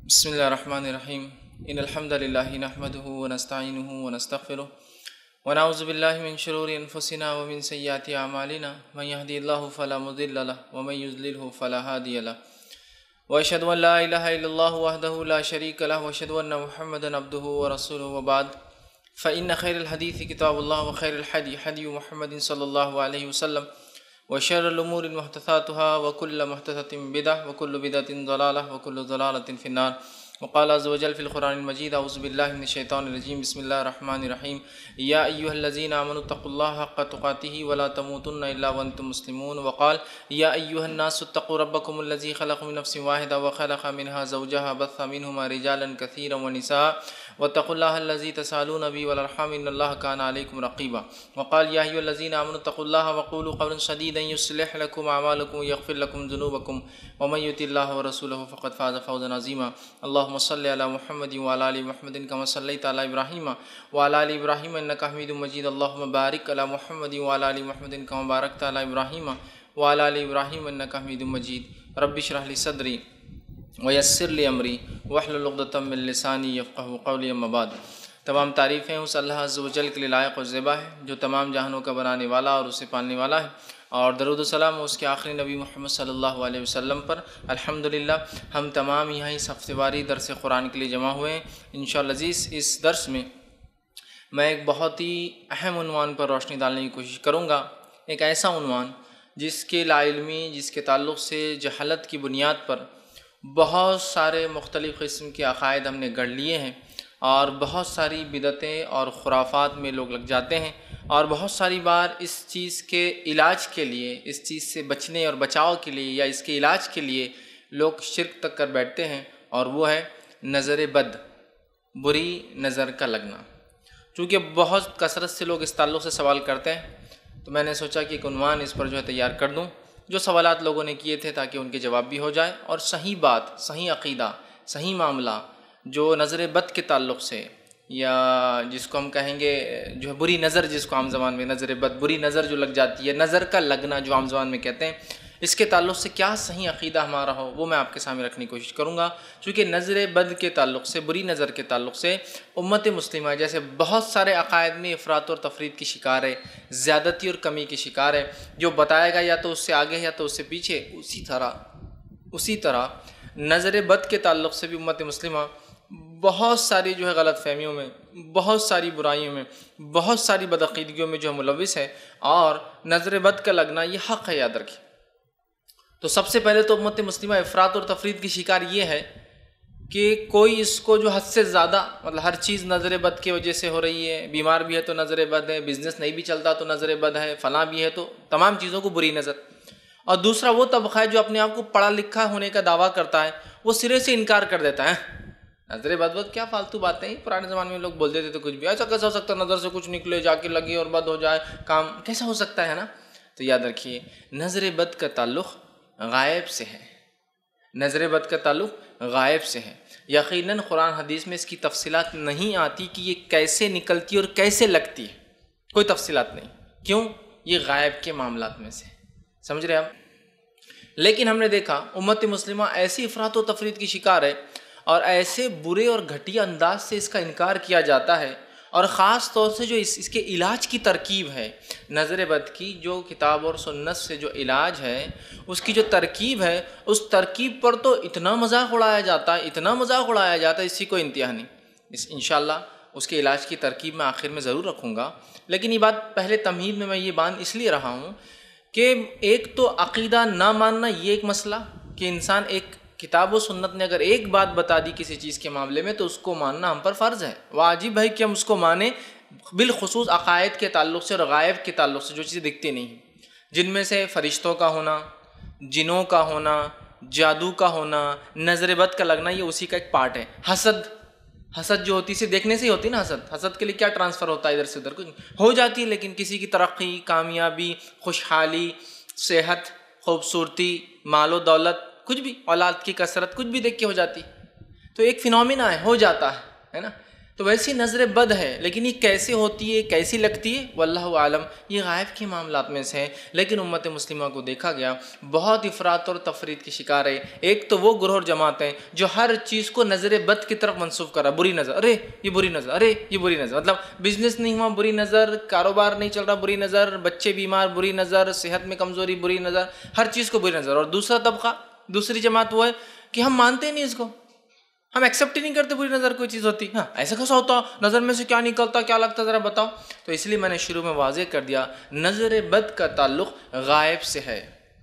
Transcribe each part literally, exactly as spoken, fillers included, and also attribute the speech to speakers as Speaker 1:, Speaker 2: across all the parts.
Speaker 1: بسم اللہ الرحمن الرحیم ان الحمد للہ نحمده ونستعینه ونستغفره ونعوذ باللہ من شرور انفسنا ومن سیئات اعمالنا من يهدي الله فلا مضل له ومن يضلل فلا هادي له واشهد ان لا الہ الا اللہ وحدہ لا شریک له واشهد ان محمدا عبده ورسوله وبعد فان خیر الحدیث کتاب اللہ وخیر الحدی حدی محمد صلی اللہ علیہ وسلم وشر الامور محدثاتها وكل محدثة بدعة وكل بدعة ضلالة وكل ضلالة في النار وقال عز وجل في القرآن المجيد أعوذ بالله من الشيطان الرجيم بسم الله الرحمن الرحيم يا أيها الذين آمنوا اتقوا الله حق تقاته ولا تموتن إلا وأنتم مسلمون وقال يا أيها الناس اتقوا ربكم الذي خلق من نفس واحدة وخلق منها زوجها بث منهما رجالا كثيرا ونساء واتقوا الله الذي تسألون به والأرحام إن الله كان عليكم رقيبا وقال يا أيها الذين آمنوا اتقوا الله وقولوا قولا سديدا يصلح لكم أعمالكم ويغفر لكم ذنوبكم ومن يطع الله ورسوله فقد فاز فوزا عظيما اللهم صل على محمد وعلى آل محمد كما صليت على إبراهيم وعلى آل إبراهيم إنك حميد مجيد اللهم بارك على محمد وعلى آل محمد كما باركت على إبراهيم وعلى آل إبراهيم إنك حميد مجيد رب اشرح لي صدري ویسر لی امری واحلل عقدۃ من لسانی یفقہوا قولی اما بعد۔ تمام تعریفیں اس اللہ عز و جل کے لیے لائق و زیبا ہے جو تمام جہانوں کا بنانے والا اور اسے پالنے والا ہے، اور درود و سلام اس کے آخری نبی محمد صلی اللہ علیہ وسلم پر۔ الحمدللہ ہم تمام یہاں اس ہفتے واری درس قرآن کے لیے جمع ہوئے ہیں۔ انشاءاللہ عزیز اس درس میں میں ایک بہت ہی اہم عنوان پر روشنی ڈالنے کی کوشش کروں گا، ایک ایسا عنوان جس کے لا علمی، جس کے تعلق سے جہالت کی بنیاد پر بہت سارے مختلف قسم کے عقائد ہم نے گڑھ لیے ہیں، اور بہت ساری بدعتیں اور خرافات میں لوگ لگ جاتے ہیں، اور بہت ساری بار اس چیز کے علاج کے لیے، اس چیز سے بچنے اور بچاؤ کے لیے یا اس کے علاج کے لیے لوگ شرک تک کر بیٹھتے ہیں، اور وہ ہے نظر بد، بری نظر کا لگنا۔ چونکہ بہت کثرت سے لوگ اس تعلق سے سوال کرتے ہیں، تو میں نے سوچا کہ ایک عنوان اس پر جو ہے تیار کر دوں، جو سوالات لوگوں نے کیے تھے تاکہ ان کے جواب بھی ہو جائے، اور صحیح بات، صحیح عقیدہ، صحیح معاملہ جو نظر بد کے تعلق سے، یا جس کو ہم کہیں گے جو ہے بری نظر، جس کو عام زبان میں نظر بد، بری نظر جو لگ جاتی ہے، نظر کا لگنا جو عام زبان میں کہتے ہیں، اس کے تعلق سے کیا صحیح عقیدہ ہمارا ہو وہ میں آپ کے سامنے رکھنے کی کوشش کروں گا۔ چونکہ نظر بد کے تعلق سے، بری نظر کے تعلق سے امت مسلمہ جیسے بہت سارے عقائد میں افراط اور تفرید کی شکار ہے، زیادتی اور کمی کی شکار ہے، جو بتائے گا یا تو اس سے آگے یا تو اس سے پیچھے، اسی طرح اسی طرح نظر بد کے تعلق سے بھی امت مسلمہ بہت ساری جو ہے غلط فہمیوں میں، بہت ساری برائیوں میں، بہت ساری بدعقیدگیوں میں جو ہے ملوث ہے، اور نظر بد کا لگنا یہ حق ہے، یاد رکھیں۔ تو سب سے پہلے تو امت مسلمہ افراط اور تفرید کی شکار یہ ہے کہ کوئی اس کو جو حد سے زیادہ، مطلب ہر چیز نظر بد کی وجہ سے ہو رہی ہے، بیمار بھی ہے تو نظر بد ہے، بزنس نہیں بھی چلتا تو نظر بد ہے، فلاں بھی ہے تو تمام چیزوں کو بری نظر۔ اور دوسرا وہ طبقہ ہے جو اپنے آپ کو پڑھا لکھا ہونے کا دعویٰ کرتا ہے، وہ سرے سے انکار کر دیتا ہے، نظر بد بد کیا فالتو باتیں ہیں، پرانے زمانے میں لوگ بول دیتے تھے کچھ بھی، ایسا کیسا ہو سکتا ہے، نظر سے کچھ نکلے جا کے لگے اور بد ہو جائے، کام کیسا ہو سکتا ہے نا۔ تو یاد رکھیے نظر بد کا تعلق غائب سے ہے، نظر بد کا تعلق غائب سے ہے۔ یقیناً قرآن حدیث میں اس کی تفصیلات نہیں آتی کہ یہ کیسے نکلتی اور کیسے لگتی ہے، کوئی تفصیلات نہیں، کیوں؟ یہ غائب کے معاملات میں سے، سمجھ رہے آپ؟ لیکن ہم نے دیکھا امت مسلمہ ایسی افراط و تفرید کی شکار ہے، اور ایسے برے اور گھٹیا انداز سے اس کا انکار کیا جاتا ہے، اور خاص طور سے جو اس اس کے علاج کی ترکیب ہے نظر بد کی، جو کتاب اور سنت سے جو علاج ہے اس کی جو ترکیب ہے، اس ترکیب پر تو اتنا مذاق اڑایا جاتا ہے، اتنا مذاق اڑایا جاتا ہے، اسی کو انتہا نہیں۔ اس انشاءاللہ اس کے علاج کی ترکیب میں آخر میں ضرور رکھوں گا، لیکن یہ بات پہلے تمہید میں میں یہ باندھ اس لیے رہا ہوں کہ ایک تو عقیدہ نہ ماننا یہ ایک مسئلہ، کہ انسان ایک کتاب و سنت نے اگر ایک بات بتا دی کسی چیز کے معاملے میں تو اس کو ماننا ہم پر فرض ہے، واجب ہے کہ ہم اس کو مانیں، بالخصوص عقائد کے تعلق سے اور غائب کے تعلق سے جو چیزیں دکھتی نہیں، جن میں سے فرشتوں کا ہونا، جنوں کا ہونا، جادو کا ہونا، نظر بد کا لگنا، یہ اسی کا ایک پارٹ ہے۔ حسد، حسد جو ہوتی ہے اسے دیکھنے سے ہی ہوتی ہے نا، حسد حسد کے لیے کیا ٹرانسفر ہوتا ہے ادھر سے ادھر، کچھ ہو جاتی ہے، لیکن کسی کی ترقی، کامیابی، خوشحالی، صحت، خوبصورتی، مال و دولت، کچھ بھی، اولاد کی کثرت، کچھ بھی دیکھ کے ہو جاتی، تو ایک فینومینا ہے، ہو جاتا ہے ہے نا۔ تو ویسی نظر بد ہے، لیکن یہ کیسے ہوتی ہے، کیسی لگتی ہے، واللہ عالم، یہ غائب کے معاملات میں سے ہیں۔ لیکن امت مسلمہ کو دیکھا گیا بہت افراط اور تفرید کی شکار ہے۔ ایک تو وہ گروہ اور جماعت ہیں جو ہر چیز کو نظر بد کی طرف منسوخ کرا، بری نظر، ارے یہ بری نظر، ارے یہ بری نظر، مطلب بزنس نہیں ہوا بری نظر، کاروبار نہیں چل رہا بری نظر، بچے بیمار بری نظر، صحت میں کمزوری بری نظر، ہر چیز کو بری نظر۔ اور دوسرا طبقہ، دوسری جماعت وہ ہے کہ ہم مانتے نہیں اس کو، ہم ایکسیپٹ ہی نہیں کرتے بری نظر کوئی چیز ہوتی، ہاں ایسا کیسا ہوتا، نظر میں سے کیا نکلتا، کیا لگتا، ذرا بتاؤ۔ تو اس لیے میں نے شروع میں واضح کر دیا، نظر بد کا تعلق غائب سے ہے،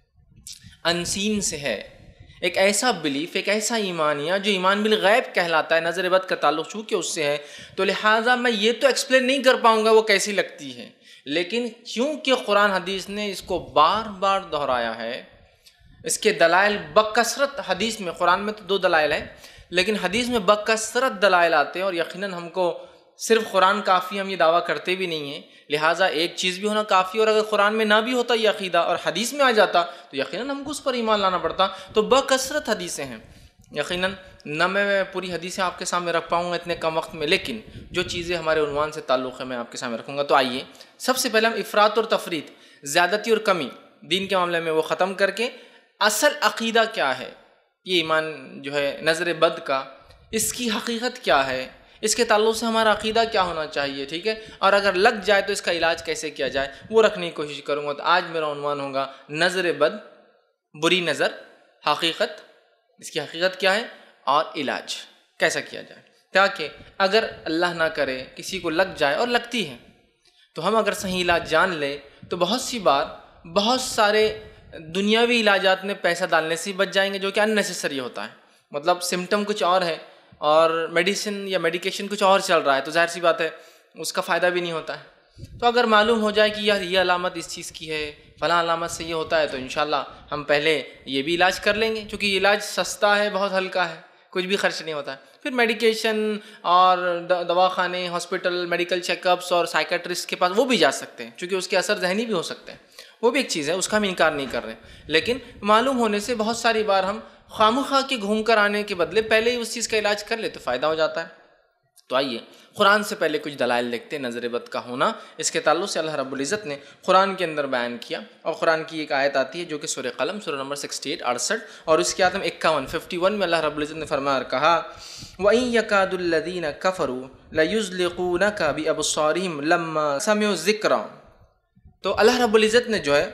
Speaker 1: انسین سے ہے، ایک ایسا بلیف، ایک ایسا ایمانیہ جو ایمان بالغیب کہلاتا ہے، نظر بد کا تعلق چونکہ اس سے ہے تو لہٰذا میں یہ تو ایکسپلین نہیں کر پاؤں گا وہ کیسی لگتی ہے، لیکن کیونکہ قرآن حدیث نے اس کو بار بار دہرایا ہے، اس کے دلائل بکثرت، حدیث میں، قرآن میں تو دو دلائل ہیں لیکن حدیث میں بکثرت دلائل آتے ہیں، اور یقیناً ہم کو صرف قرآن کافی، ہم یہ دعویٰ کرتے بھی نہیں ہیں، لہٰذا ایک چیز بھی ہونا کافی، اور اگر قرآن میں نہ بھی ہوتا یہ عقیدہ اور حدیث میں آ جاتا تو یقیناً ہم کو اس پر ایمان لانا پڑتا۔ تو بکثرت حدیثیں ہیں، یقیناً نہ میں پوری حدیثیں آپ کے سامنے رکھ پاؤں گا اتنے کم وقت میں، لیکن جو چیزیں ہمارے عنوان سے تعلق ہے میں آپ کے سامنے رکھوں گا۔ تو آئیے سب سے پہلے ہم افراط اور تفرید، زیادتی اور کمی دین کے معاملے میں وہ ختم کر کے اصل عقیدہ کیا ہے، یہ ایمان جو ہے نظر بد کا، اس کی حقیقت کیا ہے، اس کے تعلق سے ہمارا عقیدہ کیا ہونا چاہیے، ٹھیک ہے، اور اگر لگ جائے تو اس کا علاج کیسے کیا جائے وہ رکھنے کی کوشش کروں گا۔ تو آج میرا عنوان ہوگا نظر بد، بری نظر، حقیقت، اس کی حقیقت کیا ہے اور علاج کیسا کیا جائے، تاکہ اگر اللہ نہ کرے کسی کو لگ جائے اور لگتی ہے تو ہم اگر صحیح علاج جان لیں تو بہت سی بار بہت سارے دنیاوی علاجات میں پیسہ ڈالنے سے بچ جائیں گے، جو کہ ان نیسیسری ہوتا ہے، مطلب سمٹم کچھ اور ہے اور میڈیسن یا میڈیکیشن کچھ اور چل رہا ہے، تو ظاہر سی بات ہے اس کا فائدہ بھی نہیں ہوتا ہے۔ تو اگر معلوم ہو جائے کہ یار یہ علامت اس چیز کی ہے، فلاں علامت سے یہ ہوتا ہے، تو انشاءاللہ ہم پہلے یہ بھی علاج کر لیں گے، چونکہ یہ علاج سستا ہے، بہت ہلکا ہے، کچھ بھی خرچ نہیں ہوتا ہے۔ پھر میڈیکیشن اور دواخانے، ہاسپٹل، میڈیکل چیک اپس اور سائیکٹرسٹ کے پاس وہ بھی جا سکتے ہیں، چونکہ اس کے اثر ذہنی بھی ہو سکتے ہیں، وہ بھی ایک چیز ہے، اس کا ہم انکار نہیں کر رہے، لیکن معلوم ہونے سے بہت ساری بار ہم خواہ کے گھوم کر آنے کے بدلے پہلے ہی اس چیز کا علاج کر لے تو فائدہ ہو جاتا ہے۔ تو آئیے قرآن سے پہلے کچھ دلائل دیکھتے ہیں نظر بد کا ہونا، اس کے تعلق سے اللہ رب العزت نے قرآن کے اندر بیان کیا، اور قرآن کی ایک آیت آتی ہے جو کہ سورہ قلم، سورہ نمبر اڑسٹھ اڑسٹھ اور اس کی آیت نمبر اکیاون اکیاون میں اللہ رب العزت نے فرمایا اور کہا وَإِن يَكَادُ الَّذِينَ كَفَرُوا لَيُزْلِقُونَكَ بِأَبْصَارِهِمْ لَمَّا سَمِعُوا الذِّكْرَ۔ تو اللہ رب العزت نے جو ہے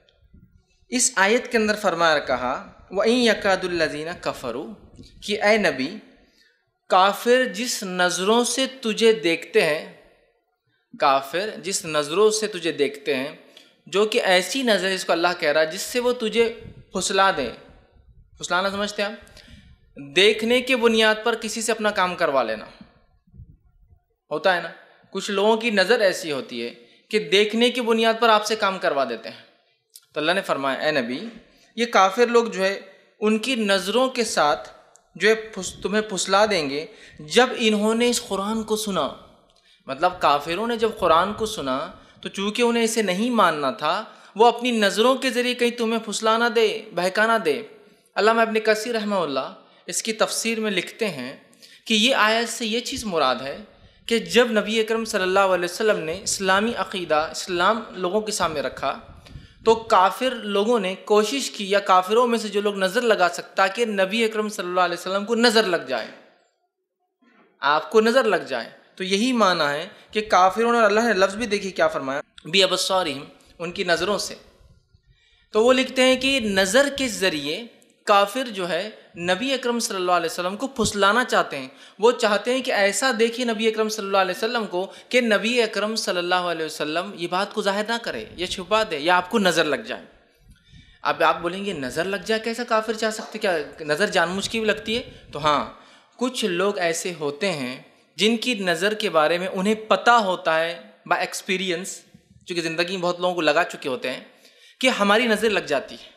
Speaker 1: اس آیت کے اندر فرمایا اور کہا وَإِن يَكَادُ الَّذِينَ كَفَرُوا، کہ اے نبی کافر جس نظروں سے تجھے دیکھتے ہیں، کافر جس نظروں سے تجھے دیکھتے ہیں، جو کہ ایسی نظر اس کو اللہ کہہ رہا ہے جس سے وہ تجھے پھسلا دیں۔ پھسلانا سمجھتے ہیں آپ؟ دیکھنے کے بنیاد پر کسی سے اپنا کام کروا لینا ہوتا ہے نا، کچھ لوگوں کی نظر ایسی ہوتی ہے کہ دیکھنے کی بنیاد پر آپ سے کام کروا دیتے ہیں۔ تو اللہ نے فرمایا اے نبی یہ کافر لوگ جو ہے ان کی نظروں کے ساتھ جو ہے تمہیں پھسلا دیں گے جب انہوں نے اس قرآن کو سنا، مطلب کافروں نے جب قرآن کو سنا تو چونکہ انہیں اسے نہیں ماننا تھا، وہ اپنی نظروں کے ذریعے کہیں تمہیں پھسلا نہ دے، بہکا نہ دے۔ علامہ ابن کثیر رحمہ اللہ اس کی تفسیر میں لکھتے ہیں کہ یہ آیت سے یہ چیز مراد ہے کہ جب نبی اکرم صلی اللہ علیہ وسلم نے اسلامی عقیدہ، اسلام لوگوں کے سامنے رکھا تو کافر لوگوں نے کوشش کی، یا کافروں میں سے جو لوگ نظر لگا سکتا کہ نبی اکرم صلی اللہ علیہ وسلم کو نظر لگ جائے، آپ کو نظر لگ جائے، تو یہی معنی ہے کہ کافروں نے، اللہ نے لفظ بھی دیکھی کیا فرمایا بِأَبْصَارِهِمْ، ان کی نظروں سے۔ تو وہ لکھتے ہیں کہ نظر کے ذریعے کافر جو ہے نبی اکرم صلی اللہ علیہ وسلم کو پھسلانا چاہتے ہیں، وہ چاہتے ہیں کہ ایسا دیکھے نبی اکرم صلی اللہ علیہ وسلم کو کہ نبی اکرم صلی اللہ علیہ وسلم یہ بات کو ظاہر نہ کرے یا چھپا دے یا آپ کو نظر لگ جائے۔ اب آپ بولیں گے نظر لگ جائے کیسا کافر چاہ سکتے، کیا نظر جان بوجھ کی بھی لگتی ہے؟ تو ہاں کچھ لوگ ایسے ہوتے ہیں جن کی نظر کے بارے میں انہیں پتہ ہوتا ہے با ایکسپیرینس، چونکہ زندگی میں بہت لوگوں کو لگا چکے ہوتے ہیں کہ ہماری نظر لگ جاتی ہے،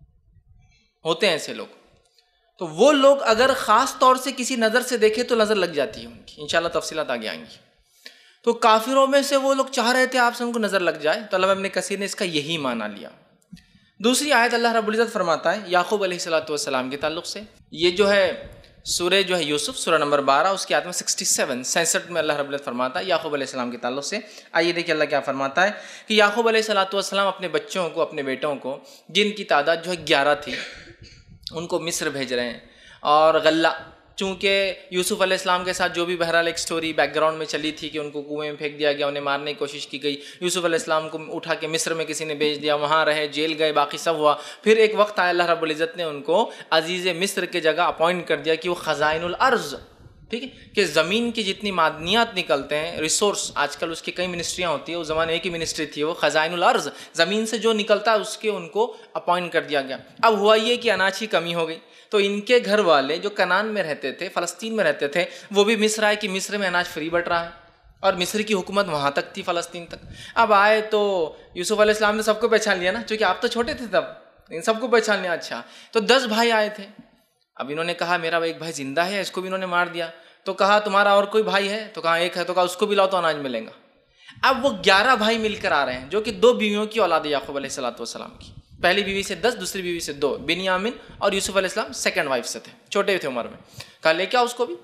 Speaker 1: ہوتے ہیں ایسے لوگ۔ تو وہ لوگ اگر خاص طور سے کسی نظر سے دیکھے تو نظر لگ جاتی ہے ان کی، انشاءاللہ تفصیلات آگے آئیں گی۔ تو کافروں میں سے وہ لوگ چاہ رہے تھے آپ سے ان کو نظر لگ جائے، تو علامہ ابن کثیر نے اس کا یہی معنی لیا۔ دوسری آیت اللہ رب العزت فرماتا ہے یعقوب علیہ الصلوۃ والسلام کے تعلق سے، یہ جو ہے سورہ جو ہے یوسف سورہ نمبر بارہ اس کی آیت میں سکسٹی سیون سینسٹھ میں اللہ رب العزت فرماتا ہے یعقوب علیہ السلام کے تعلق سے. آئیے دیکھیے اللہ کیا فرماتا ہے کہ یعقوب علیہ السلام اپنے بچوں کو اپنے بیٹوں کو جن کی تعداد جو ہے گیارہ تھی ان کو مصر بھیج رہے ہیں. اور غلہ چونکہ یوسف علیہ السلام کے ساتھ جو بھی بہرحال ایک سٹوری بیک گراؤنڈ میں چلی تھی کہ ان کو کنویں میں پھینک دیا گیا, انہیں مارنے کی کوشش کی گئی, یوسف علیہ السلام کو اٹھا کے مصر میں کسی نے بھیج دیا, وہاں رہے, جیل گئے, باقی سب ہوا. پھر ایک وقت آیا اللہ رب العزت نے ان کو عزیز مصر کے جگہ اپوائنٹ کر دیا کہ وہ خزائن الارض, ٹھیک ہے, کہ زمین کی جتنی معدنیات نکلتے ہیں ریسورس, آج کل اس کی کئی منسٹریاں ہوتی ہیں, اس زمانے ایک ہی منسٹری تھی وہ خزائن الارض, زمین سے جو نکلتا ہے اس کے ان کو اپوائنٹ کر دیا گیا. اب ہوا یہ کہ اناج کی کمی ہو گئی تو ان کے گھر والے جو کنان میں رہتے تھے, فلسطین میں رہتے تھے, وہ بھی مصر آئے کہ مصر میں اناج فری بٹ رہا ہے اور مصر کی حکومت وہاں تک تھی, فلسطین تک. اب آئے تو یوسف علیہ السلام نے سب کو پہچان لیا نا, چونکہ آپ تو چھوٹے تھے تب, ان سب کو پہچان لیا. اچھا تو دس بھائی آئے تھے. اب انہوں نے کہا میرا ایک بھائی زندہ ہے, اس کو بھی انہوں نے مار دیا. تو کہا تمہارا اور کوئی بھائی ہے؟ تو کہا ایک ہے. تو کہا اس کو بھی لاؤ تو اناج ملے گا. اب وہ گیارہ بھائی مل کر آ رہے ہیں جو کہ دو بیویوں کی اولاد یعقوب علیہ السلام کی, پہلی بیوی سے دس, دوسری بیوی سے دو, بنیامین اور یوسف علیہ السلام سیکنڈ وائف سے تھے, چھوٹے تھے عمر میں. کہا لے کے آؤ اس کو بھی.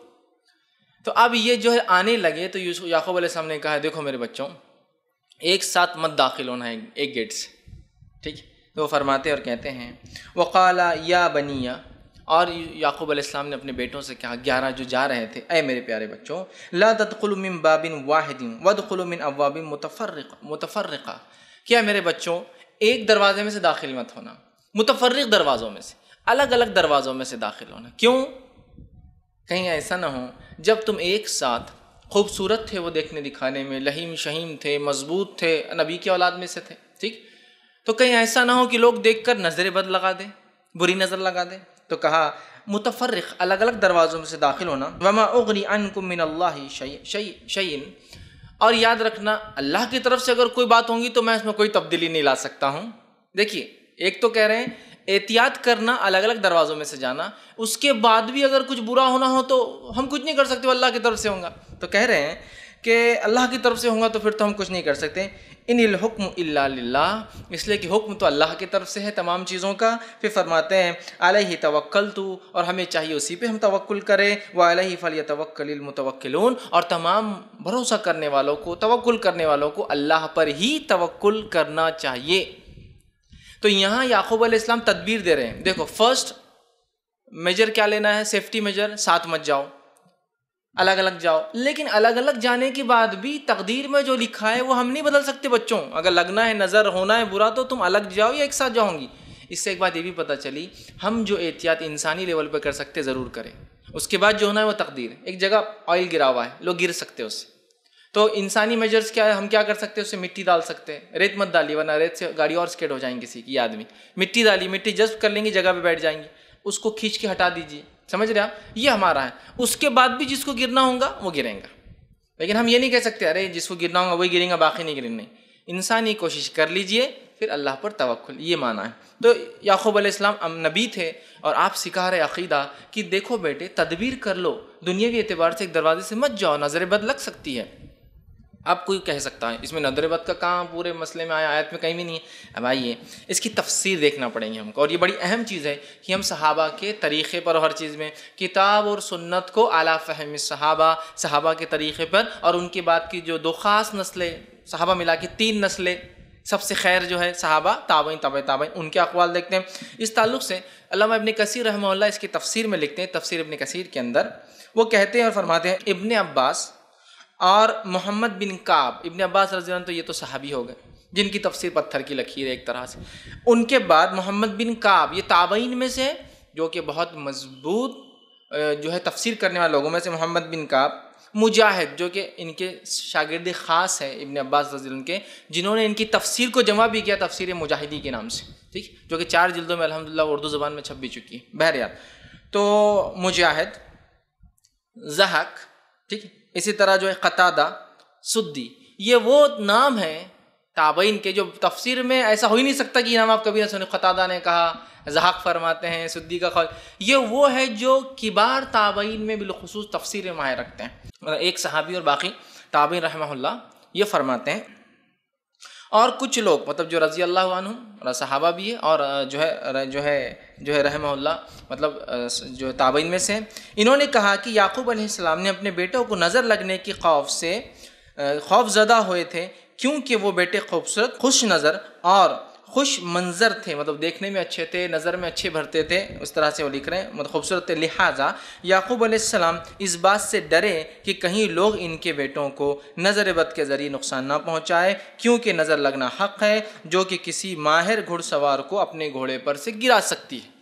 Speaker 1: تو اب یہ جو ہے آنے لگے تو یوسف یعقوب علیہ السلام نے کہا دیکھو میرے بچوں ایک ساتھ مت داخل ہونا ہے ایک گیٹ سے, ٹھیک. تو وہ فرماتے اور کہتے ہیں وقال یا بنیا, اور یعقوب علیہ السلام نے اپنے بیٹوں سے کہا, گیارہ جو جا رہے تھے, اے میرے پیارے بچوں, لا تدخلوا من باب واحد وادخلوا من ابواب متفرقہ متفرقہ, کیا میرے بچوں ایک دروازے میں سے داخل مت ہونا, متفرق دروازوں میں سے, الگ الگ دروازوں میں سے داخل ہونا. کیوں؟ کہیں ایسا نہ ہو جب تم ایک ساتھ, خوبصورت تھے وہ دیکھنے دکھانے میں, لہیم شہیم تھے, مضبوط تھے, نبی کی اولاد میں سے تھے, ٹھیک, تو کہیں ایسا نہ ہو کہ لوگ دیکھ کر نظر بد لگا دیں, بری نظر لگا دیں. تو کہا متفرق الگ الگ دروازوں میں سے داخل ہونا. وما اغنی عنکم من اللہ شیء, اور یاد رکھنا اللہ کی طرف سے اگر کوئی بات ہوں گی تو میں اس میں کوئی تبدیلی نہیں لا سکتا ہوں. دیکھیے ایک تو کہہ رہے ہیں احتیاط کرنا, الگ الگ دروازوں میں سے جانا, اس کے بعد بھی اگر کچھ برا ہونا ہو تو ہم کچھ نہیں کر سکتے, وہ اللہ کی طرف سے ہوگا. تو کہہ رہے ہیں کہ اللہ کی طرف سے ہوگا تو پھر تو ہم کچھ نہیں کر سکتے. ان الحکم الا للہ, اس لیے کہ حکم تو اللہ کی طرف سے ہے تمام چیزوں کا. پھر فرماتے ہیں علیہ توکلت, اور ہمیں چاہیے اسی پہ ہم توکل کریں. وعلیہ فلیتوکل المتوکلون, اور تمام بھروسہ کرنے والوں کو, توکل کرنے والوں کو اللہ پر ہی توکل کرنا چاہیے. تو یہاں یعقوب علیہ السلام تدبیر دے رہے ہیں. دیکھو فرسٹ میجر کیا لینا ہے, سیفٹی میجر, ساتھ مت جاؤ, الگ الگ جاؤ. لیکن الگ الگ جانے کے بعد بھی تقدیر میں جو لکھا ہے وہ ہم نہیں بدل سکتے بچوں. اگر لگنا ہے نظر ہونا ہے برا تو تم الگ جاؤ یا ایک ساتھ جاؤں گی. اس سے ایک بات یہ بھی پتہ چلی, ہم جو احتیاط انسانی لیول پہ کر سکتے ضرور کریں, اس کے بعد جو ہونا ہے وہ تقدیر. ایک جگہ آئل گرا ہوا ہے, لوگ گر سکتے اس سے, تو انسانی میجرز کیا ہے, ہم کیا کر سکتے ہیں, اس سے مٹی ڈال سکتے ہیں. ریت مت ڈالیے ورنہ ریت سے گاڑی اور اسکیڈ ہو جائیں گی کسی کی, آدمی. مٹی ڈالی, مٹی جذب کر لیں گی, جگہ پہ بیٹھ جائیں گی, اس کو کھینچ کے ہٹا دیجیے. سمجھ رہے آپ, یہ ہمارا ہے. اس کے بعد بھی جس کو گرنا ہوگا وہ گریں گا, لیکن ہم یہ نہیں کہہ سکتے ارے جس کو گرنا ہوگا وہی گریں گا باقی نہیں گریں. نہیں, انسانی کوشش کر لیجئے, پھر اللہ پر توکل, یہ معنی ہے. تو یعقوب علیہ السلام نبی تھے اور آپ سکھا رہے عقیدہ کہ دیکھو بیٹے تدبیر کر لو, دنیاوی اعتبار سے ایک دروازے سے مت جاؤ, نظر بد لگ سکتی ہے. اب کوئی کہہ سکتا ہے اس میں نظر بد کا کہاں پورے مسئلے میں آیا, آیت میں کہیں بھی نہیں ہے. اب آئیے اس کی تفسیر دیکھنا پڑیں گے ہم کو, اور یہ بڑی اہم چیز ہے کہ ہم صحابہ کے طریقے پر ہر چیز میں کتاب اور سنت کو اعلیٰ فہم صحابہ, صحابہ کے طریقے پر, اور ان کے بعد کی جو دو خاص نسلیں, صحابہ ملا کے تین نسلیں, سب سے خیر جو ہے صحابہ, تابعین, تابع تابعین, ان کے اقوال دیکھتے ہیں. اس تعلق سے علامہ ابن کثیر رحمہ اللہ اس کی تفسیر میں لکھتے ہیں, تفسیر ابن کثیر کے اندر وہ کہتے ہیں اور فرماتے ہیں ابن عباس اور محمد بن کعب, ابن عباس رضی اللہ عنہ تو یہ تو صحابی ہو گئے جن کی تفسیر پتھر کی لکیر ہے ایک طرح سے. ان کے بعد محمد بن کعب, یہ تابعین میں سے جو کہ بہت مضبوط جو ہے تفسیر کرنے والے لوگوں میں سے محمد بن کعب. مجاہد جو کہ ان کے شاگرد خاص ہے ابن عباس رضی اللہ عنہ کے, جنہوں نے ان کی تفسیر کو جمع بھی کیا تفسیر مجاہدی کے نام سے, ٹھیک, جو کہ چار جلدوں میں الحمدللہ اردو زبان میں چھپ بھی چکی ہے. بہرحال تو مجاہد, ضحک, ٹھیک, اسی طرح جو ہے قتادہ, سدی, یہ وہ نام ہیں تابعین کے جو تفسیر میں ایسا ہو ہی نہیں سکتا کہ یہ نام آپ کبھی نہ سنے. قتادہ نے کہا, ضحاک فرماتے ہیں, سدی کا قول, یہ وہ ہے جو کبار تابعین میں بالخصوص تفسیر میں ماہر رکھتے ہیں. ایک صحابی اور باقی تابعین رحمہ اللہ یہ فرماتے ہیں. اور کچھ لوگ مطلب جو رضی اللہ عنہ صحابہ بھی ہے اور جو ہے جو ہے جو ہے رحمہ اللہ مطلب جو تابعین میں سے، انہوں نے کہا کہ یعقوب علیہ السلام نے اپنے بیٹوں کو نظر لگنے کی خوف سے خوف زدہ ہوئے تھے، کیونکہ وہ بیٹے خوبصورت، خوش نظر اور خوش منظر تھے، مطلب دیکھنے میں اچھے تھے، نظر میں اچھے بھرتے تھے، اس طرح سے وہ لکھ رہے ہیں، مطلب خوبصورت تھے۔ لہٰذا یعقوب علیہ السلام اس بات سے ڈرے کہ کہیں لوگ ان کے بیٹوں کو نظر بد کے ذریعے نقصان نہ پہنچائے، کیونکہ نظر لگنا حق ہے جو کہ کسی ماہر گھڑ سوار کو اپنے گھوڑے پر سے گرا سکتی ہے۔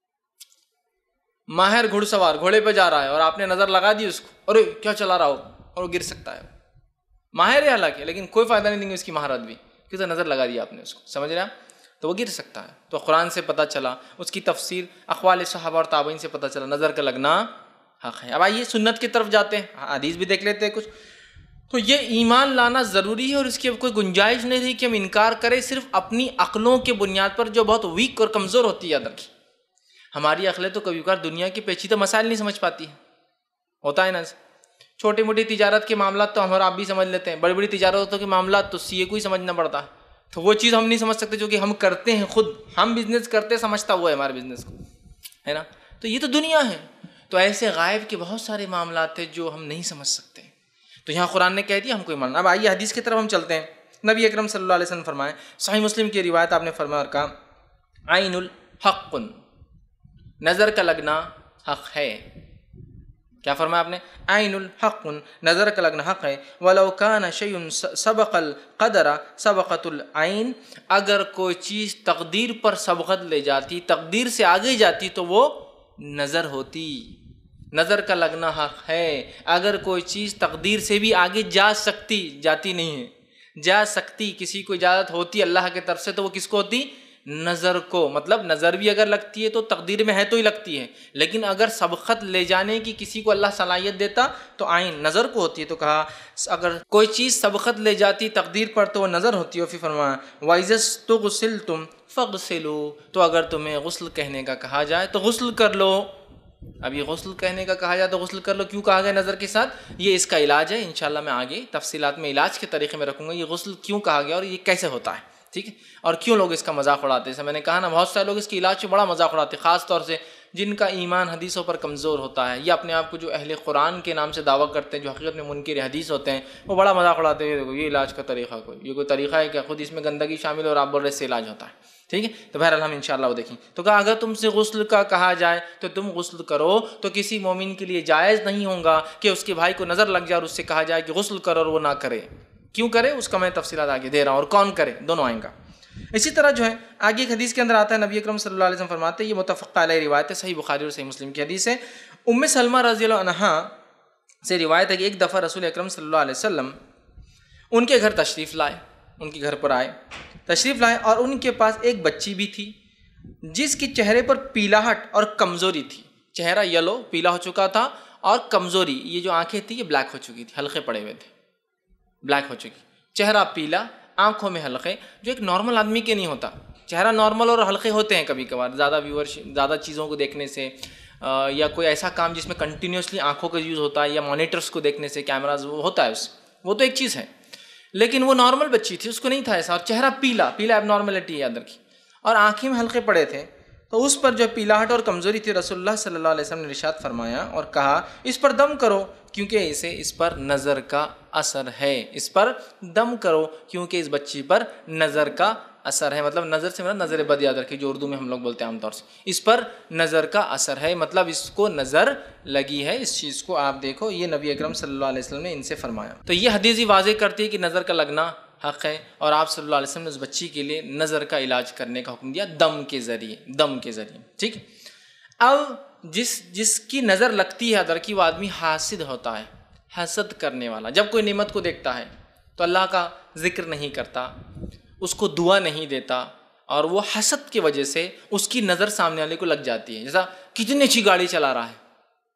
Speaker 1: ماہر گھڑ سوار گھوڑے پہ جا رہا ہے اور آپ نے نظر لگا دی اس کو، ارے کیا چلا رہا ہو، اور وہ گر سکتا ہے۔ ماہر ہے حالانکہ، لیکن کوئی فائدہ نہیں دیں گے اس کی مہارت بھی، کیونکہ نظر لگا دی آپ نے اس کو، سمجھ رہے ہیں، تو وہ گر سکتا ہے۔ تو قرآن سے پتہ چلا، اس کی تفسیر اقوال صحابہ اور تابعین سے پتہ چلا نظر کا لگنا حق ہے۔ اب آئیے سنت کی طرف جاتے ہیں، حدیث بھی دیکھ لیتے ہیں کچھ۔ تو یہ ایمان لانا ضروری ہے اور اس کی کوئی گنجائش نہیں رہی کہ ہم انکار کریں صرف اپنی عقلوں کے بنیاد پر جو بہت ویک اور کمزور ہوتی ہے۔ یاد رکھیے ہماری عقلیں تو کبھی کبھار دنیا کے پیچیدہ مسائل نہیں سمجھ پاتی ہیں، ہوتا ہے نا، چھوٹی موٹی تجارت کے معاملات تو ہم اور آپ بھی سمجھ لیتے ہیں، بڑی بڑی تجارتوں کے معاملات تو سی اے کو ہی سمجھنا پڑتا ہے، تو وہ چیز ہم نہیں سمجھ سکتے جو کہ ہم کرتے ہیں، خود ہم بزنس کرتے سمجھتا ہوا ہے ہمارے بزنس کو، ہے نا، تو یہ تو دنیا ہے۔ تو ایسے غائب کے بہت سارے معاملات ہیں جو ہم نہیں سمجھ سکتے، تو یہاں قرآن نے کہہ دیا ہم کو ماننا۔ اب آئیے حدیث کی طرف ہم چلتے ہیں۔ نبی اکرم صلی اللہ علیہ وسلم فرمائے، صحیح مسلم کی روایت آپ نے فرمایا اور کہا عین الحق، نظر کا لگنا حق ہے۔ کیا فرمایا آپ نے؟ عین الحق، نظر کا لگنا حق ہے۔ ولو کان شیء سبق القدر سبقت العین، اگر کوئی چیز تقدیر پر سبقت لے جاتی، تقدیر سے آگے جاتی تو وہ نظر ہوتی۔ نظر کا لگنا حق ہے، اگر کوئی چیز تقدیر سے بھی آگے جا سکتی، جاتی نہیں ہے، جا سکتی، کسی کو اجازت ہوتی اللہ کی طرف سے تو وہ کس کو ہوتی؟ نظر کو۔ مطلب نظر بھی اگر لگتی ہے تو تقدیر میں ہے تو ہی لگتی ہے، لیکن اگر سبقت لے جانے کی کسی کو اللہ صلاحیت دیتا تو عین نظر کو ہوتی ہے۔ تو کہا اگر کوئی چیز سبقت لے جاتی تقدیر پر تو وہ نظر ہوتی ہے۔ پھر فرمایا وَإِذَا اسْتُغْسِلْتُمْ فَاغْسِلُوا، تو اگر تمہیں غسل کہنے کا کہا جائے تو غسل کر لو۔ اب یہ غسل کہنے کا کہا جائے تو غسل کر لو کیوں کہا گیا نظر کے ساتھ؟ یہ اس کا علاج ہے، انشاءاللہ میں آگے تفصیلات میں علاج کے طریقے میں رکھوں گا، یہ غسل کیوں کہا گیا اور یہ کیسے ہوتا ہے، ٹھیک ہے، اور کیوں لوگ اس کا مذاق اڑاتے ہیں۔ میں نے کہا نا بہت سارے لوگ اس کے علاج سے بڑا مذاق اڑاتے ہیں، خاص طور سے جن کا ایمان حدیثوں پر کمزور ہوتا ہے یا اپنے آپ کو جو اہل قرآن کے نام سے دعویٰ کرتے ہیں، جو حقیقت میں منکر حدیث ہوتے ہیں، وہ بڑا مذاق اڑاتے ہیں، دیکھو یہ علاج کا طریقہ کوئی یہ کوئی طریقہ ہے کیا؟ خود اس میں گندگی شامل اور آپ بول رہے اس سے علاج ہوتا ہے، ٹھیک ہے۔ تو بہرحال ہم انشاءاللہ وہ دیکھیں۔ تو کہا اگر تم سے غسل کا کہا جائے تو تم غسل کرو، تو کسی مومن کے لیے جائز نہیں ہوگا کہ اس کے بھائی کو نظر لگ جائے اور اس سے کہا جائے کہ غسل کرو اور وہ نہ کرے۔ کیوں کرے اس کا میں تفصیلات آگے دے رہا ہوں، اور کون کرے دونوں آئیں گا۔ اسی طرح جو ہے آگے ایک حدیث کے اندر آتا ہے، نبی اکرم صلی اللہ علیہ وسلم فرماتے ہیں، یہ متفق علیہ روایت ہے، صحیح بخاری اور صحیح مسلم کی حدیث ہے۔ ام سلمہ رضی اللہ عنہا سے روایت ہے کہ ایک دفعہ رسول اکرم صلی اللہ علیہ وسلم ان کے گھر تشریف لائے، ان کے گھر پر آئے تشریف لائے اور ان کے پاس ایک بچی بھی تھی جس کے چہرے پر پیلاہٹ اور کمزوری تھی، چہرہ یلو پیلا ہو چکا تھا اور کمزوری، یہ جو آنکھیں تھی یہ بلیک ہو چکی تھی، حلقے پڑے ہوئے تھے، بلیک ہو چکی، چہرہ پیلا، آنکھوں میں حلقے، جو ایک نارمل آدمی کے نہیں ہوتا۔ چہرہ نارمل اور حلقے ہوتے ہیں کبھی کبھار زیادہ ویور زیادہ چیزوں کو دیکھنے سے، یا کوئی ایسا کام جس میں کنٹینیوسلی آنکھوں کا یوز ہوتا ہے یا مانیٹرز کو دیکھنے سے، کیمراز، وہ ہوتا ہے اس وہ تو ایک چیز ہے، لیکن وہ نارمل بچی تھی، اس کو نہیں تھا ایسا، اور چہرہ پیلا پیلا اب نارملٹی یاد رکھی، اور آنکھیں میں حلقے پڑے تھے، تو اس پر جو پیلاہٹ اور کمزوری تھی رسول اللہ صلی اللہ علیہ وسلم نے ارشاد فرمایا اور کہا اس پر دم کرو کیونکہ اسے اس پر نظر کا اثر ہے، اس پر دم کرو کیونکہ اس بچی پر نظر کا اثر ہے۔ مطلب نظر سے مراد نظر بد یاد رکھیں، جو اردو میں ہم لوگ بولتے ہیں عام طور سے، اس پر نظر کا اثر ہے، مطلب اس کو نظر لگی ہے، اس چیز کو آپ دیکھو، یہ نبی اکرم صلی اللہ علیہ وسلم نے ان سے فرمایا۔ تو یہ حدیث ہی واضح کرتی ہے کہ نظر کا لگنا حق ہے، اور آپ صلی اللہ علیہ وسلم نے اس بچی کے لیے نظر کا علاج کرنے کا حکم دیا دم کے ذریعے، دم کے ذریعے، ٹھیک۔ اب جس جس کی نظر لگتی ہے ادر کی، وہ آدمی حاسد ہوتا ہے، حسد کرنے والا، جب کوئی نعمت کو دیکھتا ہے تو اللہ کا ذکر نہیں کرتا، اس کو دعا نہیں دیتا، اور وہ حسد کی وجہ سے اس کی نظر سامنے والے کو لگ جاتی ہے، جیسا کتنی اچھی گاڑی چلا رہا ہے،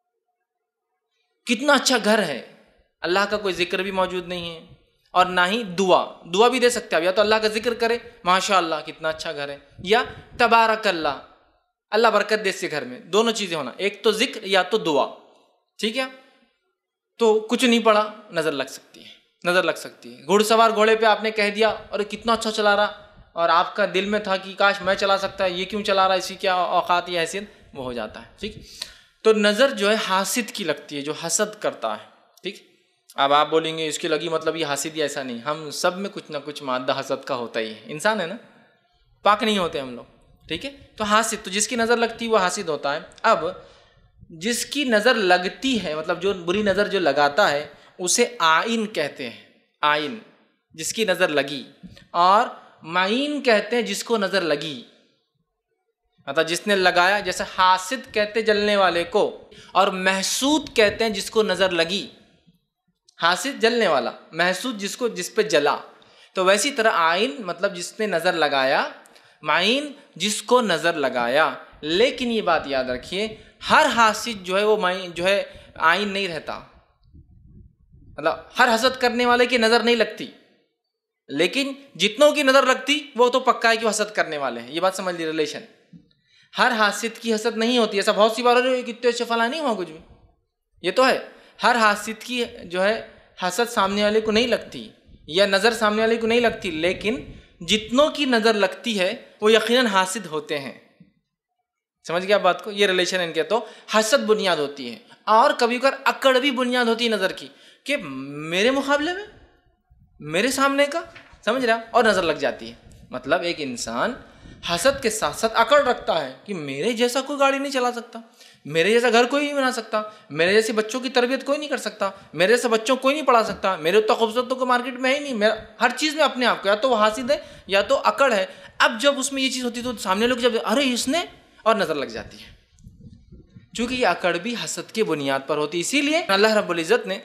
Speaker 1: کتنا اچھا گھر ہے، اللہ کا کوئی ذکر بھی موجود نہیں ہے، اور نہ ہی دعا دعا بھی دے سکتے ہیں، یا تو اللہ کا ذکر کرے ماشاء اللہ کتنا اچھا گھر ہے، یا تبارک اللہ اللہ برکت دے اس کے گھر میں، دونوں چیزیں ہونا، ایک تو ذکر یا تو دعا، ٹھیک ہے، تو کچھ نہیں پڑا نظر لگ سکتی ہے، نظر لگ سکتی ہے. گھڑ سوار گھوڑے پہ آپ نے کہہ دیا اور کتنا اچھا چلا رہا، اور آپ کا دل میں تھا کہ کاش میں چلا سکتا ہے، یہ کیوں چلا رہا ہے، اسی کیا اوقات یا حیثیت، وہ ہو جاتا ہے. ٹھیک. تو نظر جو ہے حاسد کی لگتی ہے، جو حسد کرتا ہے. ٹھیک. اب آپ بولیں گے اس کی لگی مطلب یہ حاسد ہی، ایسا نہیں. ہم سب میں کچھ نہ کچھ مادہ حسد کا ہوتا ہی ہے. انسان ہے نا، پاک نہیں ہوتے ہم لوگ. ٹھیک ہے. تو حاسد، تو جس کی نظر لگتی ہے وہ حاسد ہوتا ہے. اب جس کی نظر لگتی ہے، مطلب جو بری نظر جو لگاتا ہے، اسے عائن کہتے ہیں. عائن جس کی نظر لگی. اور معین کہتے ہیں جس کو نظر لگی، مطلب جس نے لگایا. جیسے حاسد کہتے جلنے والے کو، اور محسود کہتے ہیں جس کو نظر لگی. حاسد جلنے والا، محسود جس کو جس پہ جلا. تو ویسی طرح عائن مطلب جس نے نظر لگایا، معین جس کو نظر لگایا. لیکن یہ بات یاد رکھیے، ہر حاسد جو ہے وہ معین جو ہے عائن نہیں رہتا. مطلب ہر حسد کرنے والے کی نظر نہیں لگتی، لیکن جتنوں کی نظر لگتی وہ تو پکا ہے کہ وہ حسد کرنے والے ہیں. یہ بات سمجھ لی ریلیشن. ہر حاسد کی حسد نہیں ہوتی. ایسا بہت سی بار ہو رہی ہے کتنے اچھے فلاں نہیں ہوا کچھ بھی، یہ تو ہے. ہر حاسد کی جو ہے حسد سامنے والے کو نہیں لگتی، یا نظر سامنے والے کو نہیں لگتی، لیکن جتنوں کی نظر لگتی ہے وہ یقیناً حاسد ہوتے ہیں. سمجھ گیا بات کو؟ یہ ریلیشن ان کے. تو حسد بنیاد ہوتی ہے، اور کبھی کبھار اکڑ بھی بنیاد ہوتی ہے نظر کی، کہ میرے مقابلے میں، میرے سامنے کا، سمجھ رہا، اور نظر لگ جاتی ہے. مطلب ایک انسان حسد کے ساتھ ساتھ اکڑ رکھتا ہے کہ میرے جیسا کوئی گاڑی نہیں چلا سکتا، میرے جیسا گھر کوئی نہیں بنا سکتا، میرے جیسے بچوں کی تربیت کوئی نہیں کر سکتا، میرے جیسے بچوں کوئی نہیں پڑھا سکتا، میرے اتنا خوبصورت تو کوئی مارکیٹ میں ہے ہی نہیں. میرا ہر چیز میں اپنے آپ کو، یا تو وہ حاسد ہے یا تو اکڑ ہے. اب جب اس میں یہ چیز ہوتی ہے تو سامنے لوگ جب ارے اس نے، اور نظر لگ جاتی ہے. چونکہ یہ اکڑ بھی حسد کی بنیاد پر ہوتی ہے. اسی لیے اللہ رب العزت نے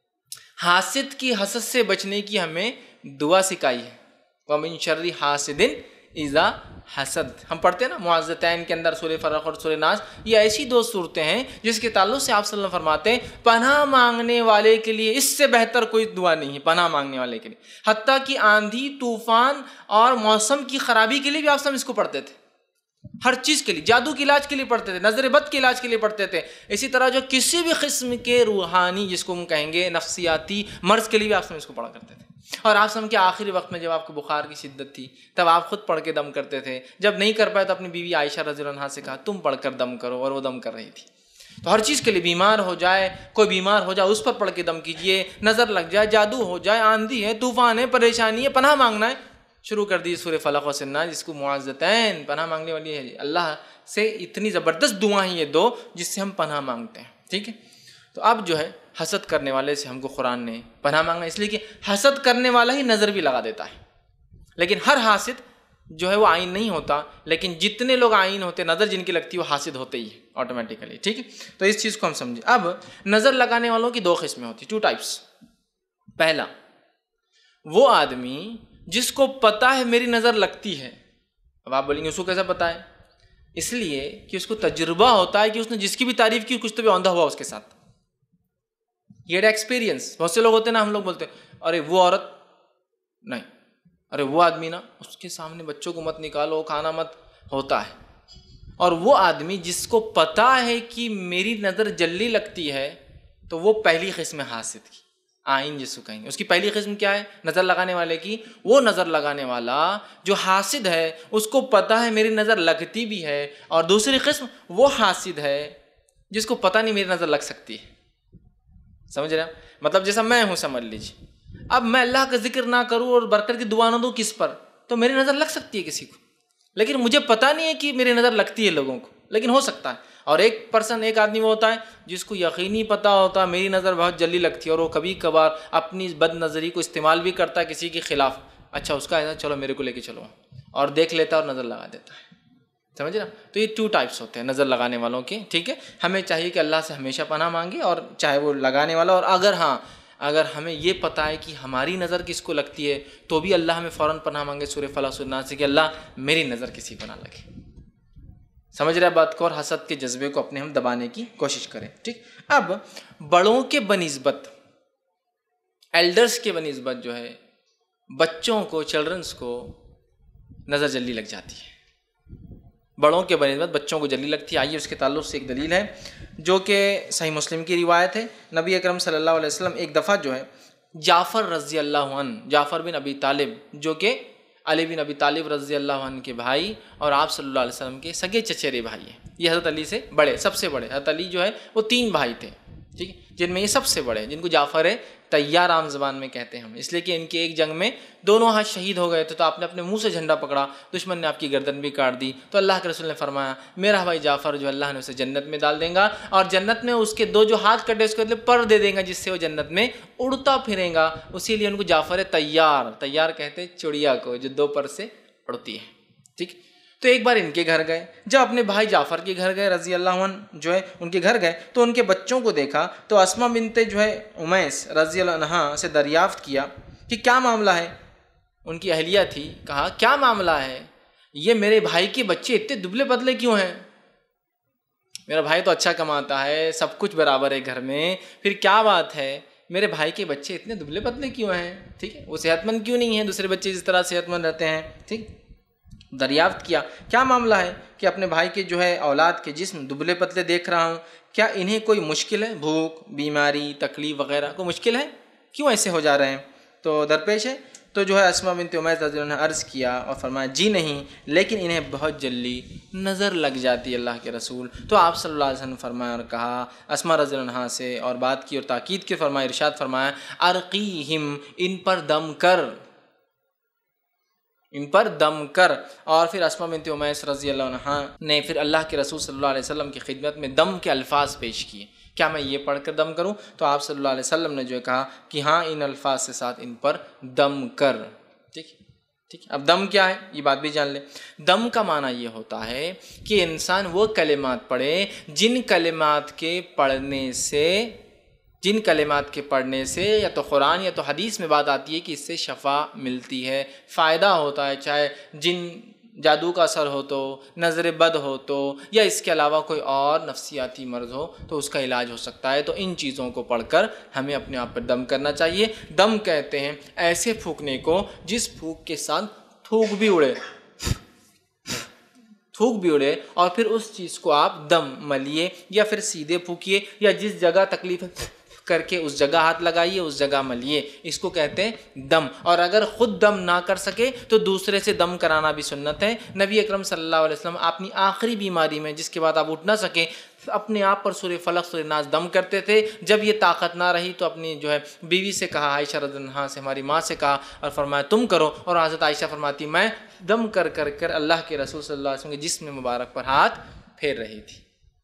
Speaker 1: حاسد کی حسد سے بچنے کی ہمیں دعا سکھائی ہے. وَمِن شَرِّ حَاسِدٍ اِذَا حسد. ہم پڑھتے ہیں نا معوذتین کے اندر سورہ فلق اور سورہ ناس. یہ ایسی دو صورتیں ہیں جس کے تعلق سے آپ صلی اللہ علیہ وسلم فرماتے ہیں پناہ مانگنے والے کے لیے اس سے بہتر کوئی دعا نہیں ہے. پناہ مانگنے والے کے لیے، حتیٰ کہ آندھی طوفان اور موسم کی خرابی کے لیے بھی آپ صلی اللہ علیہ وسلم اس کو پڑھتے تھے. ہر چیز کے لیے، جادو کے علاج کے لیے پڑھتے تھے، نظر-بد کے علاج کے لیے پڑھتے تھے. اسی طرح جو کسی بھی قسم کے روحانی، جس کو ہم کہیں گے نفسیاتی مرض کے لیے بھی آپ اس کو پڑھا کرتے تھے. اور آپ سم کے آخری وقت میں جب آپ کو بخار کی شدت تھی تب آپ خود پڑھ کے دم کرتے تھے. جب نہیں کر پائے تو اپنی بیوی عائشہ رضی اللہ عنہا سے کہا تم پڑھ کر دم کرو، اور وہ دم کر رہی تھی. تو ہر چیز کے لیے، بیمار ہو جائے، کوئی بیمار ہو جائے اس پر پڑھ کے دم کیجئے، نظر لگ جائے، جادو ہو جائے، آندھی ہے، طوفان ہے، پریشانی ہے، پناہ مانگنا ہے. شروع کر دی سورہ فلق و ناس، جس کو معوذتین پناہ مانگنے والی ہے. اللہ سے اتنی زبردست دعا ہیں یہ دو جس سے ہم پناہ مانگتے ہیں. ٹھیک ہے. تو اب جو ہے حسد کرنے والے سے ہم کو قرآن نے پناہ مانگنا، اس لیے کہ حسد کرنے والا ہی نظر بھی لگا دیتا ہے. لیکن ہر حاسد جو ہے وہ عائن نہیں ہوتا، لیکن جتنے لوگ عائن ہوتے، نظر جن کی لگتی ہے وہ حاسد ہوتے ہی آٹومیٹیکلی. ٹھیک ہے. تو اس چیز کو ہم سمجھیں. اب نظر لگانے والوں کی دو قسمیں ہوتی، ٹو ٹائپس. پہلا، وہ آدمی جس کو پتا ہے میری نظر لگتی ہے. اب آپ بولیں گے اس کو کیسا پتا ہے؟ اس لیے کہ اس کو تجربہ ہوتا ہے کہ اس نے جس کی بھی تعریف کی کچھ تو بھی اوندھا ہوا اس کے ساتھ. یہ ایکسپیرینس. بہت سے لوگ ہوتے ہیں نا، ہم لوگ بولتے ہیں ارے وہ عورت نہیں، ارے وہ آدمی نا، اس کے سامنے بچوں کو مت نکالو، کھانا مت، ہوتا ہے. اور وہ آدمی جس کو پتا ہے کہ میری نظر جلی لگتی ہے، تو وہ پہلی قسم حاسد کی، عائن جس کو کہیں گے. اس کی پہلی قسم کیا ہے نظر لگانے والے کی؟ وہ نظر لگانے والا جو حاسد ہے، اس کو پتا ہے میری نظر لگتی بھی ہے. اور دوسری قسم وہ حاسد ہے جس کو پتا نہیں میری نظر لگ سکتی ہے. سمجھ رہے ہیں؟ مطلب جیسا میں ہوں، سمجھ لیجیے. اب میں اللہ کا ذکر نہ کروں اور برکت کی دعا نہ دوں کس پر، تو میری نظر لگ سکتی ہے کسی کو، لیکن مجھے پتا نہیں ہے کہ میری نظر لگتی ہے لوگوں کو، لیکن ہو سکتا ہے. اور ایک پرسن، ایک آدمی وہ ہوتا ہے جس کو یقینی پتا ہوتا ہے میری نظر بہت جلدی لگتی ہے، اور وہ کبھی کبھار اپنی بد نظری کو استعمال بھی کرتا ہے کسی کے خلاف. اچھا اس کا ایسا، چلو میرے کو لے کے چلو، اور دیکھ لیتا ہے اور نظر لگا دیتا ہے. سمجھ نا؟ تو یہ ٹو ٹائپس ہوتے ہیں نظر لگانے والوں کے. ٹھیک ہے. ہمیں چاہیے کہ اللہ سے ہمیشہ پناہ مانگے، اور چاہے وہ لگانے والا، اور اگر ہاں اگر ہمیں یہ پتہ ہے کہ ہماری نظر کس کو لگتی ہے تو بھی اللہ ہمیں فوراً پناہ مانگے سورہ فلق سورہ ناس سے کہ اللہ میری نظر کسی کو نہ لگے. سمجھ رہے بات کو؟ اور حسد کے جذبے کو اپنے ہم دبانے کی کوشش کریں. ٹھیک. اب بڑوں کے بنسبت، ایلڈرز کے بنسبت جو ہے بچوں کو، چلڈرنس کو نظر جلدی لگ جاتی ہے. بڑوں کے بنسبت بچوں کو جلدی لگتی ہے. آئیے اس کے تعلق سے ایک دلیل ہے جو کہ صحیح مسلم کی روایت ہے. نبی اکرم صلی اللہ علیہ وسلم ایک دفعہ جو ہے جعفر رضی اللہ عنہ، جعفر بن ابی طالب جو کہ علی بن ابی طالب رضی اللہ عنہ کے بھائی اور آپ صلی اللہ علیہ وسلم کے سگے چچیرے بھائی ہیں. یہ حضرت علی سے بڑے، سب سے بڑے. حضرت علی جو ہے وہ تین بھائی تھے، ٹھیک ہے، جن میں یہ سب سے بڑے، جن کو جعفر طیار عام زبان میں کہتے ہیں ہم، اس لیے کہ ان کے ایک جنگ میں دونوں ہاتھ شہید ہو گئے تھے، تو آپ نے اپنے منہ سے جھنڈا پکڑا، دشمن نے آپ کی گردن بھی کاٹ دی، تو اللہ کے رسول نے فرمایا میرا بھائی جعفر جو اللہ نے اسے جنت میں ڈال دیں گا، اور جنت میں اس کے دو جو ہاتھ کٹے اس کے بدلے پر دے دیں گا، جس سے وہ جنت میں اڑتا پھرے گا. اسی لیے ان کو جعفر طیار، طیار کہتے ہیں چڑیا کو جو دو پر سے اڑتی ہے. ٹھیک. تو ایک بار ان کے گھر گئے، جب اپنے بھائی جعفر کے گھر گئے رضی اللہ عنہ جو ہے ان کے گھر گئے تو ان کے بچوں کو دیکھا، تو اسما بنت جو ہے امیس رضی اللہ عنہا سے دریافت کیا کہ کیا معاملہ ہے. ان کی اہلیہ تھی، کہا کیا معاملہ ہے، یہ میرے بھائی کے بچے اتنے دبلے پتلے کیوں ہیں؟ میرا بھائی تو اچھا کماتا ہے، سب کچھ برابر ہے گھر میں، پھر کیا بات ہے میرے بھائی کے بچے اتنے دبلے پتلے کیوں ہیں؟ ٹھیک ہے، وہ صحت مند کیوں نہیں ہیں؟ دوسرے بچے جس طرح صحت مند رہتے ہیں. ٹھیک. دریافت کیا کیا معاملہ ہے کہ اپنے بھائی کے جو ہے اولاد کے جسم دبلے پتلے دیکھ رہا ہوں، کیا انہیں کوئی مشکل ہے، بھوک، بیماری، تکلیف وغیرہ کوئی مشکل ہے، کیوں ایسے ہو جا رہے ہیں؟ تو درپیش ہے. تو جو ہے اسما بنت امیس رضی اللہ عنہ نے عرض کیا اور فرمایا جی نہیں، لیکن انہیں بہت جلدی نظر لگ جاتی ہے اللہ کے رسول. تو آپ صلی اللہ علیہ وسلم نے فرمایا اور کہا اسما رضی اللہ عنہ سے اور بات کی اور تاکید کی، فرمایا ارشاد فرمایا ارقیہم، ان پر دم کر، ان پر دم کر. اور پھر اسما بنت امیس رضی اللہ عنہ نے پھر اللہ کے رسول صلی اللہ علیہ وسلم کی خدمت میں دم کے الفاظ پیش کیے، کیا میں یہ پڑھ کر دم کروں؟ تو آپ صلی اللہ علیہ وسلم نے جو ہے کہا کہ ہاں ان الفاظ کے ساتھ ان پر دم کر. ٹھیک ٹھیک. اب دم کیا ہے یہ بات بھی جان لیں. دم کا معنی یہ ہوتا ہے کہ انسان وہ کلمات پڑھے جن کلمات کے پڑھنے سے جن کلمات کے پڑھنے سے یا تو قرآن یا تو حدیث میں بات آتی ہے کہ اس سے شفا ملتی ہے، فائدہ ہوتا ہے، چاہے جن جادو کا اثر ہو تو، نظر بد ہو تو، یا اس کے علاوہ کوئی اور نفسیاتی مرض ہو تو اس کا علاج ہو سکتا ہے. تو ان چیزوں کو پڑھ کر ہمیں اپنے آپ پر دم کرنا چاہیے. دم کہتے ہیں ایسے پھونکنے کو جس پھونک کے ساتھ تھوک بھی اڑے تھوک بھی اڑے اور پھر اس چیز کو آپ دم ملیے یا پھر سیدھے پھونکیے، یا جس جگہ تکلیف کر کے اس جگہ ہاتھ لگائیے، اس جگہ ملیے، اس کو کہتے ہیں دم. اور اگر خود دم نہ کر سکے تو دوسرے سے دم کرانا بھی سنت ہے. نبی اکرم صلی اللہ علیہ وسلم اپنی آخری بیماری میں جس کے بعد آپ اٹھ نہ سکیں اپنے آپ پر سورہ فلق سورہ ناس دم کرتے تھے. جب یہ طاقت نہ رہی تو اپنی جو ہے بیوی سے کہا، عائشہ رضی اللہ عنہا سے، ہماری ماں سے کہا اور فرمایا تم کرو. اور حضرت عائشہ فرماتی میں دم کر کر کر اللہ کے رسول صلی اللہ علیہ وسلم کے جسم مبارک پر ہاتھ پھیر رہی تھی.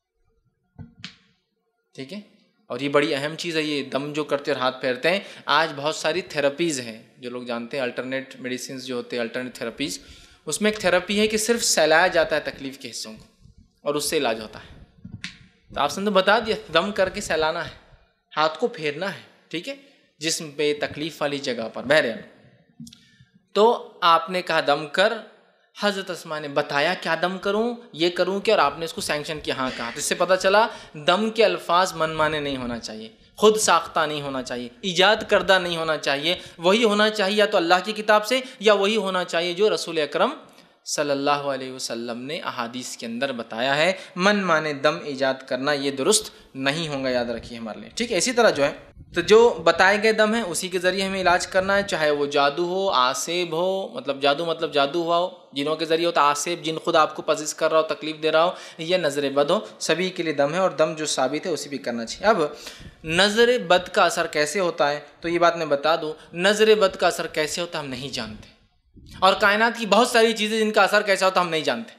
Speaker 1: ٹھیک ہے. اور یہ بڑی اہم چیز ہے، یہ دم جو کرتے اور ہاتھ پھیرتے ہیں. آج بہت ساری تھراپیز ہیں جو لوگ جانتے ہیں، الٹرنیٹ میڈیسنز جو ہوتے ہیں، الٹرنیٹ تھراپیز. اس میں ایک تھراپی ہے کہ صرف سہلایا جاتا ہے تکلیف کے حصوں کو اور اس سے علاج ہوتا ہے. تو آپ نے تو بتا دیا دم کر کے سہلانا ہے، ہاتھ کو پھیرنا ہے. ٹھیک ہے، جسم پہ تکلیف والی جگہ پر. بہرحال تو آپ نے کہا دم کر. حضرت اسما نے بتایا کیا دم کروں، یہ کروں کیا، اور آپ نے اس کو سینکشن کیا، ہاں کہا. تو اس سے پتہ چلا دم کے الفاظ من مانے نہیں ہونا چاہیے، خود ساختہ نہیں ہونا چاہیے، ایجاد کردہ نہیں ہونا چاہیے. وہی ہونا چاہیے یا تو اللہ کی کتاب سے یا وہی ہونا چاہیے جو رسول اکرم صلی اللہ علیہ وسلم نے احادیث کے اندر بتایا ہے. من مانے دم ایجاد کرنا یہ درست نہیں ہوگا، یاد رکھیے ہمارے لیے. ٹھیک ہے. اسی طرح جو ہے تو جو بتائے گئے دم ہیں اسی کے ذریعے ہمیں علاج کرنا ہے، چاہے وہ جادو ہو، آسیب ہو، مطلب جادو مطلب جادو ہوا ہو، جنوں کے ذریعے ہوتا آسیب، جن خود آپ کو پزیز کر رہا ہو، تکلیف دے رہا ہو، یا نظر بد ہو، سبھی کے لیے دم ہے. اور دم جو ثابت ہے اسی بھی کرنا چاہیے. اب نظر بد کا اثر کیسے ہوتا ہے تو یہ بات میں بتا دوں. نظر بد کا اثر کیسے ہوتا ہے ہم نہیں جانتے، اور کائنات کی بہت ساری چیزیں جن کا اثر کیسا ہوتا ہم نہیں جانتے.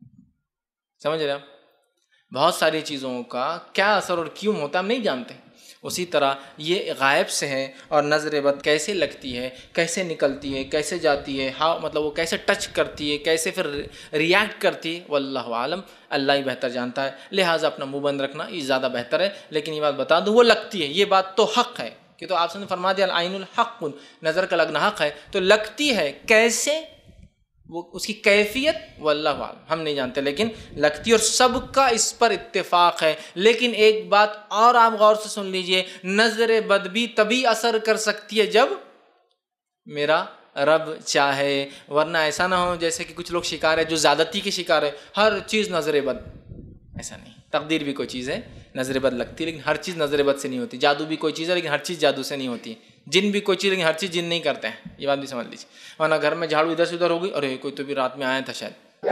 Speaker 1: سمجھ رہے آپ؟ بہت ساری چیزوں کا کیا اثر اور کیوں ہوتا ہم نہیں جانتے. اسی طرح یہ غائب سے ہے. اور نظر بد کیسے لگتی ہے، کیسے نکلتی ہے، کیسے جاتی ہے، ہاں مطلب وہ کیسے ٹچ کرتی ہے، کیسے پھر ریاکٹ کرتی ہے، واللہ عالم، اللہ ہی بہتر جانتا ہے. لہٰذا اپنا منہ بند رکھنا یہ زیادہ بہتر ہے. لیکن یہ بات بتا دوں وہ لگتی ہے، یہ بات تو حق ہے کہ تو آپ نے فرما دیا العین الحق، نظر کا لگنا حق ہے. تو لگتی ہے کیسے، وہ اس کی کیفیت واللہ عالم ہم نہیں جانتے، لیکن لگتی، اور سب کا اس پر اتفاق ہے. لیکن ایک بات اور آپ غور سے سن لیجئے، نظر بد بھی تبھی اثر کر سکتی ہے جب میرا رب چاہے، ورنہ ایسا نہ ہو جیسے کہ کچھ لوگ شکار ہے جو زیادتی کے شکار ہے، ہر چیز نظر بد. ایسا نہیں. تقدیر بھی کوئی چیز ہے نظر بد لگتی ہے، لیکن ہر چیز نظر بد سے نہیں ہوتی. جادو بھی کوئی چیز ہے لیکن ہر چیز جادو سے نہیں ہوتی. جن بھی کوئی چیز، لیکن ہر چیز جن نہیں کرتے ہیں، یہ بات بھی سمجھ لیجیے. ورنہ گھر میں جھاڑو ادھر سے ادھر ہو گئی، ارے کوئی تو بھی رات میں آیا تھا شاید،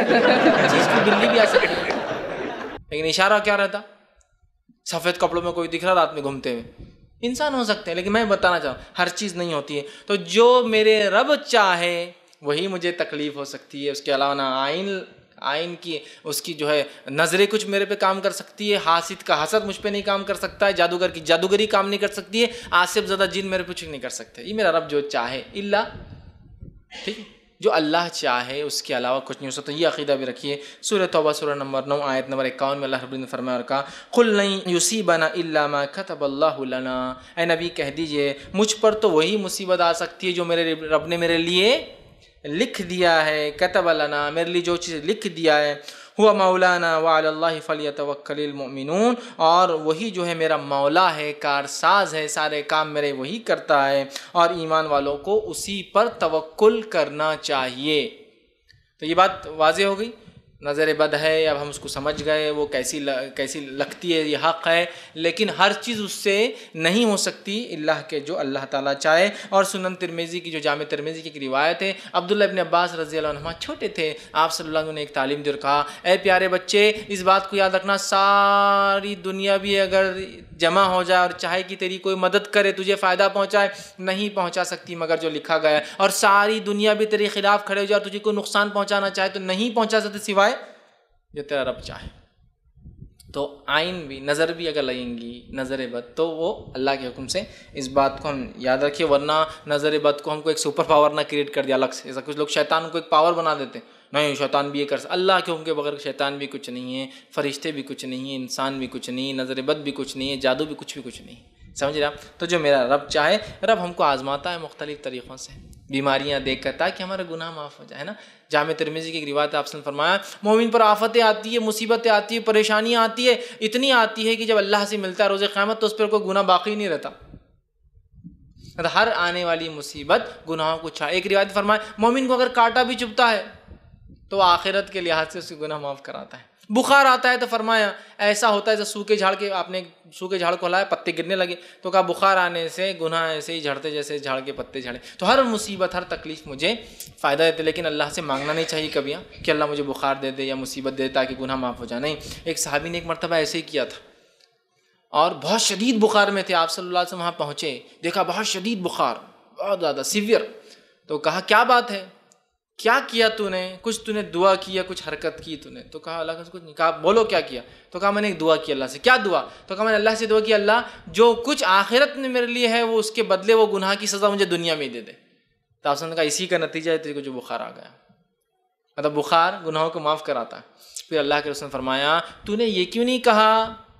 Speaker 1: چیز کی بلی بھی آ سکتی ہے، لیکن اشارہ کیا رہتا؟ سفید کپڑوں میں کوئی دکھ رہا رات میں گھومتے ہوئے، انسان ہو سکتے ہیں، لیکن میں بتانا چاہوں ہر چیز نہیں ہوتی ہے. تو جو میرے رب چاہے وہی مجھے تکلیف ہو سکتی ہے، اس کے علاوہ نہ آئین آئین کی اس کی جو ہے نظریں کچھ میرے پہ کام کر سکتی ہے، حاسد کا حسد مجھ پہ نہیں کام کر سکتا ہے، جادوگر کی جادوگری کام نہیں کر سکتی ہے، آصف زدہ جن میرے پہ کچھ نہیں کر سکتے. یہ میرا رب جو چاہے، اللہ ٹھیک ہے، جو اللہ چاہے اس کے علاوہ کچھ نہیں ہو سکتا. یہ عقیدہ بھی رکھیے. سورہ توبہ سورہ نمبر نو آیت نمبر اکاون میں اللہ رب نے فرمایا اور کہا قُلْ لَن يُصِيبَنَا إِلَّا مَا كَتَبَ اللَّهُ لَنَا. اے نبی کہہ دیجئے مجھ پر تو وہی مصیبت آ سکتی ہے جو میرے رب نے میرے لیے لکھ دیا ہے. کتب لنا، میرے لیے جو چیز لکھ دیا ہے. ہوا مولانا وعلی اللہ فلیتوکل المؤمنون، اور وہی جو ہے میرا مولا ہے، کارساز ہے، سارے کام میرے وہی کرتا ہے، اور ایمان والوں کو اسی پر توکل کرنا چاہیے. تو یہ بات واضح ہو گئی. نظر بد ہے، اب ہم اس کو سمجھ گئے وہ کیسی کیسی لگتی ہے، یہ حق ہے، لیکن ہر چیز اس سے نہیں ہو سکتی اللہ کے جو اللہ تعالیٰ چاہے. اور سنن ترمذی کی جو جامع ترمذی کی ایک روایت ہے، عبداللہ ابن عباس رضی اللہ عنہما چھوٹے تھے، آپ صلی اللہ علیہ وسلم نے ایک تعلیم دی اور کہا اے پیارے بچے اس بات کو یاد رکھنا، ساری دنیا بھی اگر جمع ہو جائے اور چاہے کہ تیری کوئی مدد کرے، تجھے فائدہ پہنچائے، نہیں پہنچا سکتی مگر جو لکھا گیا ہے. اور ساری دنیا بھی تیرے خلاف کھڑے ہو جائے اور تجھے کوئی نقصان پہنچانا چاہے تو نہیں پہنچا سکتے سوائے جو تیرا رب چاہے. تو آئین بھی، نظر بھی اگر لگیں گی نظر بد تو وہ اللہ کے حکم سے. اس بات کو ہم یاد رکھیے، ورنہ نظر بد کو ہم کو ایک سپر پاور نہ کریٹ کر دیا الگ سے. ایسا کچھ لوگ شیطان کو ایک پاور بنا دیتے ہیں، نہیں شیطان بھی یہ کر سکتا. اللہ کے حکم کے بغیر شیطان بھی کچھ نہیں ہے، فرشتے بھی کچھ نہیں ہیں، انسان بھی کچھ نہیں ہے، نظر بد بھی کچھ نہیں ہے، جادو بھی کچھ بھی کچھ نہیں. سمجھ رہے آپ؟ تو جو میرا رب چاہے، رب ہم کو آزماتا ہے مختلف طریقوں سے، بیماریاں دیکھ کر تاکہ ہمارا گناہ معاف ہو جائے نا. جامع ترمذی کی ایک روایت آپ نے فرمایا مومن پر آفتیں آتی ہے، مصیبتیں آتی ہے، پریشانیاں آتی ہے، اتنی آتی ہے کہ جب اللہ سے ملتا ہے روز قیامت تو اس پر کوئی گناہ باقی نہیں رہتا. ہر آنے والی مصیبت گناہوں کو چھا. ایک روایت فرمایا مومن کو اگر کانٹا بھی چبھتا ہے تو آخرت کے لحاظ سے اس کے گناہ معاف کراتا ہے. بخار آتا ہے تو فرمایا ایسا ہوتا ہے جیسے سوکھے جھاڑ کے، آپ نے سوکھے جھاڑ کو ہلایا پتے گرنے لگے تو کہا بخار آنے سے گناہ ایسے ہی جھڑتے جیسے جھاڑ کے پتے جھڑے. تو ہر مصیبت، ہر تکلیف مجھے فائدہ دیتے، لیکن اللہ سے مانگنا نہیں چاہیے کبھی کہ اللہ مجھے بخار دے دے یا مصیبت دے دے تاکہ گناہ معاف ہو جائے. نہیں، ایک صحابی نے ایک مرتبہ ایسے ہی کیا تھا اور بہت شدید بخار میں تھے. آپ صلی اللہ علیہ وسلم وہاں پہنچے، دیکھا بہت شدید بخار، بہت زیادہ سیویئر. تو کہا کیا بات ہے، کیا کیا تو نے؟ کچھ تو نے دعا کی یا کچھ حرکت کی تو نے؟ تو کہا اللہ کا کچھ نہیں. کہا بولو کیا کیا؟ تو کہا میں نے ایک دعا کی اللہ سے. کیا دعا؟ تو کہا میں نے اللہ سے دعا کی اللہ جو کچھ آخرت میں میرے لیے ہے وہ اس کے بدلے وہ گناہ کی سزا مجھے دنیا میں ہی دے دے. تو آپ نے کہا اسی کا نتیجہ ہے تیرے کو جو بخار آ گیا. مطلب بخار گناہوں کو معاف کراتا ہے. پھر اللہ کے رسول نے فرمایا تو نے یہ کیوں نہیں کہا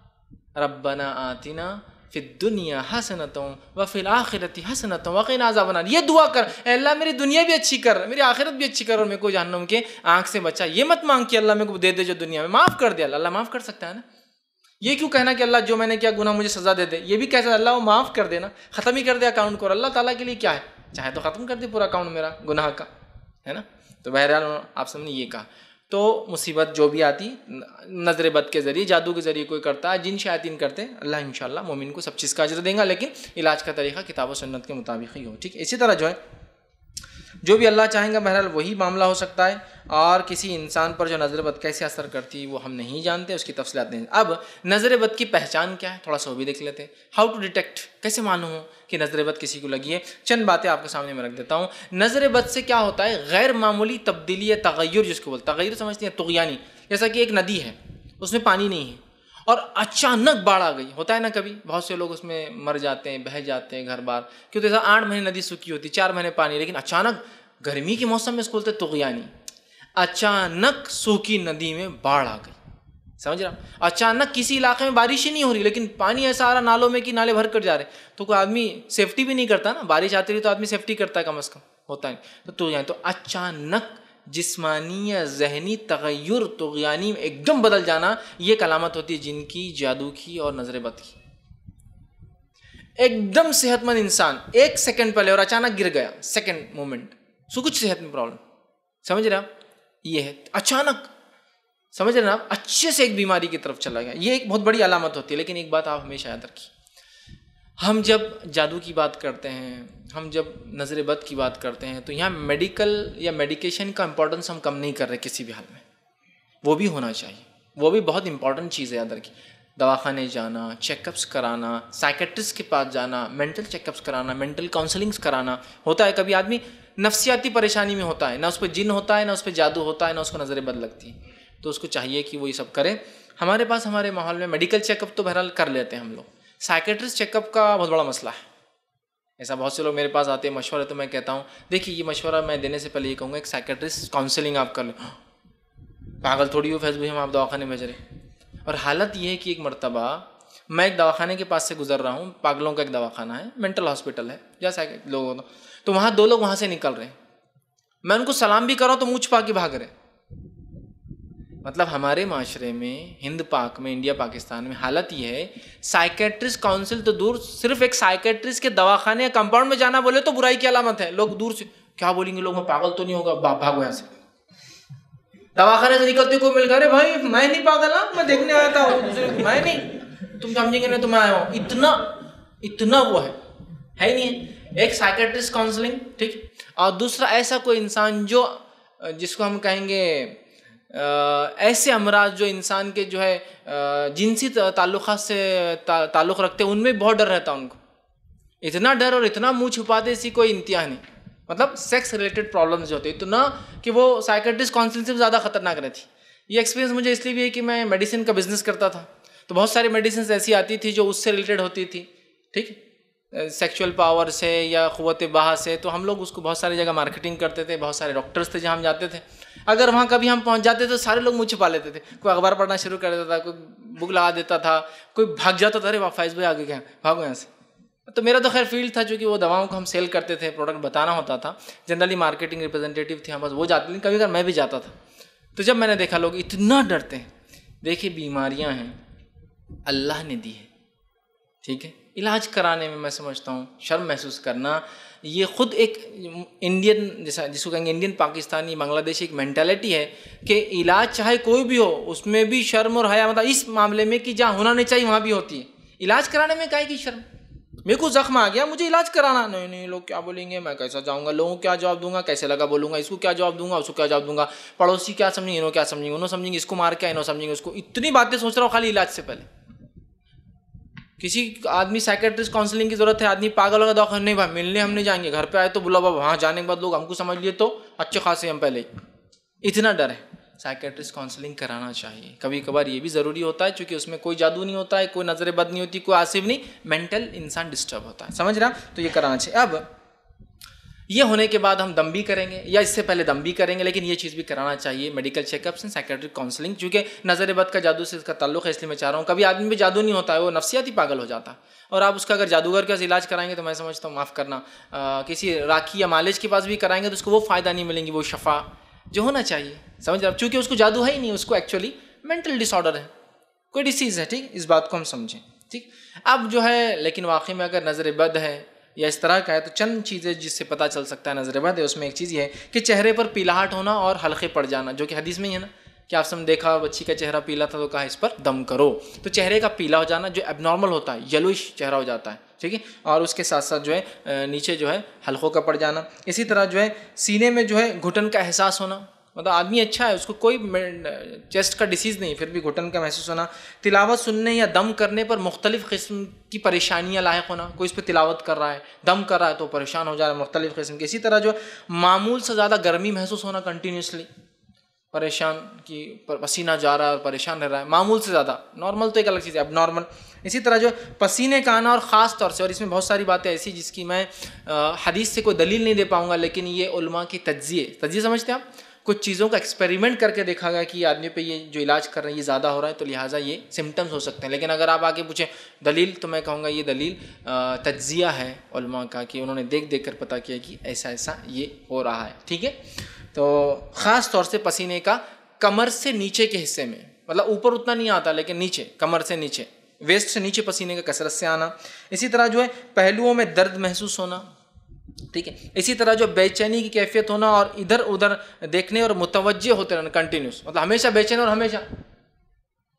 Speaker 1: ربنا آتنا فی الدنیا حسنۃ وفی الآخرۃ حسنۃ وقنا عذاب النار. یہ دعا کر اے اللہ میری دنیا بھی اچھی کر، میری آخرت بھی اچھی کر، اور میرے کو جہنم کے آنکھ سے بچا. یہ مت مانگ کہ اللہ میرے کو دے دے جو دنیا میں، معاف کر دے. اللہ معاف کر سکتا ہے نا. یہ کیوں کہنا کہ اللہ جو میں نے کیا گناہ مجھے سزا دے دے. یہ بھی کہتا ہے اللہ وہ معاف کر دینا، ختم ہی کر دے اکاؤنٹ کو. اللہ تعالیٰ کے لیے کیا ہے، چاہے تو ختم کر دے پورا اکاؤنٹ میرا گناہ کا، ہے نا. تو بہرحال آپ سب نے یہ کہا. تو مصیبت جو بھی آتی نظر بد کے ذریعے، جادو کے ذریعے کوئی کرتا ہے، جن شیاطین کرتے، اللہ انشاءاللہ مومن کو سب چیز کا اجر دیں گا، لیکن علاج کا طریقہ کتاب و سنت کے مطابق ہی ہو. ٹھیک ہے. اسی طرح جو ہے جو بھی اللہ چاہیں گا بہرحال وہی معاملہ ہو سکتا ہے. اور کسی انسان پر جو نظر بد کیسے اثر کرتی وہ ہم نہیں جانتے، اس کی تفصیلات نہیں. اب نظر بد کی پہچان کیا ہے تھوڑا سا وہ بھی دیکھ لیتے ہیں. ہاؤ ٹو ڈیٹیکٹ، کیسے معلوم ہو کہ نظر بد کسی کو لگی ہے. چند باتیں آپ کے سامنے میں رکھ دیتا ہوں. نظر بد سے کیا ہوتا ہے، غیر معمولی تبدیلی یا تغیر، جس کو بولتے ہیں تغیر سمجھتے ہیں طغیانی. جیسا کہ ایک ندی ہے، اس میں پانی نہیں ہے اور اچانک باڑھ آ گئی. ہوتا ہے نا کبھی، بہت سے لوگ اس میں مر جاتے ہیں، بہہ جاتے ہیں گھر بار. کیوں؟ تو ایسا آٹھ مہینے ندی سوکھی ہوتی، چار مہینے پانی، لیکن اچانک گرمی کے موسم میں اس کو بولتے طغیانی. اچانک سوکھی ندی میں باڑھ آ گئی. سمجھ رہا؟ اچانک کسی علاقے میں بارش ہی نہیں ہو رہی لیکن پانی ایسا آ رہا نالوں میں کہ نالے بھر کر جا رہے. تو کوئی آدمی سیفٹی بھی نہیں کرتا نا، بارش آتی رہی تو آدمی سیفٹی کرتا ہے کم از کم، ہوتا ہے. تو طغیان تو اچانک جسمانی یا ذہنی تغیر طغیانی میں ایک دم بدل جانا، یہ ایک علامت ہوتی ہے جن کی، جادو کی اور نظر بد کی. ایک دم صحت مند انسان ایک سیکنڈ پہلے اور اچانک گر گیا، سیکنڈ مومنٹ سو کچھ صحت میں پرابلم. سمجھ رہے آپ؟ یہ ہے اچانک، سمجھ رہے نا آپ، اچھے سے ایک بیماری کی طرف چلا گیا. یہ ایک بہت بڑی علامت ہوتی ہے. لیکن ایک بات آپ ہمیشہ یاد رکھیے، ہم جب جادو کی بات کرتے ہیں، ہم جب نظر بد کی بات کرتے ہیں، تو یہاں میڈیکل یا میڈیکیشن کا امپورٹنس ہم کم نہیں کر رہے کسی بھی حال میں، وہ بھی ہونا چاہیے، وہ بھی بہت امپورٹنٹ چیز ہے یاد رکھیے۔ دواخانے جانا، چیک اپس کرانا، سائیکٹرسٹ کے پاس جانا، مینٹل چیک اپس کرانا، مینٹل کاؤنسلنگس کرانا ہوتا ہے۔ کبھی آدمی نفسیاتی پریشانی میں ہوتا ہے، نہ اس پہ جن ہوتا ہے، نہ اس پہ جادو ہوتا ہے، نہ اس کو نظر بد لگتی ہے، تو اس کو چاہیے کہ وہ یہ سب کرے۔ ہمارے پاس ہمارے ماحول میں میڈیکل چیک اپ تو بہرحال کر لیتے ہیں ہم لوگ، سائیکٹرسٹ چیک اپ کا بہت بڑا مسئلہ ہے۔ ایسا بہت سے لوگ میرے پاس آتے ہیں مشورہ، تو میں کہتا ہوں دیکھیے یہ مشورہ میں دینے سے پہلے یہ کہوں گا ایک سائیکٹرسٹ کاؤنسلنگ آپ کر لیں۔ پاگل تھوڑی ہو فیض بھائی ہم آپ دواخانے بھیج رہے۔ اور حالت یہ ہے کہ ایک مرتبہ میں ایک دواخانے کے پاس سے گزر رہا ہوں، پاگلوں کا ایک دواخانہ ہے، مینٹل ہاسپٹل ہے جیسا لوگ، تو وہاں دو لوگ وہاں سے نکل رہے ہیں، میں ان کو سلام بھی کر رہا ہوں تو منہ چھپا کے بھاگ رہے۔ مطلب ہمارے معاشرے میں، ہند پاک میں، انڈیا پاکستان میں حالت یہ ہے، سائیکٹرسٹ کاؤنسل تو دور، صرف ایک سائیکٹرسٹ کے دواخانے یا کمپاؤنڈ میں جانا بولے تو برائی کی علامت ہے۔ لوگ دور سے کیا بولیں گے، لوگ میں پاگل تو نہیں ہوگا، بھاگو یہاں سے۔ دواخانے سے نکلتے کوئی مل گئے، بھائی میں نہیں پاگل ہوں، میں دیکھنے آیا تھا، میں نہیں، تم سمجھیں گے نہیں تو میں آیا ہوں۔ اتنا اتنا وہ ہے ہے نہیں ایک سائیکٹرسٹ کاؤنسلنگ، ٹھیک۔ اور دوسرا ایسا کوئی انسان جو جس کو ہم کہیں گے ایسے امراض جو انسان کے جو ہے جنسی تعلقات سے تعلق رکھتے ہیں، ان میں بہت ڈر رہتا ہے ان کو، اتنا ڈر اور اتنا منہ چھپاتے اسی کوئی انتہا نہیں۔ مطلب سیکس ریلیٹڈ پرابلمز جو ہوتے ہیں اتنا کہ وہ سائیکٹرسٹ کاؤنسلنگ سے زیادہ خطرناک رہتی۔ یہ ایکسپیرینس مجھے اس لیے بھی ہے کہ میں میڈیسن کا بزنس کرتا تھا، تو بہت ساری میڈیسنز ایسی آتی تھی جو اس سے ریلیٹڈ ہوتی تھی، ٹھیک، سیکچول پاور سے یا قوت بہا سے، تو ہم لوگ اس کو بہت ساری جگہ مارکیٹنگ کرتے تھے، بہت سارے ڈاکٹرز تھے جہاں ہم جاتے تھے، اگر وہاں کبھی ہم پہنچ جاتے تو سارے لوگ منہ چھپا لیتے تھے، کوئی اخبار پڑھنا شروع کر دیتا تھا، کوئی بک لگا دیتا تھا، کوئی بھاگ جاتا تھا، ارے فائز بھائی آگے کیا بھاگو یہاں سے۔ تو میرا تو خیر فیلڈ تھا، چونکہ وہ دواؤں کو ہم سیل کرتے تھے، پروڈکٹ بتانا ہوتا تھا، جنرلی مارکیٹنگ ریپرزینٹیٹیو تھے ہم، بس وہ جاتے تھے، کبھی کبھی میں بھی جاتا تھا۔ تو جب میں نے دیکھا لوگ اتنا ڈرتے ہیں، دیکھیے بیماریاں ہیں اللہ نے دی ہے، ٹھیک ہے، علاج کرانے میں میں سمجھتا ہوں شرم محسوس کرنا یہ خود ایک انڈین جیسا جس کو کہیں گے انڈین پاکستانی بنگلہ دیشی ایک مینٹیلٹی ہے کہ علاج چاہے کوئی بھی ہو اس میں بھی شرم اور حیا، مطلب اس معاملے میں کہ جہاں ہونا نہیں چاہیے وہاں بھی ہوتی ہے۔ علاج کرانے میں کائے کی شرم، میرے کو زخم آ گیا مجھے علاج کرانا، نہیں نہیں لوگ کیا بولیں گے، میں کیسا جاؤں گا، لوگوں کو کیا جواب دوں گا، کیسے لگا بولوں گا، اس کو کیا جواب دوں گا، اس کو کیا جواب دوں گا، پڑوسی کیا سمجھیں گے، انہوں کیا سمجھیں گے، انہوں سمجھیں گے اس کو مار کے، انہوں سمجھیں گے اس کو، اتنی باتیں سوچ رہا ہوں خالی علاج سے پہلے۔ کسی آدمی سائیکٹرسٹ کاؤنسلنگ کی ضرورت ہے، آدمی پاگل ہوگا دواخانہ نہیں بھائی ملنے ہم نہیں جائیں گے، گھر پہ آئے تو بلا بابا، وہاں جانے کے بعد لوگ ہم کو سمجھ لیے تو اچھے خاصے ہم پہلے ہی، اتنا ڈر ہے۔ سائیکٹرسٹ کاؤنسلنگ کرانا چاہیے، کبھی کبھار یہ بھی ضروری ہوتا ہے چونکہ اس میں کوئی جادو نہیں ہوتا ہے، کوئی نظر بد نہیں ہوتی، کوئی آصف نہیں، مینٹل انسان ڈسٹرب ہوتا ہے، سمجھ رہا، تو یہ کرانا چاہیے۔ اب یہ ہونے کے بعد ہم دم بھی کریں گے یا اس سے پہلے دم بھی کریں گے، لیکن یہ چیز بھی کرانا چاہیے، medical check ups and psychiatric counselling, چونکہ نظر بد کا جادو سے اس کا تعلق ہے، اس لیے میں چاہ رہا ہوں، کبھی آدمی میں جادو نہیں ہوتا ہے، وہ نفسیاتی پاگل ہو جاتا ہے، اور آپ اس کا اگر جادوگر کے پاس علاج کرائیں گے تو میں سمجھتا ہوں معاف کرنا کسی راکھی یا مالج کے پاس بھی کرائیں گے تو اس کو وہ فائدہ نہیں ملیں گی، وہ شفا جو ہونا چاہیے، سمجھ رہے، چونکہ اس کو جادو ہے ہی نہیں، اس کو ایکچولی مینٹل ڈس آرڈر ہے، کوئی ڈیسیز ہے، ٹھیک، اس بات کو ہم سمجھیں، ٹھیک۔ اب جو ہے لیکن واقعی میں اگر نظر بد ہے یا اس طرح کا ہے تو چند چیزیں جس سے پتہ چل سکتا ہے نظر بد ہے، اس میں ایک چیز یہ ہے کہ چہرے پر پیلاہٹ ہونا اور حلقے پڑ جانا، جو کہ حدیث میں ہی ہے نا کہ آپ نے دیکھا بچی کا چہرہ پیلا تھا تو کہا اس پر دم کرو، تو چہرے کا پیلا ہو جانا جو اب نارمل ہوتا ہے، یلوش چہرہ ہو جاتا ہے، ٹھیک ہے، اور اس کے ساتھ ساتھ جو ہے نیچے جو ہے حلقوں کا پڑ جانا، اسی طرح جو ہے سینے میں جو ہے گھٹن کا احساس ہونا، مطلب آدمی اچھا ہے اس کو کوئی چیسٹ کا ڈیسیز نہیں پھر بھی گھٹن کا محسوس ہونا، تلاوت سننے یا دم کرنے پر مختلف قسم کی پریشانیاں لاحق ہونا، کوئی اس پہ تلاوت کر رہا ہے دم کر رہا ہے تو پریشان ہو جا رہا ہے مختلف قسم کی، اسی طرح جو معمول سے زیادہ گرمی محسوس ہونا، کنٹینیوسلی پریشان کی پسینہ جا رہا ہے اور پریشان رہ رہا ہے، معمول سے زیادہ، نارمل تو ایک الگ چیز ہے، اب نارمل، اسی طرح جو پسینے کا آنا، اور خاص طور سے، اور اس میں بہت ساری باتیں ایسی جس کی میں حدیث سے کوئی دلیل نہیں دے پاؤں گا، لیکن یہ علماء کی تجزیے تجزیے سمجھتے ہیں آپ، کچھ چیزوں کا ایکسپیریمنٹ کر کے دیکھا گیا کہ یہ آدمی پہ یہ جو علاج کر رہے ہیں یہ زیادہ ہو رہا ہے تو لہٰذا یہ سمٹمز ہو سکتے ہیں، لیکن اگر آپ آگے پوچھیں دلیل تو میں کہوں گا یہ دلیل تجزیہ ہے علماء کا کہ انہوں نے دیکھ دیکھ کر پتہ کیا کہ ایسا ایسا یہ ہو رہا ہے، ٹھیک ہے۔ تو خاص طور سے پسینے کا کمر سے نیچے کے حصے میں، مطلب اوپر اتنا نہیں آتا لیکن نیچے، کمر سے نیچے، ویسٹ سے نیچے پسینے کا کثرت سے آنا، اسی طرح جو ہے پہلوؤں میں درد محسوس ہونا، ٹھیک ہے، اسی طرح جو بے چینی کی کیفیت ہونا اور ادھر ادھر دیکھنے اور متوجہ ہوتے رہنا کنٹینیوس، مطلب ہمیشہ بے چین اور ہمیشہ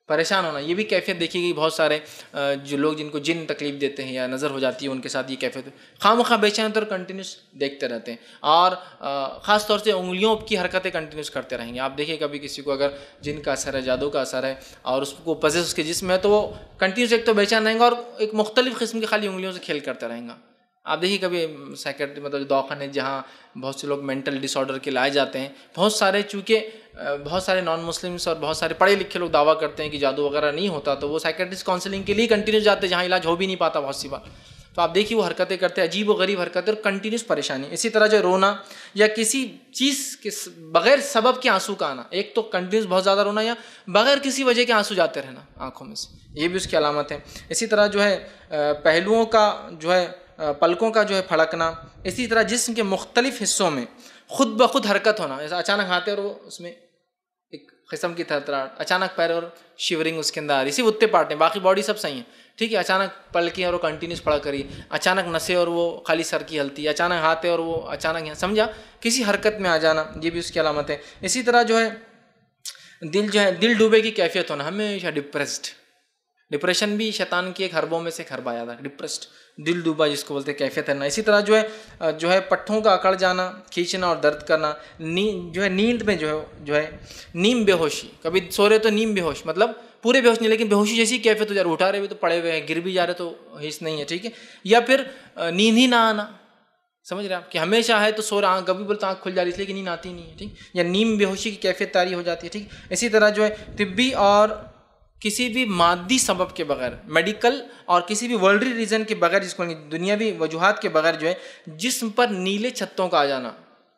Speaker 1: پریشان ہونا، یہ بھی کیفیت دیکھی گئی. بہت سارے جو لوگ جن کو جن تکلیف دیتے ہیں یا نظر ہو جاتی ہے ان کے ساتھ یہ کیفیت خواہ مخواہ بے چین طور کنٹینیوس دیکھتے رہتے ہیں، اور خاص طور سے انگلیوں کی حرکتیں کنٹینیوس کرتے رہیں گے. آپ دیکھیں کبھی کسی کو اگر جن کا اثر ہے، جادو کا اثر ہے، اور اس کو پزس اس کے جسم میں ہے، تو وہ کنٹینیوس ایک تو بے چین رہیں گا اور ایک مختلف قسم کی خالی انگلیوں سے کھیل کرتا رہیں گا. آپ دیکھیے کبھی سائیکیٹری مطلب دواخانے جہاں بہت سے لوگ مینٹل ڈس آرڈر کے لائے جاتے ہیں، بہت سارے چونکہ بہت سارے نان مسلمس اور بہت سارے پڑھے لکھے لوگ دعویٰ کرتے ہیں کہ جادو وغیرہ نہیں ہوتا، تو وہ سائیکیٹرسٹ کاؤنسلنگ کے لیے کنٹینیوس جاتے ہیں جہاں علاج ہو بھی نہیں پاتا بہت سی بار. تو آپ دیکھیے وہ حرکتیں کرتے ہیں، عجیب و غریب حرکتیں اور کنٹینیوس پریشانی. اسی طرح جو رونا یا کسی چیز کے بغیر سبب کے آنسو کا آنا، ایک تو کنٹینیوس بہت زیادہ رونا یا بغیر کسی وجہ کے آنسو جاتے رہنا آنکھوں میں سے، یہ بھی اس کی علامت ہے. اسی طرح جو ہے پہلوؤں کا جو ہے پلکوں کا جو ہے پھڑکنا. اسی طرح جسم کے مختلف حصوں میں خود بخود حرکت ہونا، جیسا اچانک ہاتھیں اور وہ اس میں ایک قسم کی تھرتھراہٹ، اچانک پیر اور شیورنگ اس کے اندر آ رہی، صرف اتنے پارٹ ہیں، باقی باڈی سب صحیح ہیں، ٹھیک ہے. اچانک پلکیں اور وہ کنٹینیوس پڑا کری، اچانک نسیں اور وہ خالی سر کی ہلتی، اچانک ہاتھ اور وہ اچانک یہاں سمجھا کسی حرکت میں آ جانا، یہ بھی اس کی علامت ہے. اسی طرح جو ہے دل جو ہے دل ڈوبے کی کیفیت ہونا، ہمیشہ ڈپریسڈ. ڈپریشن بھی شیطان کی ایک حربوں میں سے ایک حربہ آیا تھا، ڈپریسڈ، دل ڈوبا جس کو بولتے ہیں کیفیت ہے نا. اسی طرح جو ہے جو ہے پٹھوں کا اکڑ جانا، کھینچنا اور درد کرنا. نیند جو ہے نیند میں جو ہے جو ہے نیم بے ہوشی، کبھی سو رہے تو نیم بے ہوش، مطلب پورے بے ہوش نہیں لیکن بے ہوشی جیسی کیفیت ہو جا رہی، اٹھا رہے ہوئے تو پڑے ہوئے ہیں، گر بھی جا رہے تو حس نہیں ہے، ٹھیک ہے. یا پھر نیند ہی نہ آنا، سمجھ رہے آپ کہ ہمیشہ ہے تو سو رہا، کبھی بولتا آنکھ کھل جا رہی اس لیے کہ نیند آتی نہیں ہے، ٹھیک. یا نیم بے ہوشی کی کیفیت طاری ہو جاتی ہے، ٹھیک. اسی طرح جو ہے طبی اور کسی بھی مادی سبب کے بغیر، میڈیکل اور کسی بھی ورلڈلی ریزن کے بغیر، جس کو دنیاوی وجوہات کے بغیر جو ہے جسم پر نیلے چھتوں کا آ جانا،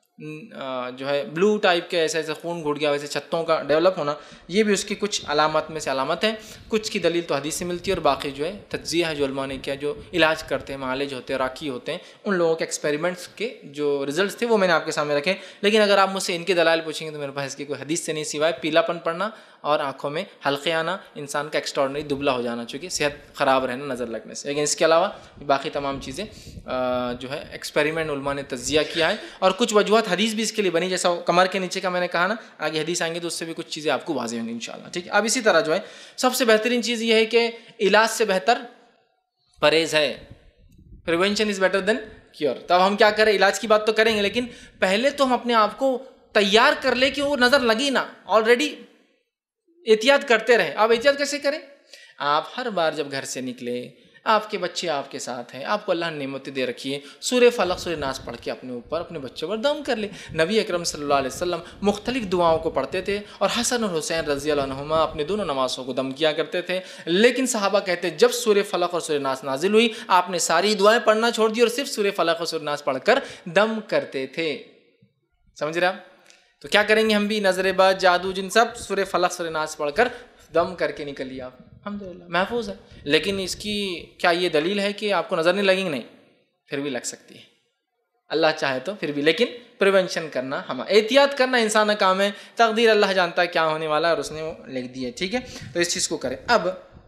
Speaker 1: جو ہے بلو ٹائپ کے ایسے ایسے خون گھٹ گیا ویسے چھتوں کا ڈیولپ ہونا، یہ بھی اس کی کچھ علامات میں سے علامت ہے. کچھ کی دلیل تو حدیث سے ملتی ہے اور باقی جو ہے تجزیہ ہے جو علماء نے کیا، جو علاج کرتے ہیں، معالج ہوتے ہیں، راکی ہوتے ہیں، ان لوگوں کے ایکسپیریمنٹس کے جو ریزلٹس تھے وہ میں نے آپ کے سامنے رکھے. لیکن اگر آپ مجھ سے ان کے دلائل پوچھیں گے تو میرے پاس اس کی کوئی حدیث سے نہیں سوائے پیلا پن پڑنا اور آنکھوں میں حلقے آنا، انسان کا ایکسٹراڈنری دبلا ہو جانا، چونکہ صحت خراب رہنا نظر لگنے سے. لیکن اس کے علاوہ باقی تمام چیزیں جو ہے ایکسپیریمنٹ علماء نے تجزیہ کیا ہے، اور کچھ وجوہات حدیث بھی اس کے لیے بنی، جیسا کمر کے نیچے کا میں نے کہا نا، آگے حدیث آئیں گے تو اس سے بھی کچھ چیزیں آپ کو واضح ہوں گی انشاءاللہ، ٹھیک ہے. اب اسی طرح جو ہے سب سے بہترین چیز یہ ہے کہ علاج سے بہتر پرہیز ہے، prevention is better than cure. تب ہم کیا کریں، علاج کی بات تو کریں گے لیکن پہلے تو ہم اپنے آپ کو تیار کر لیں کہ وہ نظر لگی نہ، آلریڈی احتیاط کرتے رہیں. آپ احتیاط کیسے کریں؟ آپ ہر بار جب گھر سے نکلے، آپ کے بچے آپ کے ساتھ ہیں، آپ کو اللہ نے نعمتیں دے رکھی ہے، سورہ فلق سورہ ناس پڑھ کے اپنے اوپر اپنے بچوں پر دم کر لے. نبی اکرم صلی اللہ علیہ وسلم مختلف دعاؤں کو پڑھتے تھے اور حسن اور حسین رضی اللہ عنہما اپنے دونوں نمازوں کو دم کیا کرتے تھے. لیکن صحابہ کہتے جب سورہ فلق اور سورہ ناس نازل ہوئی آپ نے ساری دعائیں پڑھنا چھوڑ دی اور صرف سورہ فلق اور سورہ ناس پڑھ کر دم کرتے تھے. سمجھ رہے آپ؟ تو کیا کریں گے ہم بھی، نظر-e-bad، جادو، جن سب سورہ فلق سورہ ناس پڑھ کر دم کر کے نکلیے آپ، الحمدللہ محفوظ ہے. لیکن اس کی کیا یہ دلیل ہے کہ آپ کو نظر نہیں لگیں گے؟ نہیں، پھر بھی لگ سکتی ہے، اللہ چاہے تو پھر بھی. لیکن پریونشن کرنا، ہم احتیاط کرنا انسان کا کام ہے، تقدیر اللہ جانتا ہے کیا ہونے والا ہے اور اس نے وہ لکھ دی ہے، ٹھیک ہے. تو اس چیز کو کریں. اب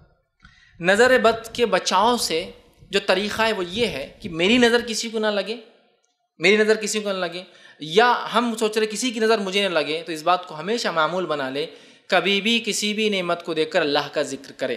Speaker 1: نظر بد کے بچاؤ سے جو طریقہ ہے وہ یہ ہے کہ میری نظر کسی کو نہ لگے، میری نظر کسی کو نہ لگے، یا ہم سوچ رہے کسی کی نظر مجھے نہ لگے، تو اس بات کو ہمیشہ معمول بنا لے، کبھی بھی کسی بھی نعمت کو دیکھ کر اللہ کا ذکر کرے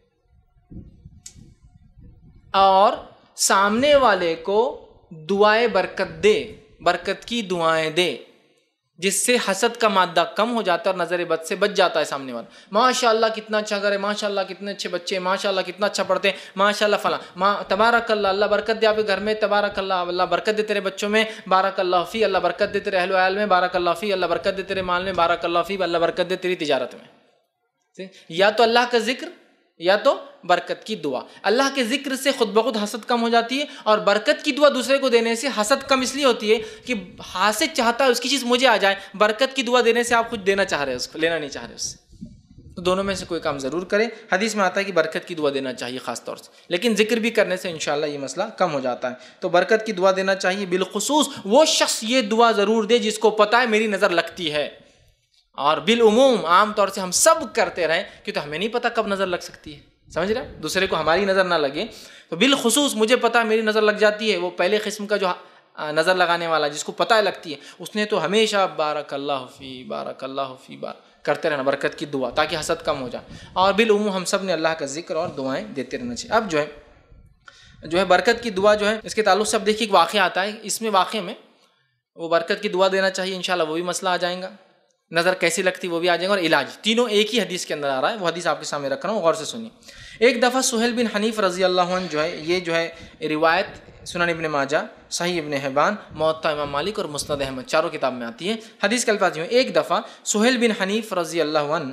Speaker 1: اور سامنے والے کو دعائیں برکت دے، برکت کی دعائیں دے، جس سے حسد کا مادہ کم ہو جاتا ہے اور نظر بد سے بچ جاتا ہے سامنے والا. ماشاء اللہ کتنا اچھا کرے، ماشاء اللہ کتنے اچھے بچے، ماشاء اللہ کتنا اچھا پڑھتے ہیں، ماشاء اللہ فلاں، ماں تبارک اللہ، اللہ برکت دے آپ کے گھر میں، تبارک اللہ، اللہ برکت دے تیرے بچوں میں، بارک اللہ فی، اللہ برکت دے تیرے اہل و عیال میں، بارک اللہ فی، اللہ برکت دے تیرے مال میں، بارک اللہ فی، اللہ برکت دے تیری تجارت میں. یا تو اللہ کا ذکر یا تو برکت کی دعا. اللہ کے ذکر سے خود بخود حسد کم ہو جاتی ہے، اور برکت کی دعا دوسرے کو دینے سے حسد کم اس لیے ہوتی ہے کہ حاسد چاہتا ہے اس کی چیز مجھے آ جائے، برکت کی دعا دینے سے آپ خود دینا چاہ رہے ہیں، اس کو لینا نہیں چاہ رہے اس سے. تو دونوں میں سے کوئی کام ضرور کرے. حدیث میں آتا ہے کہ برکت کی دعا دینا چاہیے خاص طور سے، لیکن ذکر بھی کرنے سے انشاءاللہ یہ مسئلہ کم ہو جاتا ہے. تو برکت کی دعا دینا چاہیے. بالخصوص وہ شخص یہ دعا ضرور دے جس کو پتہ ہے میری نظر لگتی ہے، اور بالعموم عام طور سے ہم سب کرتے رہیں کہ تو ہمیں نہیں پتہ کب نظر لگ سکتی ہے. سمجھ رہے ہیں؟ دوسرے کو ہماری نظر نہ لگے تو بالخصوص مجھے پتا میری نظر لگ جاتی ہے. وہ پہلے قسم کا جو نظر لگانے والا جس کو پتہ لگتی ہے اس نے تو ہمیشہ بارک اللہ فی، بارک اللہ فی، بار کرتے رہنا برکت کی دعا تاکہ حسد کم ہو جائے. اور بالعموم ہم سب نے اللہ کا ذکر اور دعائیں دیتے رہنا چاہیے. اب جو ہے جو ہے برکت کی دعا جو ہے اس کے تعلق سے اب دیکھیے ایک واقعہ آتا ہے. اس میں واقعے میں وہ برکت کی دعا دینا چاہیے انشاءاللہ وہ بھی مسئلہ آ جائیں گا, نظر کیسی لگتی وہ بھی آ جائیں گا, اور علاج تینوں ایک ہی حدیث کے اندر آ رہا ہے. وہ حدیث آپ کے سامنے رکھ رہا ہوں, غور سے سنیے. ایک دفعہ سہیل بن حنیف رضی اللہ عنہ جو ہے یہ جو ہے روایت سنن ابن ماجہ, صحیح ابن حبان, موطا امام مالک اور مسند احمد چاروں کتاب میں آتی ہے. حدیث کے الفاظ میں ایک دفعہ سہیل بن حنیف رضی اللہ عنہ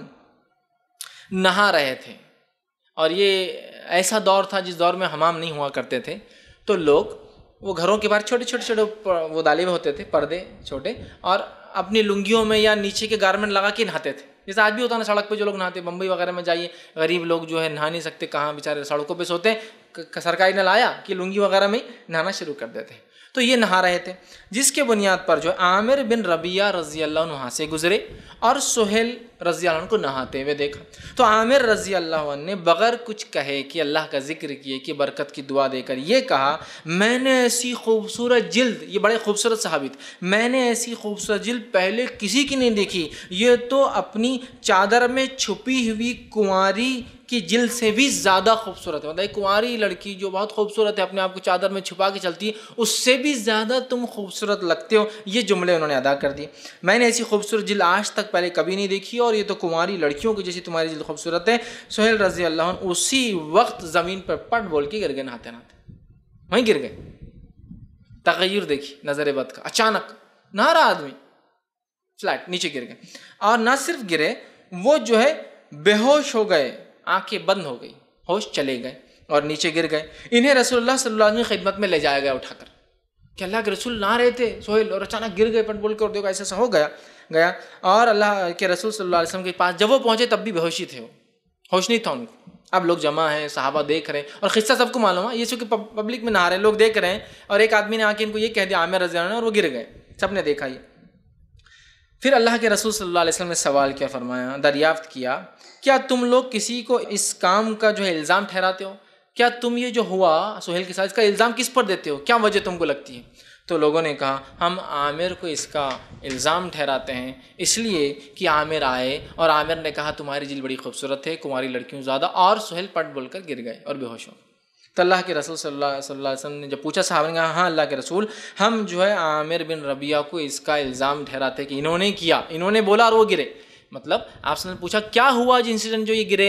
Speaker 1: نہا رہے تھے, اور یہ ایسا دور تھا جس دور میں حمام نہیں ہوا کرتے تھے, تو لوگ وہ گھروں کے باہر چھوٹے چھوٹے چھوٹے وہ ڈالے ہوئے ہوتے تھے پردے چھوٹے, اور اپنی لنگیوں میں یا نیچے کے گارمنٹ لگا کے نہاتے تھے. جیسے آج بھی ہوتا ہے نا سڑک پہ جو لوگ نہاتے, بمبئی وغیرہ میں جائیے غریب لوگ جو ہے نہا نہیں سکتے, کہاں بیچارے سڑکوں پہ سوتے ہیں, سرکاری نل آیا کہ لنگی وغیرہ میں نہانا شروع کر دیتے ہیں. تو یہ نہا رہے تھے, جس کے بنیاد پر جو عامر بن ربیعہ رضی اللہ عنہ وہاں سے گزرے اور سہیل رضی اللہ عنہ کو نہاتے ہوئے دیکھا. تو عامر رضی اللہ عنہ نے بغیر کچھ کہے کہ اللہ کا ذکر کیے کہ برکت کی دعا دے کر یہ کہا, میں نے ایسی خوبصورت جلد, یہ بڑے خوبصورت صحابی تھے, میں نے ایسی خوبصورت جلد پہلے کسی کی نہیں دیکھی, یہ تو اپنی چادر میں چھپی ہوئی کنواری کی جلد سے بھی زیادہ خوبصورت ہے. مطلب کنواری لڑکی جو بہت خوبصورت ہے اپنے آپ کو چادر میں چھپا کے چلتی ہے, اس سے بھی زیادہ تم خوبصورت لگتے ہو. یہ جملے انہوں نے ادا کر دیے. میں نے ایسی خوبصورت جلد آج تک پہلے کبھی نہیں دیکھی, اور یہ تو کنواری لڑکیوں کی جیسی تمہاری جلد خوبصورت ہے. سہیل رضی اللہ عنہ اسی وقت زمین پر پٹ بول کے گر گئے نہاتے نہاتے, وہیں گر گئے. تغیر دیکھی نظر بد کا, اچانک نہا رہا آدمی فلیٹ نیچے گر گئے, اور نہ صرف گرے وہ جو ہے بے ہوش ہو گئے, آنکھیں بند ہو گئی, ہوش چلے گئے اور نیچے گر گئے. انہیں رسول اللہ صلی اللہ علیہ وسلم کی خدمت میں لے جایا گیا اٹھا کر, کہ اللہ کے رسول نہ رہے تھے سہیل اور اچانک گر گئے پٹ بول کے, اور دیکھو ایسا ایسا ہو گیا گیا اور اللہ کے رسول صلی اللہ علیہ وسلم کے پاس جب وہ پہنچے تب بھی بے ہوشی تھے, وہ ہوش نہیں تھا ان کو. اب لوگ جمع ہیں, صحابہ دیکھ رہے ہیں, اور قصہ سب کو معلوم ہے, یہ چونکہ پبلک میں نہا رہے ہیں, لوگ دیکھ رہے ہیں, اور ایک آدمی نے آ کے ان کو یہ کہہ دیا عامر رضی اللہ عنہ, اور وہ گر گئے, سب نے دیکھا. یہ پھر اللہ کے رسول صلی اللہ علیہ وسلم نے سوال کیا, فرمایا, دریافت کیا, کیا تم لوگ کسی کو اس کام کا جو ہے الزام ٹھہراتے ہو؟ کیا تم یہ جو ہوا سہیل کے ساتھ اس کا الزام کس پر دیتے ہو, کیا وجہ تم کو لگتی ہے؟ تو لوگوں نے کہا ہم عامر کو اس کا الزام ٹھہراتے ہیں اس لیے کہ عامر آئے اور عامر نے کہا تمہاری جلد بڑی خوبصورت ہے, کماری لڑکیوں زیادہ, اور سہیل پٹ بول کر گر گئے اور بے ہوش ہو. تو اللہ کے رسول صلی اللہ صلی اللہ علیہ وسلم نے جب پوچھا, صحابہ نے کہا ہاں اللہ کے رسول, ہم جو ہے عامر بن ربیعہ کو اس کا الزام ٹھہراتے کہ انہوں نے کیا, انہوں نے بولا اور وہ گرے. مطلب آپ نے پوچھا کیا ہوا جو انسیڈنٹ جو یہ گرے,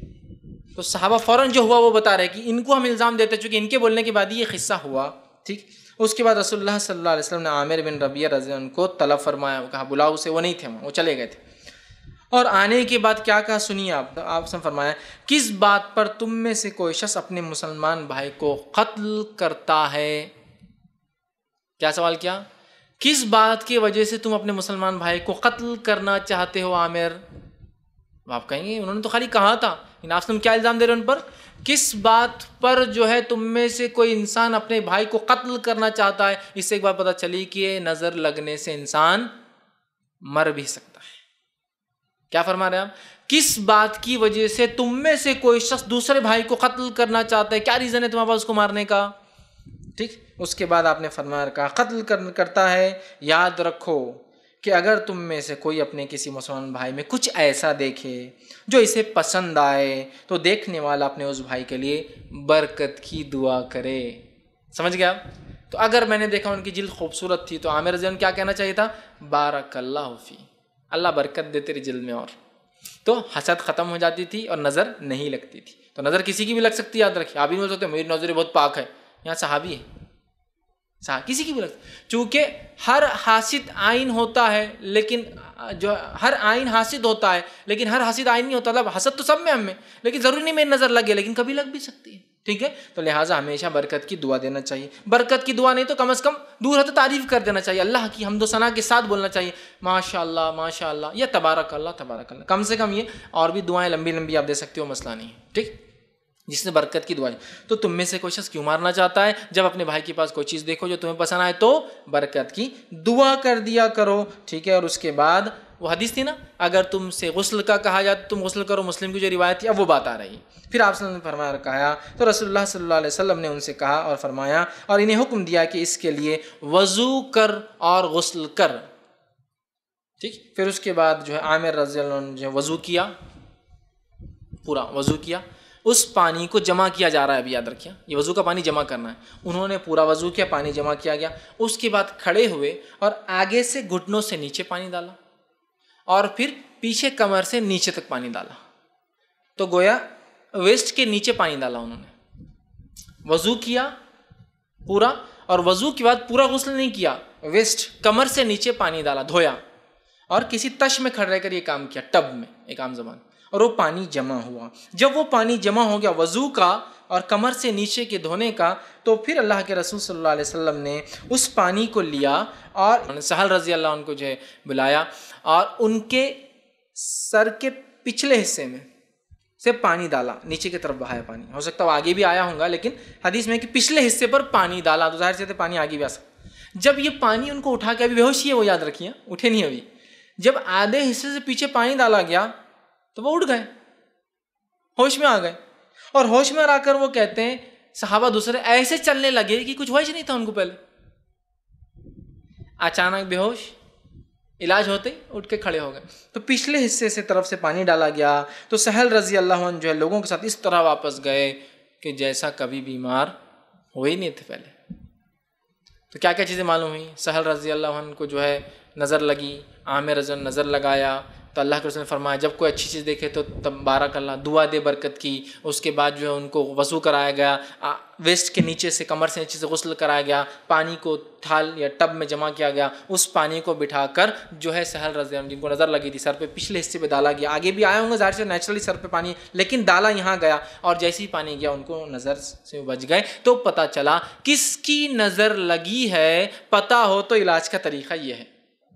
Speaker 1: تو صحابہ فوراً جو ہوا وہ بتا رہے کہ ان کو ہم الزام دیتے چونکہ ان کے بولنے کے بعد یہ قصہ ہوا. ٹھیک, اس کے بعد رسول اللہ صلی اللہ علیہ وسلم نے عامر بن ربیعہ رضی اللہ عنہ کو طلب فرمایا, کہا بلاؤ اسے, وہ نہیں تھے وہاں, وہ چلے گئے تھے. اور آنے کے بعد کیا کہا سنیے آپ. آپ نے فرمایا کس بات پر تم میں سے کوئی شخص اپنے مسلمان بھائی کو قتل کرتا ہے؟ کیا سوال کیا؟ کس بات کی وجہ سے تم اپنے مسلمان بھائی کو قتل کرنا چاہتے ہو عامر؟ آپ کہیں گے انہوں نے تو خالی کہا تھا, لیکن آپ تم کیا الزام دے رہے ان پر؟ کس بات پر جو ہے تم میں سے کوئی انسان اپنے بھائی کو قتل کرنا چاہتا ہے؟ اس سے ایک بات پتہ چلی کہ نظر لگنے سے انسان مر بھی سکتا ہے. کیا فرما رہے ہیں آپ؟ کس بات کی وجہ سے تم میں سے کوئی شخص دوسرے بھائی کو قتل کرنا چاہتا ہے, کیا ریزن ہے تمہارے پاس اس کو مارنے کا؟ ٹھیک, اس کے بعد آپ نے فرمایا کہا قتل کرتا ہے, یاد رکھو کہ اگر تم میں سے کوئی اپنے کسی مسلمان بھائی میں کچھ ایسا دیکھے جو اسے پسند آئے تو دیکھنے والا اپنے اس بھائی کے لیے برکت کی دعا کرے. سمجھ گیا؟ تو اگر میں نے دیکھا ان کی جلد خوبصورت تھی تو عامر رضی اللہ عنہ کیا کہنا چاہیے تھا؟ بارک اللہ فی, اللہ برکت دے تیری جلد میں. اور تو حسد ختم ہو جاتی تھی اور نظر نہیں لگتی تھی. تو نظر کسی کی بھی لگ سکتی ہے, یاد رکھیے. آپ بھی نہیں بول سکتے میری نظر بہت پاک ہے, یہاں صحابی ہے, صحابی کسی کی بھی لگ سکتی, چونکہ ہر حاسد عین ہوتا ہے, لیکن جو ہر عین حاسد ہوتا ہے لیکن ہر حاسد عین نہیں ہوتا. مطلب حسد تو سب میں ہم میں, لیکن ضروری نہیں میری نظر لگے, لیکن کبھی لگ بھی سکتی ہے. ٹھیک ہے, تو لہٰذا ہمیشہ برکت کی دعا دینا چاہیے. برکت کی دعا نہیں تو کم از کم دور ہے تو تعریف کر دینا چاہیے, اللہ کی حمد و ثنا کے ساتھ بولنا چاہیے ماشاء اللہ ماشاء اللہ یا تبارک اللہ تبارک اللہ. کم سے کم یہ, اور بھی دعائیں لمبی لمبی آپ دے سکتے ہو, مسئلہ نہیں ہے. ٹھیک, جس نے برکت کی دعا. تو تم میں سے کوئی شخص کیوں مارنا چاہتا ہے؟ جب اپنے بھائی کے پاس کوئی چیز دیکھو جو تمہیں پسند آئے تو برکت کی دعا کر دیا کرو. ٹھیک ہے, اور اس کے بعد وہ حدیث تھی نا, اگر تم سے غسل کا کہا جائے تم غسل کرو, مسلم کی جو روایت تھی, اب وہ بات آ رہی. پھر آپ صلی اللہ علیہ وسلم نے فرمایا کہا, تو رسول اللہ صلی اللہ علیہ وسلم نے ان سے کہا اور فرمایا اور انہیں حکم دیا کہ اس کے لیے وضو کر اور غسل کر. ٹھیک. پھر اس کے بعد جو ہے عامر رضی اللہ عنہ جو ہے وضو کیا, پورا وضو کیا, اس پانی کو جمع کیا جا رہا ہے, ابھی یاد رکھیے یہ وضو کا پانی جمع کرنا ہے. انہوں نے پورا وضو کیا, پانی جمع کیا گیا. اس کے بعد کھڑے ہوئے اور آگے سے گھٹنوں سے نیچے پانی ڈالا اور پھر پیچھے کمر سے نیچے تک پانی ڈالا. تو گویا ویسٹ کے نیچے پانی ڈالا انہوں نے. وضو کیا پورا, اور وضو کے بعد پورا غسل نہیں کیا, ویسٹ کمر سے نیچے پانی ڈالا, دھویا, اور کسی تش میں کھڑے رہ کر یہ کام کیا, ٹب میں, ایک عام زبان, اور وہ پانی جمع ہوا. جب وہ پانی جمع ہو گیا وضو کا اور کمر سے نیچے کے دھونے کا, تو پھر اللہ کے رسول صلی اللہ علیہ وسلم نے اس پانی کو لیا اور سہل رضی اللہ عنہ کو جو ہے بلایا, اور ان کے سر کے پچھلے حصے میں سے پانی ڈالا, نیچے کی طرف بہایا پانی. ہو سکتا ہے آگے بھی آیا ہوگا, لیکن حدیث میں کہ پچھلے حصے پر پانی ڈالا, تو ظاہر سے پانی آگے بھی آ سکتا. جب یہ پانی ان کو اٹھا کے, ابھی بے ہوشی ہے وہ, یاد رکھیے اٹھے نہیں ابھی, جب آدھے حصے سے پیچھے پانی ڈالا گیا تو وہ اٹھ گئے, ہوش میں آ گئے. اور ہوش میں آ کر وہ کہتے ہیں صحابہ دوسرے ایسے چلنے لگے کہ کچھ ہوش نہیں تھا ان کو پہلے. اچانک بے ہوش, علاج ہوتے ہی اٹھ کے کھڑے ہو گئے. تو پچھلے حصے سے طرف سے پانی ڈالا گیا, تو سہل رضی اللہ عنہ جو ہے لوگوں کے ساتھ اس طرح واپس گئے کہ جیسا کبھی بیمار ہوئے ہی نہیں تھے پہلے. تو کیا کیا چیزیں معلوم ہوئی؟ سہل رضی اللہ عنہ کو جو ہے نظر لگی, عامر رضی اللہ نظر لگایا, تو اللہ کے رسول نے فرمایا جب کوئی اچھی چیز دیکھے تو تب بارک اللہ, دعا دے برکت کی. اس کے بعد جو ہے ان کو وضو کرایا گیا, ویسٹ کے نیچے سے, کمر سے نیچے سے غسل کرایا گیا, پانی کو تھال یا ٹب میں جمع کیا گیا, اس پانی کو بٹھا کر جو ہے سہل رضی اللہ عنہ جن کو نظر لگی تھی سر پہ پچھلے حصے پہ ڈالا گیا. آگے بھی آئے ہوں گے ظاہر سے نیچرلی سر پہ پانی, لیکن ڈالا یہاں گیا, اور جیسے ہی پانی گیا ان کو نظر سے بچ گئے. تو پتہ چلا کس کی نظر لگی ہے, پتہ ہو تو علاج کا طریقہ یہ ہے.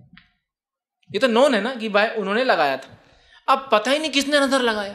Speaker 1: یہ تو نون ہے نا کہ بھائی انہوں نے لگایا تھا, اب پتہ ہی نہیں کس نے نظر لگایا,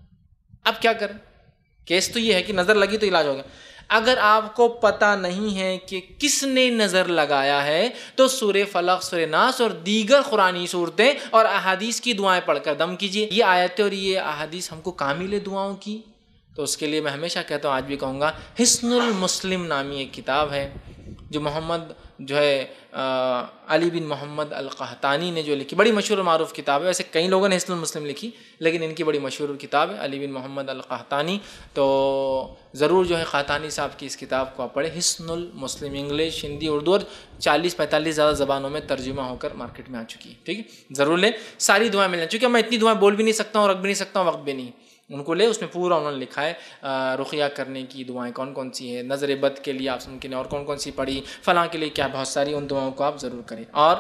Speaker 1: اب کیا کریں؟ کیس تو یہ ہے کہ نظر لگی تو علاج ہو گیا. اگر آپ کو پتہ نہیں ہے کہ کس نے نظر لگایا ہے, تو سورہ فلق, سورہ ناس اور دیگر قرآنی صورتیں اور احادیث کی دعائیں پڑھ کر دم کیجیے. یہ آیتیں اور یہ احادیث ہم کو کام ملے دعاؤں کی, تو اس کے لیے میں ہمیشہ کہتا ہوں, آج بھی کہوں گا, حصن المسلم نامی ایک کتاب ہے جو محمد جو ہے علی بن محمد القحطانی نے جو لکھی, بڑی مشہور و معروف کتاب ہے. ویسے کئی لوگوں نے حصن المسلم لکھی, لیکن ان کی بڑی مشہور کتاب ہے علی بن محمد القحطانی. تو ضرور جو ہے قحطانی صاحب کی اس کتاب کو آپ پڑھیں, حصن المسلم, انگلش, ہندی, اردو اور چالیس پینتالیس زیادہ زبانوں میں ترجمہ ہو کر مارکیٹ میں آ چکی ہے. ٹھیک ہے, ضرور لیں, ساری دعائیں مل جائیں. چونکہ میں اتنی دعائیں بول بھی نہیں سکتا ہوں, رکھ بھی نہیں سکتا ہوں, وقت بھی نہیں, ان کو لے, اس میں پورا انہوں نے لکھا ہے رقیہ کرنے کی دعائیں کون کون سی ہیں, نظر-e-bad کے لیے آپ ممکن اور کون کون سی پڑھی, فلاں کے لیے کیا, بہت ساری ان دعاؤں کو آپ ضرور کریں. اور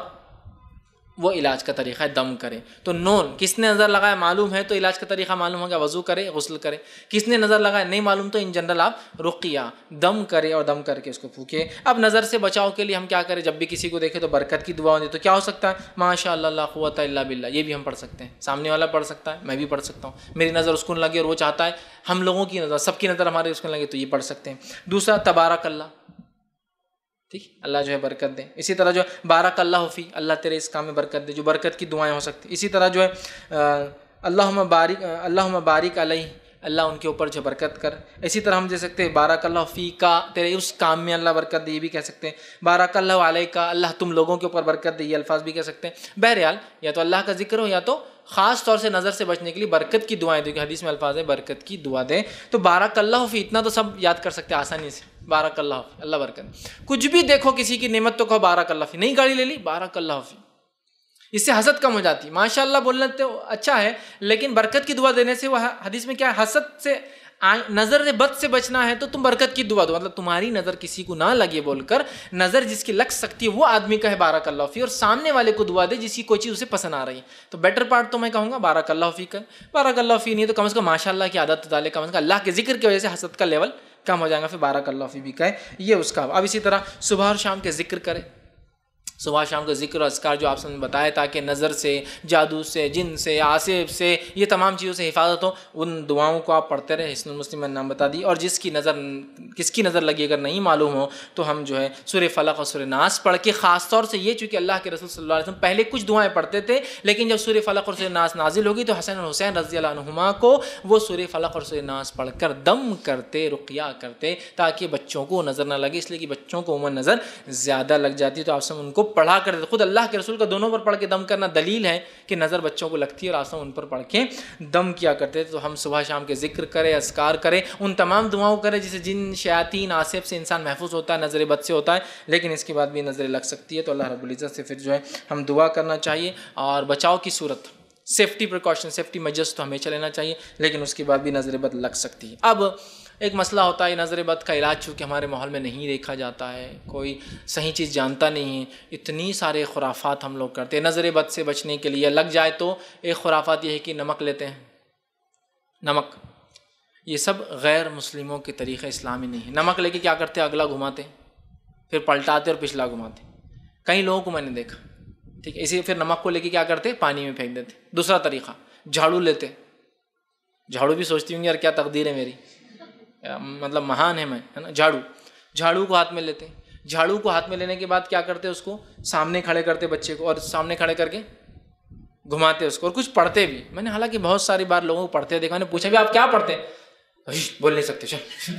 Speaker 1: وہ علاج کا طریقہ ہے دم کرے. تو نون, کس نے نظر لگایا معلوم ہے تو علاج کا طریقہ معلوم ہو گیا, وضو کرے, غسل کرے. کس نے نظر لگایا نہیں معلوم تو ان جنرل آپ رقیہ دم کرے, اور دم کر کے اس کو پھونکے. اب نظر سے بچاؤ کے لیے ہم کیا کریں, جب بھی کسی کو دیکھے تو برکت کی دعا ہوتی, تو کیا ہو سکتا ہے, ماشاء اللہ لا قوت الا باللہ, یہ بھی ہم پڑھ سکتے ہیں. سامنے والا پڑھ سکتا ہے, میں بھی پڑھ سکتا ہوں, میری نظر اس کو لگے اور وہ چاہتا ہے ہم لوگوں کی نظر, سب کی نظر ہمارے اس کو لگے, تو یہ پڑھ سکتے ہیں. دوسرا تبارک اللہ, ٹھیک, اللہ جو ہے برکت دے. اسی طرح جو بارک اللہ فی, اللہ تیرے اس کام میں برکت دے, جو برکت کی دعائیں ہو سکتی. اسی طرح جو ہے اللہم بارک, اللہم بارک علیہ, اللہ ان کے اوپر جو برکت کر. اسی طرح ہم دے سکتے ہیں بارک اللہ فی کا, تیرے اس کام میں اللہ برکت دے, یہ بھی کہہ سکتے ہیں. بارک اللہ علیہ کا, اللہ تم لوگوں کے اوپر برکت دے, یہ الفاظ بھی کہہ سکتے ہیں. بہرحال یا تو اللہ کا ذکر ہو, یا تو خاص طور سے نظر سے بچنے کے لیے برکت کی دعائیں دیں, کہ حدیث میں الفاظ ہے برکت کی دعا دیں. تو بارک اللہ فی, اتنا تو سب یاد کر سکتے ہیں آسانی سے, بارک اللہ فی, اللہ برکت. کچھ بھی دیکھو کسی کی نعمت تو کہو بارک اللہ فی, نئی گاڑی لے لی بارک اللہ فی, اس سے حسد کم ہو جاتی. ماشاء اللہ بولنا تو اچھا ہے, لیکن برکت کی دعا دینے سے, وہ حدیث میں کیا ہے, حسد سے, نظر-e-bad سے بچنا ہے تو تم برکت کی دعا دو. مطلب تمہاری نظر کسی کو نہ لگے بول کر, نظر جس کی لگ سکتی ہے وہ آدمی کا ہے بارک اللہ فی, اور سامنے والے کو دعا دے جس کی کوئی چیز اسے پسند آ رہی ہے. تو بیٹر پارٹ تو میں کہوں گا بارک اللہ فی کا. بارک اللہ فی نہیں تو کم از کم ماشاء اللہ کی عادت ڈالے, کم از کم اللہ کے ذکر کی وجہ سے حسد کا لیول کم ہو جائے گا, پھر بارک اللہ فی بھی کہے, یہ اس کا. اب اسی طرح صبح اور شام کے ذکر کرے, صبح شام کا ذکر اور اذکار جو آپ نے بتایا, تاکہ نظر سے, جادو سے, جن سے, آصف سے, یہ تمام چیزوں سے حفاظت ہو. ان دعاؤں کو آپ پڑھتے رہے. حصن المسلم میں نام بتا دی. اور جس کی نظر, کس کی نظر لگی اگر نہیں معلوم ہو, تو ہم جو ہے سورہ فلق اور سورہ ناس پڑھ کے, خاص طور سے یہ, چونکہ اللہ کے رسول صلی اللہ علیہ وسلم پہلے کچھ دعائیں پڑھتے تھے, لیکن جب سورہ فلق اور سورہ ناس نازل ہوگی تو حسن اور حسین رضی اللہ عنہما کو وہ سورہ فلق اور سورہ ناس پڑھ کر دم کرتے, رقیہ کرتے, تاکہ بچوں کو نظر نہ لگے, اس لیے کہ بچوں کو عموماً نظر زیادہ لگ جاتی ہے, تو آپ سے ان کو پڑھا کرتے تھے. خود اللہ کے رسول کا دونوں پر پڑھ کے دم کرنا دلیل ہے کہ نظر بچوں کو لگتی ہے اور آسان ان پر پڑھ کے دم کیا کرتے تھے. تو ہم صبح شام کے ذکر کریں, اذکار کریں, ان تمام دعاؤں کریں جسے جن شیاطین آصف سے انسان محفوظ ہوتا ہے, نظر بد سے ہوتا ہے, لیکن اس کے بعد بھی نظر لگ سکتی ہے. تو اللہ رب العزت سے پھر جو ہے ہم دعا کرنا چاہیے, اور بچاؤ کی صورت سیفٹی پریکاشن, سیفٹی میجرز تو ہمیشہ لینا چاہیے, لیکن اس کے بعد بھی نظر بد لگ سکتی ہے. اب ایک مسئلہ ہوتا ہے نظر بد کا علاج, چونکہ ہمارے ماحول میں نہیں دیکھا جاتا ہے, کوئی صحیح چیز جانتا نہیں ہے, اتنی سارے خرافات ہم لوگ کرتے ہیں. نظر بد سے بچنے کے لیے لگ جائے تو ایک خرافات یہ ہے کہ نمک لیتے ہیں, نمک, یہ سب غیر مسلموں کے طریقے اسلامی نہیں ہے. نمک لے کے کیا کرتے ہیں, اگلا گھماتے, پھر پلٹاتے اور پچھلا گھماتے. کئی لوگوں کو میں نے دیکھا, ٹھیک ہے, اسی پھر نمک کو لے کے کیا کرتے, پانی میں پھینک دیتے. دوسرا طریقہ, جھاڑو لیتے, جھاڑو بھی سوچتی ہوں گی یار کیا تقدیر ہے میری, مطلب مہان ہے میں, ہے نا. جھاڑو جھاڑو کو ہاتھ میں لیتے, جھاڑو کو ہاتھ میں لینے کے بعد کیا کرتے, اس کو سامنے کھڑے کرتے بچے کو, اور سامنے کھڑے کر کے گھماتے اس کو, اور کچھ پڑھتے بھی. میں نے حالانکہ بہت ساری بار لوگوں کو پڑھتے دیکھا, میں نے پوچھا بھی آپ کیا پڑھتے ہیں, بول نہیں سکتے,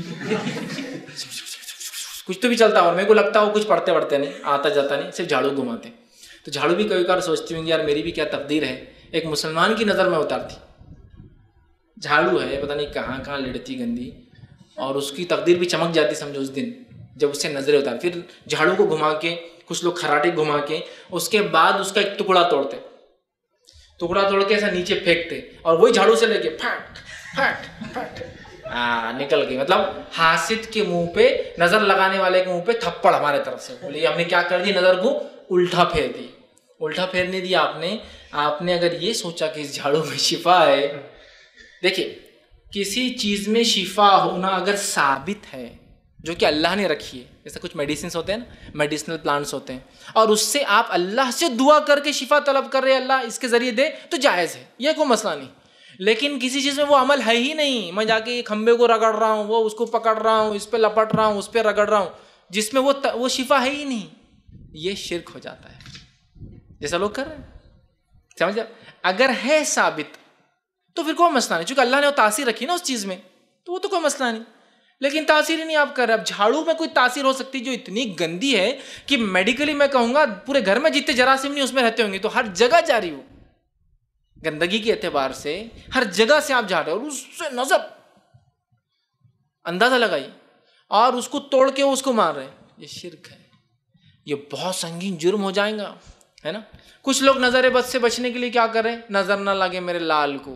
Speaker 1: کچھ تو بھی چلتا, اور میرے کو لگتا ہے وہ کچھ پڑھتے پڑھتے نہیں, آتا جاتا نہیں, صرف جھاڑو گھماتے. تو جھاڑو بھی کئی بار سوچتی ہوں یار میری بھی کیا تقدیر ہے, ایک مسلمان کی نظر میں اتارتی. جھاڑو ہے پتہ نہیں کہاں کہاں لڑتی گندی, اور اس کی تقدیر بھی چمک جاتی سمجھو اس دن جب اس سے نظریں اتار. پھر جھاڑو کو گھما کے, کچھ لوگ کھراٹے گھما کے, اس کے بعد اس کا ایک ٹکڑا توڑتے, ٹکڑا توڑ کے ایسا نیچے پھینکتے, اور وہی جھاڑو سے لے کے پھٹ پھٹ پھٹ ہاں نکل گئی. مطلب حاسد کے منہ پہ, نظر لگانے والے کے منہ پہ تھپڑ ہمارے طرف سے. بولیے ہم نے کیا کر دی, نظر کو الٹا پھیر دی. الٹا پھیرنے دیا آپ نے. آپ نے اگر یہ سوچا کہ اس جھاڑو میں شفا ہے, دیکھیے کسی چیز میں شفا ہونا اگر ثابت ہے جو کہ اللہ نے رکھی ہے, جیسے کچھ میڈیسنس ہوتے ہیں نا, میڈیسنل پلانٹس ہوتے ہیں, اور اس سے آپ اللہ سے دعا کر کے شفا طلب کر رہے اللہ اس کے ذریعے دے, تو جائز ہے, یہ کوئی مسئلہ نہیں. لیکن کسی چیز میں وہ عمل ہے ہی نہیں, میں جا کے کھمبے کو رگڑ رہا ہوں, وہ اس کو پکڑ رہا ہوں, اس پہ لپٹ رہا ہوں, اس پہ رگڑ رہا ہوں, جس میں وہ وہ شفا ہے ہی نہیں, یہ شرک ہو جاتا ہے جیسا لوگ کر رہے ہیں. سمجھ جا, اگر ہے ثابت تو پھر کوئی مسئلہ نہیں, چونکہ اللہ نے وہ تاثیر رکھی نا اس چیز میں, تو وہ تو کوئی مسئلہ نہیں. لیکن تاثیر ہی نہیں آپ کر رہے. اب جھاڑو میں کوئی تاثیر ہو سکتی جو اتنی گندی ہے کہ میڈیکلی میں کہوں گا پورے گھر میں جتنے جراثیم نہیں اس میں رہتے ہوں گے, تو ہر جگہ جاری ہو گندگی کے اعتبار سے, ہر جگہ سے آپ جا رہے, اور اس سے نظر اندازہ لگائی, اور اس کو توڑ کے اس کو مار رہے, یہ شرک ہے, یہ بہت سنگین جرم ہو جائے گا, ہے نا. کچھ لوگ نظر بد سے بچنے کے لیے کیا کریں, نظر نہ لگے میرے لال کو,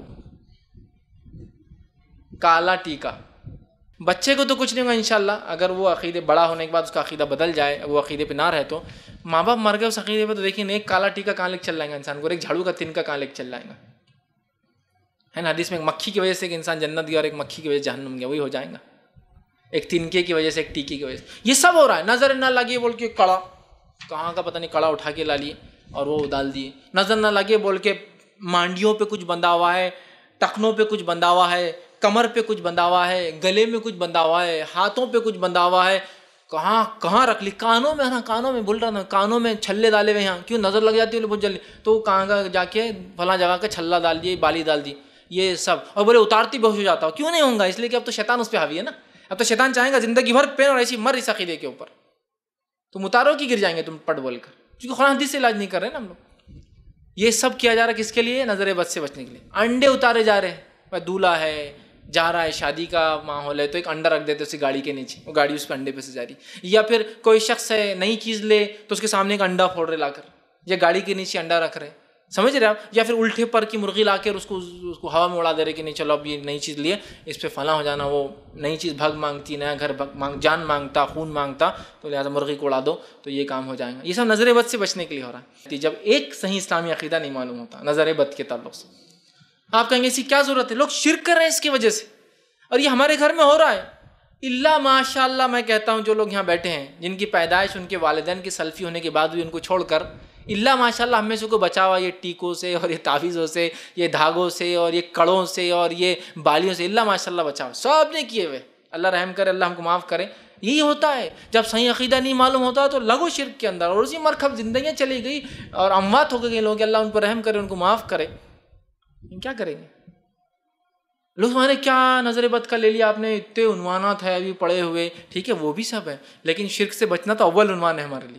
Speaker 1: کالا ٹیکا. بچے کو تو کچھ نہیں ہوگا انشاءاللہ, اگر وہ عقیدے بڑا ہونے کے بعد اس کا عقیدہ بدل جائے, وہ عقیدے پہ نہ رہے, تو ماں باپ مر گئے اس عقیدے پہ, تو دیکھیں ایک کالا ٹیکا کہاں لے چل جائے گا انسان کو, اور ایک جھاڑو کا تنکا کہاں لے چل جائے گا, ہے نا. حدیث میں ایک مکھی کی وجہ سے ایک انسان جنت گیا اور ایک مکھی کی وجہ سے جہنم گیا, وہی ہو جائے گا. ایک تنکے کی وجہ سے, ایک ٹیکے کی وجہ سے, یہ سب ہو رہا ہے. نظر نہ لگے بول کے کڑا, کہاں کا پتہ نہیں کڑا اٹھا کے لا لیے اور وہ ڈال دیے. نظر نہ لگے بول کے مانڈیوں پہ کچھ بندھا ہوا ہے, ٹخنوں پہ کچھ بندھا ہوا ہے, کمر پہ کچھ بندھا ہوا ہے, گلے میں کچھ بندھا ہوا ہے, ہاتھوں پہ کچھ بندھا ہوا ہے, کہاں کہاں رکھ لی, کانوں میں, نا کانوں میں بول رہا تھا, کانوں میں چھلے ڈالے ہوئے, یہاں کیوں نظر لگ جاتی ہے بہت جلدی, تو کہاں کا جا کے فلاں جگہ کا چھلا ڈال دیے, بالی ڈال دی, یہ سب. اور بولے اتارتی بہت ہو جاتا ہو, کیوں نہیں ہوں گا, اس لیے کہ اب تو شیطان اس پہ حاوی ہے نا. اب تو شیطان چاہیں گا زندگی بھر پین اور ایسی مر اس عقیدے کے اوپر, تم اتارو کی گر جائیں گے تم پٹ بول کر, کیونکہ قرآن حدیث سے علاج نہیں کر رہے نا ہم لوگ. یہ سب کیا جا رہا ہے کس کے لیے, نظر بد سے بچنے کے لیے. انڈے اتارے جا رہے ہیں, دولہا ہے جا رہا ہے, شادی کا ماحول ہے, تو ایک انڈا رکھ دیتے اسی گاڑی کے نیچے, وہ گاڑی اس پہ انڈے پہ سے جا رہی. یا پھر کوئی شخص ہے نئی چیز لے تو اس کے سامنے ایک انڈا پھوڑ رہے لا کر, یا گاڑی کے نیچے انڈا رکھ رہے, سمجھ رہے آپ. یا پھر الٹے پر کی مرغی لا کر اس کو اس کو ہوا میں اڑا دے رہے کہ نہیں چلو اب یہ نئی چیز لیے, اس پہ فلاں ہو جانا, وہ نئی چیز بھگ مانگتی, نیا گھر بھگ مانگ, جان مانگتا, خون مانگتا, تو لہٰذا مرغی کو اڑا دو تو یہ کام ہو جائے گا. یہ سب نظر بد سے بچنے کے لیے ہو رہا ہے. جب ایک صحیح اسلامی عقیدہ نہیں معلوم ہوتا نظر بد کے تعلق سے, آپ کہیں گے اسی کیا ضرورت ہے, لوگ شرک کر رہے ہیں اس کی وجہ سے, اور یہ ہمارے گھر میں ہو رہا ہے. اللہ ماشاء اللہ, میں کہتا ہوں جو لوگ یہاں بیٹھے ہیں جن کی پیدائش ان کے والدین کی سلفی ہونے کے بعد بھی ان کو چھوڑ کر, اللہ ماشاء اللہ ہم میں سے کو بچا ہوا یہ ٹیکوں سے اور یہ تعویذوں سے, یہ دھاگوں سے اور یہ کڑوں سے اور یہ بالیوں سے, اللہ ماشاء اللہ بچا ہوا, سب نے کیے ہوئے. اللہ رحم کرے, اللہ ہم کو معاف کرے. یہی ہوتا ہے جب صحیح عقیدہ نہیں معلوم ہوتا تو لگو شرک کے اندر, اور اسی مرکب زندگیاں چلی گئی اور اموات ہو گئی لوگ, اللہ ان پر رحم کرے, ان کو معاف کرے. کیا کریں گے لوگ, ہمارے کیا نظر بد کا لے لیا آپ نے, اتنے عنوانات ہے ابھی پڑے ہوئے, ٹھیک ہے وہ بھی سب ہے, لیکن شرک سے بچنا تو اول عنوان ہے ہمارے لیے.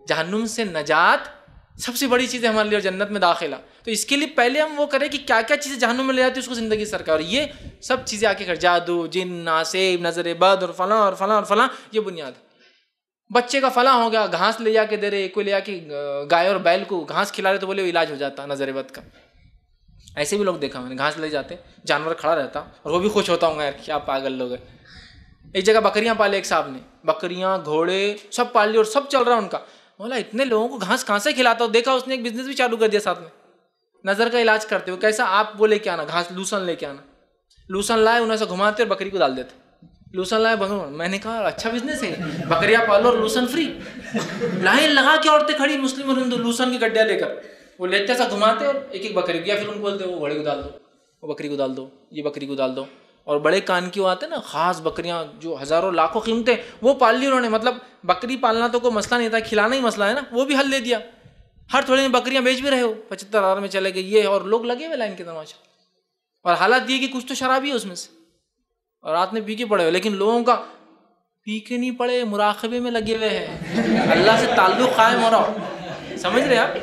Speaker 1: جہنم سے نجات سب سے بڑی چیز ہے ہمارے لیے، اور جنت میں داخلہ. تو اس کے لیے پہلے ہم وہ کریں کہ کیا کیا چیزیں جہنم میں لے جاتی ہے اس کو زندگی سر کا. اور یہ سب چیزیں آ کے کر جادو، جن، ناسیب، نظر بد اور فلاں اور فلاں اور فلاں، یہ بنیاد ہے. بچے کا فلاں ہو گیا، گھاس لے جا کے دے رہے، کوئی لے جا کے گائے اور بیل کو گھاس کھلا رہے تو بولے علاج ہو جاتا نظر بد کا. ایسے بھی لوگ دیکھا میں نے، گھاس لے جاتے، جانور کھڑا رہتا اور وہ بھی خوش ہوتا ہوں گا، یار کیا پاگل لوگ ہیں. ایک جگہ بکریاں پالے ایک صاحب نے، بکریاں گھوڑے سب پال لی اور سب چل رہا ان کا. بولا اتنے لوگوں کو گھاس کہاں سے کھلاتا ہو؟ دیکھا اس نے ایک بزنس بھی چالو کر دیا ساتھ میں، نظر کا علاج کرتے ہو. کیسا؟ آپ وہ لے کے آنا گھاس، لوسن لے کے آنا، لوسن لائے انہیں سے گھماتے اور بکری کو ڈال دیتے. لوسن لائے، میں نے کہا اچھا بزنس ہے، بکریاں پالو اور لوسن فری. لائن لگا کے عورتیں کھڑی مسلم اور ہندو لوسن کی گڈیا لے کر، وہ لیتے سا گھماتے اور ایک ایک بکری کو، یا پھر ان کو بولتے وہ گھوڑے کو ڈال دو، وہ بکری کو ڈال دو، یہ بکری کو ڈال دو. اور بڑے کان کی وہ آتے ہیں نا خاص بکریاں جو ہزاروں لاکھوں قیمتیں، وہ پال لی انہوں نے. مطلب بکری پالنا تو کوئی مسئلہ نہیں تھا، کھلانا ہی مسئلہ ہے نا، وہ بھی حل دے دیا. ہر تھوڑے میں بکریاں بیچ بھی رہے ہو، پچہتر ہزار میں چلے گئے یہ، اور لوگ لگے ہوئے لائن کے تماشا. اور حالات یہ کہ کچھ تو شرابی ہے اس میں سے اور رات میں پی کے پڑے ہوئے، لیکن لوگوں کا پی کے نہیں پڑے، مراقبے میں لگے ہوئے ہیں، اللہ سے تعلق قائم ہو رہا ہو. سمجھ رہے آپ؟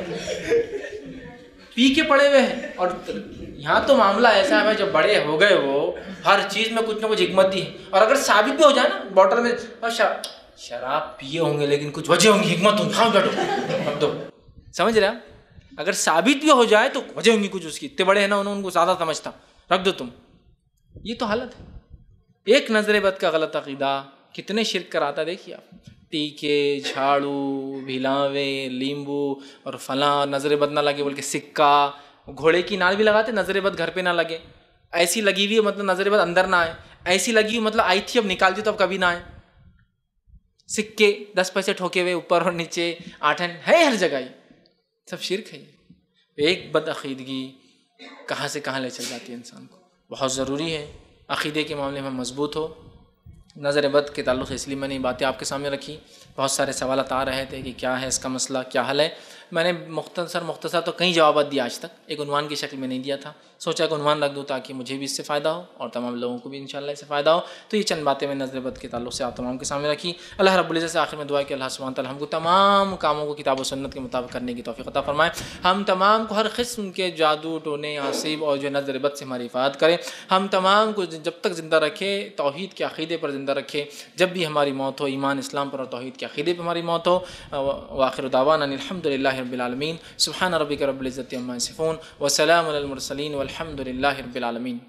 Speaker 1: پی کے پڑے ہوئے ہیں. اور یہاں تو معاملہ ایسا ہے جب بڑے ہو گئے وہ ہر چیز میں کچھ نہ کچھ حکمت دی ہے. اور اگر ثابت بھی ہو جائے نا بوٹل میں شراب پیے ہوں گے لیکن کچھ وجہ ہوں گی، حکمت ہوں گی، ہاں بیٹھو رکھ دو. سمجھ رہے آپ؟ اگر ثابت بھی ہو جائے تو وجہ ہوں گی کچھ اس کی، اتنے بڑے ہیں نا انہوں ان کو زیادہ سمجھتا، رکھ دو تم. یہ تو حالت ہے. ایک نظر بد کا غلط عقیدہ کتنے شرک کراتا. دیکھیے آپ، ٹیکے، جھاڑو، بھیلاوے، لیمبو اور فلاں، نظر بد نہ لگے بول کے سکہ، گھوڑے کی نال بھی لگاتے، نظر بد گھر پہ نہ لگے. ایسی لگی ہوئی ہے مطلب نظر بد اندر نہ آئے، ایسی لگی ہوئی مطلب آئی تھی اب نکال دی تو اب کبھی نہ آئے. سکے دس پیسے ٹھوکے ہوئے اوپر اور نیچے، آٹھ ہے ہر جگہ، یہ سب شرک ہے. ایک بد عقیدگی کہاں سے کہاں لے چل جاتی ہے انسان کو. بہت ضروری ہے عقیدے کے معاملے میں مضبوط ہو. نظر بد کے تعلق سے اس لیے میں نے یہ باتیں آپ کے سامنے رکھی. بہت سارے سوالات آ رہے تھے کہ کیا ہے اس کا مسئلہ، کیا حل ہے. میں نے مختصر مختصر تو کئی جوابات دیا آج تک، ایک عنوان کی شکل میں نہیں دیا تھا. سوچا کہ عنوان رکھ دوں تاکہ مجھے بھی اس سے فائدہ ہو اور تمام لوگوں کو بھی انشاءاللہ اس سے فائدہ ہو. تو یہ چند باتیں میں نظر بد کے تعلق سے آپ تمام کے سامنے رکھی. اللہ رب العزت سے آخر میں دعا کہ اللہ سبحانہ تعالیٰ ہم کو تمام کاموں کو کتاب و سنت کے مطابق کرنے کی توفیق عطا فرمائے. ہم تمام کو ہر قسم کے جادو ٹونے آسیب اور جو نظر بد سے ہماری حفاظت کرے. ہم تمام کو جب تک زندہ رکھے توحید کے عقیدے پر زندہ رکھے. جب بھی ہماری موت ہو ایمان اسلام پر اور توحید کے عقیدے پر ہماری موت ہو. وآخر دعوانا الحمد للہ رب العالمین. سبحان ربک رب العزت عما یصفون وسلام علی المرسلین والحمد للہ رب العالمین.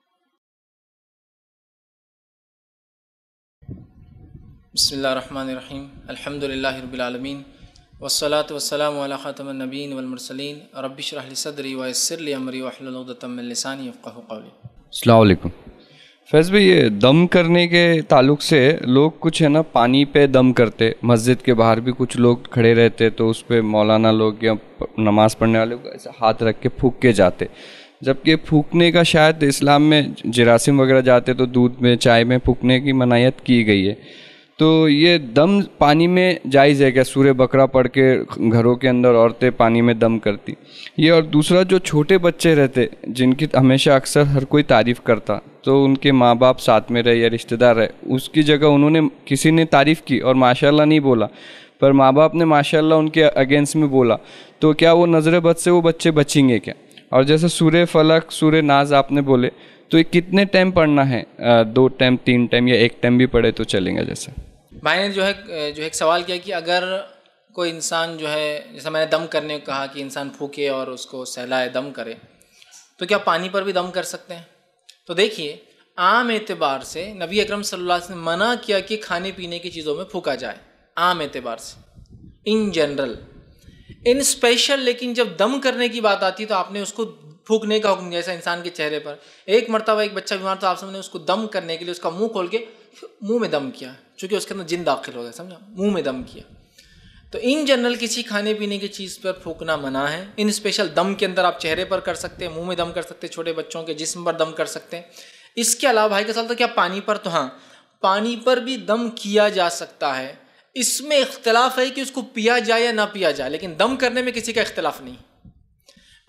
Speaker 1: بسم اللہ الرحمن الرحیم. الحمد للہ رب العالمین والصلاة والسلام علی خاتم النبیین والمرسلین. رب اشرح لی صدری ویسر لی امری واحلل عقدۃ من لسانی یفقہوا قولی.
Speaker 2: السلام علیکم. فیض بھائی، یہ دم کرنے کے تعلق سے لوگ کچھ ہے نا پانی پہ دم کرتے، مسجد کے باہر بھی کچھ لوگ کھڑے رہتے تو اس پہ مولانا لوگ یا نماز پڑھنے والے کو ایسا ہاتھ رکھ کے پھونک کے جاتے. جبکہ پھونکنے کا شاید اسلام میں جراثیم وغیرہ جاتے تو دودھ میں چائے میں پھونکنے کی منعیت کی گئی ہے. تو یہ دم پانی میں جائز ہے کیا؟ سورہ بقرہ پڑھ کے گھروں کے اندر عورتیں پانی میں دم کرتی یہ. اور دوسرا، جو چھوٹے بچے رہتے جن کی ہمیشہ اکثر ہر کوئی تعریف کرتا تو ان کے ماں باپ ساتھ میں رہے یا رشتہ دار رہے، اس کی جگہ انہوں نے کسی نے تعریف کی اور ماشاءاللہ نہیں بولا، پر ماں باپ نے ماشاءاللہ ان کے اگینسٹ میں بولا، تو کیا وہ نظر بد سے وہ بچے بچیں گے کیا؟ اور جیسے سورہ فلق، سورہ ناز آپ نے بولے، تو یہ کتنے ٹائم پڑھنا ہے؟ دو ٹائم، تین ٹائم یا ایک ٹائم بھی پڑھے تو چلیں گا؟ جیسے
Speaker 1: بھائی نے جو ہے جو ایک سوال کیا کہ اگر کوئی انسان جو ہے، جیسا میں نے دم کرنے کو کہا کہ انسان پھونکے اور اس کو سہلائے دم کرے، تو کیا پانی پر بھی دم کر سکتے ہیں؟ تو دیکھیے، عام اعتبار سے نبی اکرم صلی اللہ علیہ وسلم نے منع کیا کہ کھانے پینے کی چیزوں میں پھونکا جائے، عام اعتبار سے، ان جنرل. ان اسپیشل لیکن جب دم کرنے کی بات آتی تو آپ نے اس کو پھونکنے کا حکم دیا. جیسا انسان کے چہرے پر ایک مرتبہ ایک بچہ بیمار تھا، آپ نے اس کو دم کرنے کے لیے اس کا منہ کھول کے منہ میں دم کیا، چونکہ اس کے اندر جن داخل ہو گیا، سمجھا، منہ میں دم کیا. تو ان جنرل کسی کھانے پینے کی چیز پر پھونکنا منع ہے. ان اسپیشل دم کے اندر آپ چہرے پر کر سکتے ہیں، منہ میں دم کر سکتے ہیں، چھوٹے بچوں کے جسم پر دم کر سکتے ہیں. اس کے علاوہ بھائی کا سوال تو کیا پانی پر؟ تو ہاں، پانی پر بھی دم کیا جا سکتا ہے. اس میں اختلاف ہے کہ اس کو پیا جائے یا نہ پیا جائے، لیکن دم کرنے میں کسی کا اختلاف نہیں.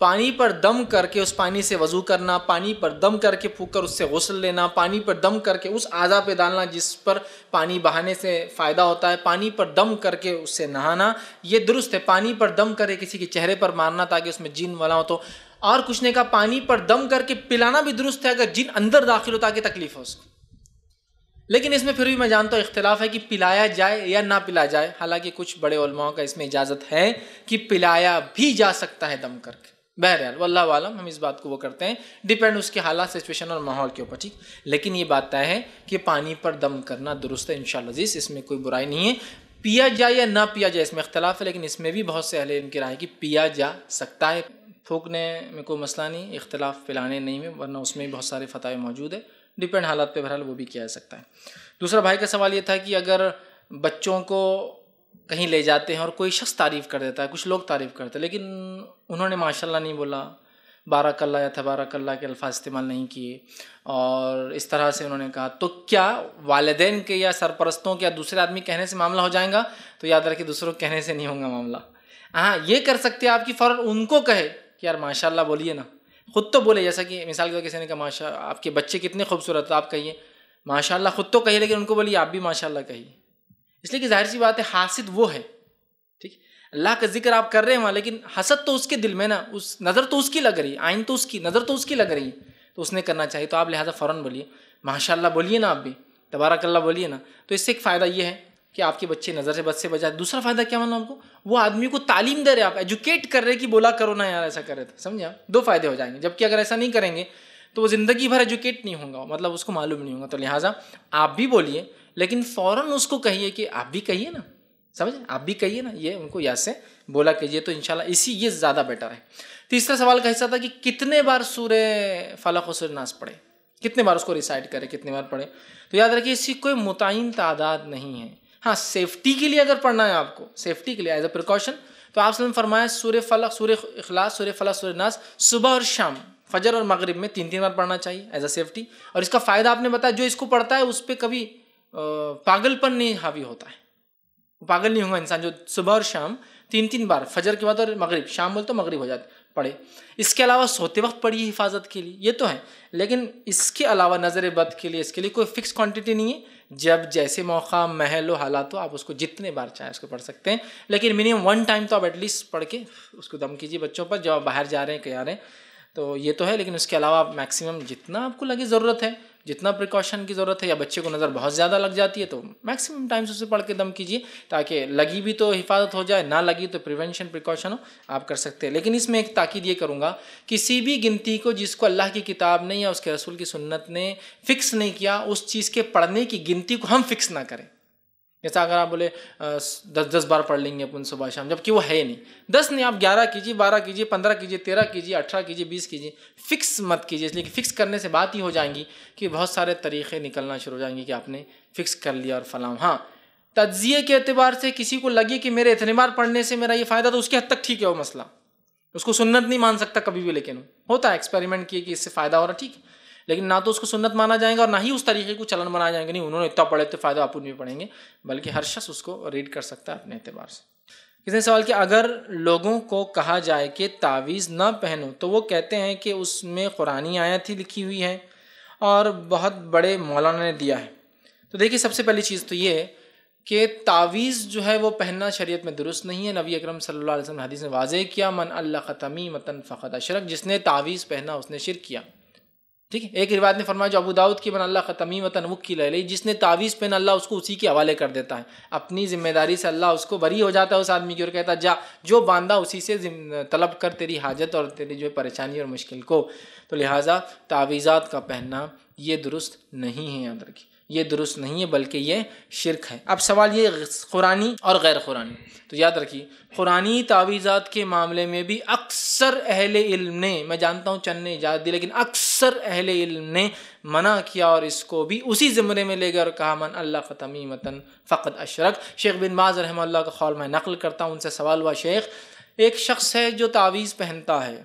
Speaker 3: پانی پر دم کر کے اس پانی سے وضو کرنا، پانی پر دم کر کے پھونک کر اس سے غسل لینا، پانی پر دم کر کے اس اعضاء پہ ڈالنا جس پر پانی بہانے سے فائدہ ہوتا ہے، پانی پر دم کر کے اس سے نہانا، یہ درست ہے۔ پانی پر دم کرے کسی کے چہرے پر مارنا تاکہ اس میں جن والا ہو تو، اور کچھ نے کہا پانی پر دم کر کے پلانا بھی درست ہے اگر جن اندر داخل ہو تاکہ تکلیف ہو اس کو۔ لیکن اس میں پھر بھی میں جانتا ہوں اختلاف ہے کہ پلایا جائے یا نہ پلایا جائے، حالانکہ کچھ بڑے علماء کا اس میں اجازت ہے کہ پلایا بھی جا سکتا ہے دم کر کے۔ بہرحال واللہ عالم، ہم اس بات کو وہ کرتے ہیں ڈیپینڈ اس کے حالات، سچویشن اور ماحول کے اوپر، ٹھیک۔ لیکن یہ بات طے ہے کہ پانی پر دم کرنا درست ہے انشاءاللہ عزیز، اس میں کوئی برائی نہیں ہے۔ پیا جائے یا نہ پیا جائے اس میں اختلاف ہے، لیکن اس میں بھی بہت سے اہل علم کی رائے کہ پیا جا سکتا ہے۔ پھونکنے میں کوئی مسئلہ نہیں، اختلاف پلانے نہیں میں، ورنہ اس میں بھی بہت سارے فتاوی موجود ہے، ڈیپینڈ حالات پہ، بہرحال وہ بھی کیا جا سکتا ہے۔ دوسرا بھائی کا سوال یہ تھا کہ اگر بچوں کو کہیں لے جاتے ہیں اور کوئی شخص تعریف کر دیتا ہے، کچھ لوگ تعریف کرتے ہیں لیکن انہوں نے ماشاءاللہ نہیں بولا، بارک اللہ یا تبارک اللہ کے الفاظ استعمال نہیں کیے، اور اس طرح سے انہوں نے کہا، تو کیا والدین کے یا سرپرستوں کے یا دوسرے آدمی کہنے سے معاملہ ہو جائے گا؟ تو یاد رکھیں دوسروں کے کہنے سے نہیں ہوگا معاملہ۔ ہاں یہ کر سکتے آپ کی فوراً ان کو کہے کہ یار ماشاءاللہ بولیے نا، خود تو بولے، جیسا کہ مثال کے طور کسی نے کہا ماشاء آپ کے بچے کتنے خوبصورت ہیں، آپ کہیے ماشاءاللہ، خود تو کہیے لیکن ان کو بولیے آپ بھی ماشاءاللہ کہیے، اس لیے کہ ظاہر سی بات ہے حاسد وہ ہے، ٹھیک، اللہ کا ذکر آپ کر رہے ہیں وہاں، لیکن حسد تو اس کے دل میں نا، اس نظر تو اس کی لگ رہی ہے، عین تو اس کی نظر تو اس کی لگ رہی ہے، تو اس نے کرنا چاہیے، تو آپ لہٰذا فوراً بولیے ماشاءاللہ، بولیے نا، آپ بھی تبارک اللہ بولیے نا۔ تو اس سے ایک فائدہ یہ ہے کہ آپ کے بچے نظر سے بد سے بچا۔ دوسرا فائدہ کیا معلوم آپ کو؟ وہ آدمی کو تعلیم دے رہے، آپ ایجوکیٹ کر رہے کہ بولا کرو نا یار، ایسا کرے تو، سمجھے آپ؟ دو فائدے ہو جائیں گے، جبکہ اگر ایسا نہیں کریں گے تو وہ زندگی بھر ایجوکیٹ نہیں ہوں گا، مطلب اس کو معلوم نہیں ہوگا۔ تو لہٰذا آپ بھی بولیے، لیکن فوراً اس کو کہیے کہ آپ بھی کہیے نا، سمجھے، آپ بھی کہیے نا، یہ ان کو یاد سے بولا کیجیے، تو انشاءاللہ اسی یہ زیادہ بیٹر ہے۔ تیسرا سوال کا حصہ تھا کہ کتنے بار سورہ فلق و سورہ ناس پڑھے، کتنے بار اس کو ریسائٹ کرے، کتنے بار پڑھے؟ تو یاد رکھیے اس کی کوئی متعین تعداد نہیں ہے۔ ہاں سیفٹی کے لیے اگر پڑھنا ہے آپ کو، سیفٹی کے لیے ایز اے پریکاشن، تو آپ نے فرمایا سورہ فلق، سورہ اخلاص، سورہ فلق، سورہ ناس صبح اور شام، فجر اور مغرب میں تین تین بار پڑھنا چاہیے ایز اے سیفٹی۔ اور اس کا فائدہ آپ نے بتایا، جو اس کو پڑھتا ہے اس پہ کبھی پاگل پن نہیں حاوی ہوتا ہے، پاگل نہیں ہوگا انسان جو صبح اور شام تین تین بار، فجر کے بعد اور مغرب، شام بولے تو مغرب ہو جاتے پڑھے۔ اس کے علاوہ سوتے وقت پڑھیے حفاظت کے لیے، یہ تو ہے، لیکن اس کے علاوہ نظر بد کے لیے، اس کے لیے کوئی فکس کوانٹٹی نہیں ہے، جب جیسے موقع، محل و حالات ہو آپ اس کو جتنے بار چاہے اس کو پڑھ سکتے ہیں، لیکن منیمم ون ٹائم تو آپ ایٹ لیسٹ پڑھ کے اس کو دم کیجیے بچوں پر جب آپ باہر جا رہے ہیں کہیں آ رہے ہیں، تو یہ تو ہے۔ لیکن اس کے علاوہ آپ میکسیمم جتنا آپ کو لگے ضرورت ہے، جتنا پریکاشن کی ضرورت ہے، یا بچے کو نظر بہت زیادہ لگ جاتی ہے تو میکسیمم ٹائمز اسے پڑھ کے دم کیجیے، تاکہ لگی بھی تو حفاظت ہو جائے، نہ لگی تو پریونشن پریکاشن ہو، آپ کر سکتے ہیں۔ لیکن اس میں ایک تاکید یہ کروں گا، کسی بھی گنتی کو جس کو اللہ کی کتاب نے یا اس کے رسول کی سنت نے فکس نہیں کیا، اس چیز کے پڑھنے کی گنتی کو ہم فکس نہ کریں۔ جیسا اگر آپ بولے دس دس بار پڑھ لیں گے اپن صبح شام، جبکہ وہ ہے نہیں، دس نہیں، آپ گیارہ کیجیے، بارہ کیجیے، پندرہ کیجیے، تیرہ کیجیے، اٹھارہ کیجیے، بیس کیجیے، فکس مت کیجیے، اس لیے کہ فکس کرنے سے بات ہی ہو جائیں گی کہ بہت سارے طریقے نکلنا شروع ہو جائیں گے کہ آپ نے فکس کر لیا اور فلاں۔ ہاں تجزیے کے اعتبار سے کسی کو لگے کہ میرے اتنے بار پڑھنے سے میرا یہ فائدہ، تو اس کے حد تک ٹھیک ہے، وہ مسئلہ اس کو سنت نہیں مان سکتا کبھی بھی، لیکن ہوتا ہے ایکسپیریمنٹ کیے کہ اس سے فائدہ ہو رہا، ٹھیک ہے، لیکن نہ تو اس کو سنت مانا جائے گا اور نہ ہی اس طریقے کو چلن بنایا جائے گا، نہیں انہوں نے اتنا پڑھے تو فائدہ آپ بھی پڑھیں گے، بلکہ ہر شخص اس کو ریڈ کر سکتا ہے اپنے اعتبار سے۔ کسی نے سوال کیا، اگر لوگوں کو کہا جائے کہ تعویذ نہ پہنو تو وہ کہتے ہیں کہ اس میں قرآنی آیت ہی لکھی ہوئی ہے اور بہت بڑے مولانا نے دیا ہے، تو دیکھیے سب سے پہلی چیز تو یہ ہے کہ تعویذ جو ہے وہ پہننا شریعت میں درست نہیں ہے۔ نبی اکرم صلی اللہ علیہ وسلم نے حدیث میں واضح کیا، من علق تمیمۃ فقد اشرک، جس نے تعویذ پہنا اس نے شرک کیا، ٹھیک ہے۔ ایک روایت نے فرمایا جو ابو داؤد کی، من علق تمیمۃ وکل الیہ، جس نے تعویذ پہنا اللہ اس کو اسی کے حوالے کر دیتا ہے، اپنی ذمہ داری سے اللہ اس کو بری ہو جاتا ہے اس آدمی کی، اور کہتا ہے جا جو باندھا اسی سے طلب کر تیری حاجت اور تیری جو پریشانی اور مشکل کو۔ تو لہٰذا تعویذات کا پہننا یہ درست نہیں ہے، یاد رکھیے یہ درست نہیں ہے، بلکہ یہ شرک ہے۔ اب سوال یہ قرآنی اور غیر قرآنی، تو یاد رکھیے قرآنی تعویذات کے معاملے میں بھی اکثر اہل علم نے، میں جانتا ہوں چند نے اجازت دی، لیکن اکثر اہل علم نے منع کیا اور اس کو بھی اسی زمرے میں لے گئے اور کہا من علق تمیمۃ فقد اشرک۔ شیخ بن باز رحمہ اللہ کا قول میں نقل کرتا ہوں، ان سے سوال ہوا شیخ ایک شخص ہے جو تعویذ پہنتا ہے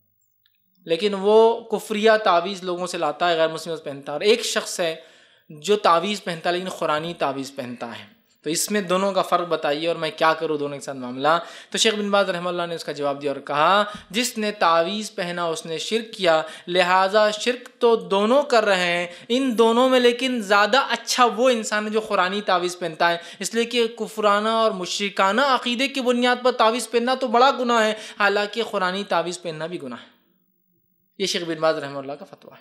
Speaker 3: لیکن وہ کفریہ تعویذ لوگوں سے لاتا ہے، غیر مسلم پہنتا ہے، اور ایک شخص ہے جو تعویذ پہنتا ہے لیکن قرآنی تعویذ پہنتا ہے، تو اس میں دونوں کا فرق بتائیے اور میں کیا کروں دونوں کے ساتھ معاملہ. تو شیخ بن باز رحمہ اللہ نے اس کا جواب دیا اور کہا جس نے تعویذ پہنا اس نے شرک کیا، لہٰذا شرک تو دونوں کر رہے ہیں ان دونوں میں، لیکن زیادہ اچھا وہ انسان ہے جو قرآنی تعویذ پہنتا ہے، اس لیے کہ کفرانہ اور مشرکانہ عقیدے کی بنیاد پر تعویذ پہننا تو بڑا گناہ ہے، حالانکہ قرآنی تعویذ پہننا بھی گناہ ہے. یہ شیخ بن باز رحمہ اللہ کا فتویٰ ہے.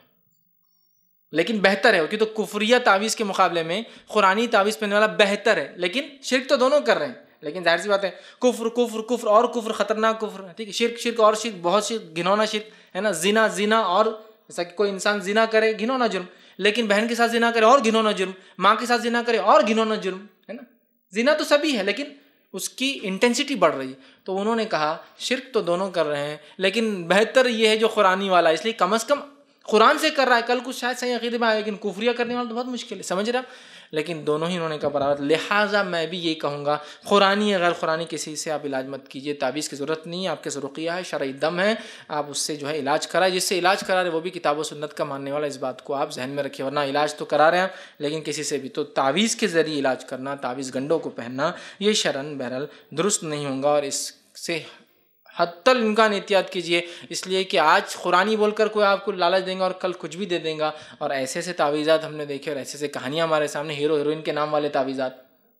Speaker 3: لیکن بہتر ہے کہ تو کفریہ تعویذ کے مقابلے میں قرآنی تعویذ پہننے والا بہتر ہے. لیکن شرک تو دونوں کر رہے ہیں، لیکن ظاہر سی بات ہے کفر کفر کفر اور کفر خطرناک کفر ہے، ٹھیک ہے، شرک شرک اور شرک بہت شرک گھنونا شرک ہے نا، زنا زنا اور جیسا کہ کوئی انسان زنا کرے گھنونا جرم، لیکن بہن کے ساتھ زنا کرے اور گھنونا جرم، ماں کے ساتھ زنا کرے اور گھنونا جرم ہے نا. زنا تو سبھی ہے لیکن اس کی انٹینسٹی بڑھ رہی ہے. تو انہوں نے کہا شرک تو دونوں کر رہے ہیں لیکن بہتر یہ ہے جو قرآنی والا، اس لیے کم از کم قرآن سے کر رہا ہے، کل کچھ شاید صحیح عقیدے میں آئے لیکن کفریہ کرنے والا تو بہت مشکل ہے، سمجھ رہا. لیکن دونوں ہی انہوں نے کہا برابر. لہٰذا میں بھی یہی کہوں گا قرآنی یا غیر قرآنی کسی سے آپ علاج مت کیجیے، تعویذ کی ضرورت نہیں ہے، آپ کے رقیہ ہے، شرعی دم ہے، آپ اس سے جو ہے علاج کرائے. جس سے علاج کرا رہے وہ بھی کتاب و سنت کا ماننے والا، اس بات کو آپ ذہن میں رکھیے. ورنہ علاج تو کرا رہے ہیں لیکن کسی سے بھی تو تعویذ کے ذریعے علاج کرنا، تعویذ گنڈوں کو پہننا، یہ شرعاً بہرحال درست نہیں ہوگا اور اس سے حتی الامکان احتیاط کیجیے. اس لیے کہ آج قرآنی بول کر کوئی آپ کو لالچ دیں گا اور کل کچھ بھی دے دیں گا. اور ایسے ایسے تعویذات ہم نے دیکھے اور ایسے ایسے کہانیاں ہمارے سامنے، ہیرو ہیروئن کے نام والے تعویذات،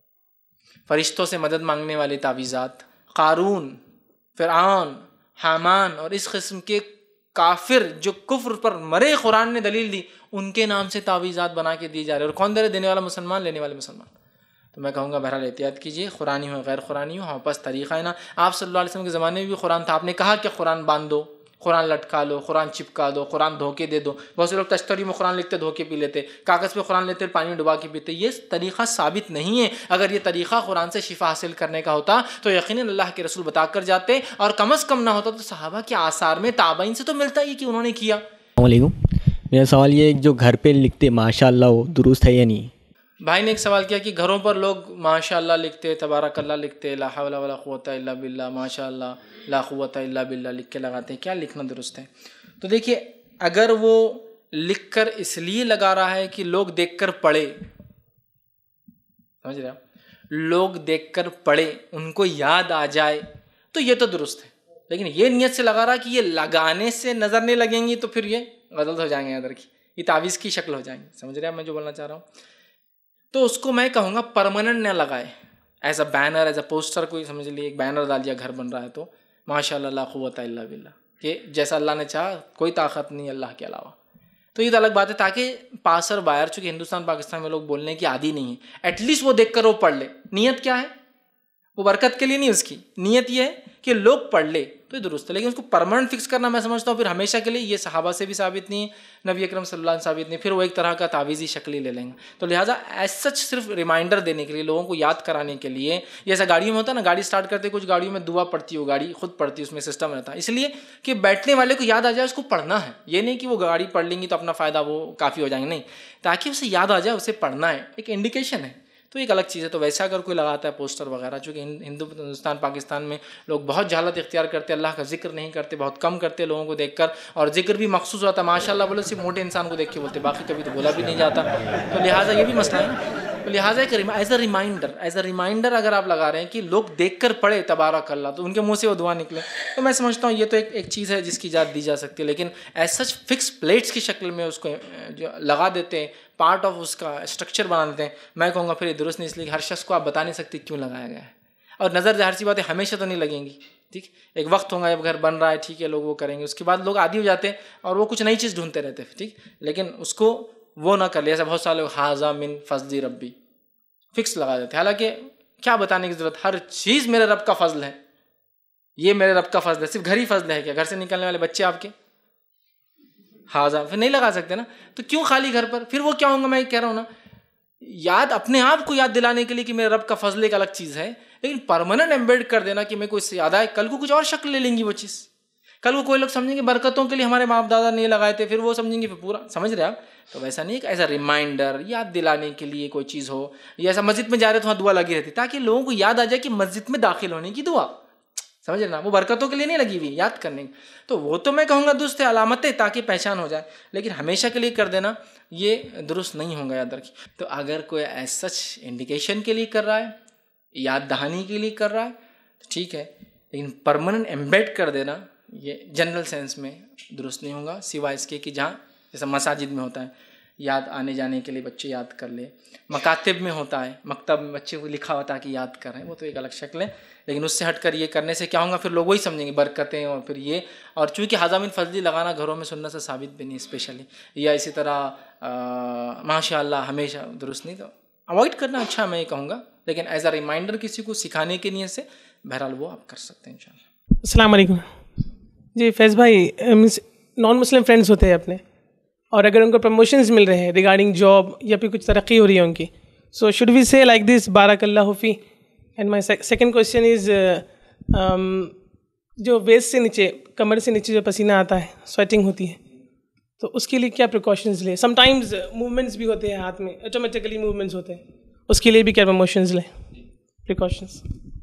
Speaker 3: فرشتوں سے مدد مانگنے والے تعویذات، قارون، فرعون، حامان اور اس قسم کے کافر جو کفر پر مرے قرآن نے دلیل دی، ان کے نام سے تعویذات بنا کے دی جا رہے. اور کون دے رہے؟ دینے والا مسلمان، لینے والے مسلمان. تو میں کہوں گا بہرحال احتیاط کیجیے، قرآنی ہو غیر قرآنی ہو، ہاں بس طریقہ ہے نا. آپ صلی اللہ علیہ وسلم کے زمانے میں بھی قرآن تھا، آپ نے کہا کہ قرآن باندھ دو، قرآن لٹکا لو، قرآن چپکا دو، قرآن دھوکے دے دو. بہت سے لوگ تشتری میں قرآن لکھتے دھوکے پی لیتے، کاغذ پہ قرآن لیتے پانی میں ڈبا کے پیتے. یہ طریقہ ثابت نہیں ہے. اگر یہ طریقہ قرآن سے شفا حاصل کرنے کا ہوتا تو یقیناً اللہ کے رسول بتا کر جاتے، اور کم از کم نہ ہوتا تو صحابہ کے آثار میں تابعین سے تو ملتا ہی کہ انہوں نے کیا.
Speaker 4: السلام علیکم. میرا سوال یہ ہے کہ جو گھر پہ لکھتے ماشاء اللہ وہ درست ہے یا نہیں؟
Speaker 3: بھائی نے ایک سوال کیا کہ گھروں پر لوگ ماشاء اللہ لکھتے، تبارک اللہ لکھتے، لا حول ولا قوت الا باللہ، ماشاء اللہ، لا قوت الا باللہ لکھ کے لگاتے ہیں، کیا لکھنا درست ہے؟ تو دیکھیے اگر وہ لکھ کر اس لیے لگا رہا ہے کہ لوگ دیکھ کر پڑھے، سمجھ رہے آپ، لوگ دیکھ کر پڑھے، ان کو یاد آ جائے، تو یہ تو درست ہے. لیکن یہ نیت سے لگا رہا کہ یہ لگانے سے نظر نہیں لگیں گی تو پھر یہ غلط ہو جائیں گے، ادھر کی یہ تعویذ کی شکل ہو جائیں گی. سمجھ رہے ہیں میں جو بولنا چاہ رہا ہوں؟ تو اس کو میں کہوں گا پرماننٹ نہ لگائے، as a banner, as a poster. کوئی سمجھ لیے ایک بینر ڈال دیا، گھر بن رہا ہے تو ماشاء اللہ لا قوت الا باللہ، کہ جیسا اللہ نے چاہا کوئی طاقت نہیں اللہ کے علاوہ. تو یہ تو الگ بات ہے، تاکہ پاسر باہر، چونکہ ہندوستان پاکستان میں لوگ بولنے کی عادی نہیں ہے، ایٹ لیسٹ وہ دیکھ کر وہ پڑھ لے. نیت کیا ہے؟ وہ برکت کے لیے نہیں، اس کی نیت یہ ہے کہ لوگ پڑھ لے تو یہ درست ہے. لیکن اس کو پرماننٹ فکس کرنا میں سمجھتا ہوں پھر ہمیشہ کے لیے، یہ صحابہ سے بھی ثابت نہیں ہے، نبی اکرم صلی اللہ علیہ وسلم ثابت نہیں، پھر وہ ایک طرح کا تعویذی شکل ہی لے لیں گے. تو لہٰذا ایز سچ صرف ریمائنڈر دینے کے لیے، لوگوں کو یاد کرانے کے لیے، جیسا گاڑیوں میں ہوتا ہے نا، گاڑی اسٹارٹ کرتے کچھ گاڑیوں میں دعا پڑتی ہو، گاڑی خود پڑتی ہے، اس میں سسٹم رہتا ہے، اس لیے کہ بیٹھنے والے کو یاد آ جائے اس کو پڑھنا ہے. یہ نہیں کہ وہ گاڑی پڑھ لیں گی تو اپنا فائدہ وہ کافی ہو جائیں گے، نہیں، تاکہ اسے یاد آ جائے، اسے پڑھنا ہے، ایک انڈیکیشن ہے. تو ایک الگ چیز ہے. تو ویسا اگر کوئی لگاتا ہے پوسٹر وغیرہ، چونکہ ہندو ہندوستان پاکستان میں لوگ بہت جہالت اختیار کرتے، اللہ کا ذکر نہیں کرتے، بہت کم کرتے لوگوں کو دیکھ کر، اور ذکر بھی مخصوص ہوتا ہے ماشاء اللہ بولے صرف موٹے انسان کو دیکھ کے بولتے، باقی کبھی تو بولا بھی نہیں جاتا. تو لہٰذا یہ بھی مسئلہ ہے نا. تو لہٰذا ایک as a reminder as a reminder اگر آپ لگا رہے ہیں کہ لوگ دیکھ کر پڑھے تبارک اللہ، تو ان کے منہ سے وہ دعا نکلے، تو میں سمجھتا ہوں یہ تو ایک ایک چیز ہے جس کی اجازت دی جا سکتی ہے. لیکن ایز سچ فکس پلیٹس کی شکل میں اس کو جو لگا دیتے ہیں، پارٹ آف اس کا اسٹرکچر بنا دیتے ہیں، میں کہوں گا پھر یہ درست نہیں. اس لیے ہر شخص کو آپ بتا نہیں سکتے کیوں لگایا گیا ہے. اور نظر ظاہر سی بات ہے ہمیشہ تو نہیں لگیں گی، ٹھیک، ایک وقت ہوگا جب گھر بن رہا ہے، ٹھیک ہے، لوگ وہ کریں گے، اس کے بعد لوگ عادی ہو جاتے ہیں اور وہ کچھ نئی چیز ڈھونڈتے رہتے ہیں، ٹھیک. لیکن اس کو وہ نہ کر لے، ایسا بہت سارے لوگ ھذا من فضل ربی فکس لگا دیتے ہیں، حالانکہ کیا بتانے کی ضرورت، ہر چیز میرے رب کا فضل ہے، یہ میرے رب کا فضل ہے. صرف گھر ہی فضل ہے کیا؟ گھر سے نکلنے والے بچے آپ کے ھذا پھر نہیں لگا سکتے نا، تو کیوں خالی گھر پر؟ پھر وہ کیا ہوں گا، میں کہہ رہا ہوں نا، یاد اپنے آپ کو یاد دلانے کے لیے کہ میرے رب کا فضل ایک الگ چیز ہے، لیکن پرماننٹ ایمبیڈ کر دینا کہ میں کو اس سے یاد آئے، کل کو کچھ اور شکل لے لیں گی وہ چیز. کل کو کوئی لوگ سمجھیں گے برکتوں کے لیے ہمارے باپ دادا نہیں لگائے تھے، پھر وہ سمجھیں گے پھر پورا، سمجھ رہے آپ؟ تو ویسا نہیں، ایسا ریمائنڈر یاد دلانے کے لیے کوئی چیز ہو، یا ایسا مسجد میں جا رہے تو وہاں دعا لگی رہتی تاکہ لوگوں کو یاد آ جائے کہ مسجد میں داخل ہونے کی دعا. سمجھ نا، وہ برکتوں کے لیے نہیں لگی ہوئی، یاد کرنے کی. تو وہ تو میں کہوں گا درست ہے، علامتیں تاکہ پہچان ہو جائے، لیکن ہمیشہ کے لیے کر دینا یہ درست نہیں ہوگا، یاد رکھیے. تو اگر کوئی ایز سچ انڈیکیشن کے لیے کر رہا ہے، یاد دہانی کے لیے کر رہا ہے تو ٹھیک ہے، لیکن پرماننٹ ایمبیڈ کر دینا یہ جنرل سینس میں درست نہیں ہوگا، سوائے اس کے کہ جہاں جیسا مساجد میں ہوتا ہے، یاد آنے جانے کے لیے بچے یاد کر لے، مکاتب میں ہوتا ہے، مکتب میں بچے کو لکھا ہوتا ہے کہ یاد کر رہے ہیں، وہ تو ایک الگ شکل ہے. لیکن اس سے ہٹ کر یہ کرنے سے کیا ہوگا، پھر لوگ وہی سمجھیں گے برکتیں اور پھر یہ. اور چونکہ حضامین فضلی لگانا گھروں میں سنت سے ثابت بھی نہیں اسپیشلی، یا اسی طرح ماشاء اللہ ہمیشہ درست نہیں، تو اوائڈ کرنا اچھا میں یہ کہوں گا. لیکن ایز اے ریمائنڈر کسی کو سکھانے کی نیت سے بہرحال وہ آپ کر سکتے ہیں انشاءاللہ.
Speaker 5: السلام علیکم. جی فیض بھائی، نان مسلم فرینڈس ہوتے ہیں اپنے، اور اگر ان کو پروموشنز مل رہے ہیں ریگارڈنگ جاب یا پھر کچھ ترقی ہو رہی ہے ان کی، سو شوڈ وی سے لائک دس بارک اللہ فی. And my second question is, جو ویسٹ سے نیچے، کمر سے نیچے جو پسینہ آتا ہے، سویٹنگ ہوتی ہے، تو اس کے لیے کیا پریکاشنز لیں؟ سم ٹائمز موومنٹس بھی ہوتے ہیں ہاتھ میں، آٹومیٹیکلی موومنٹس ہوتے ہیں، اس کے لیے بھی کیا پریکاشنز لیں، پریکاشنز؟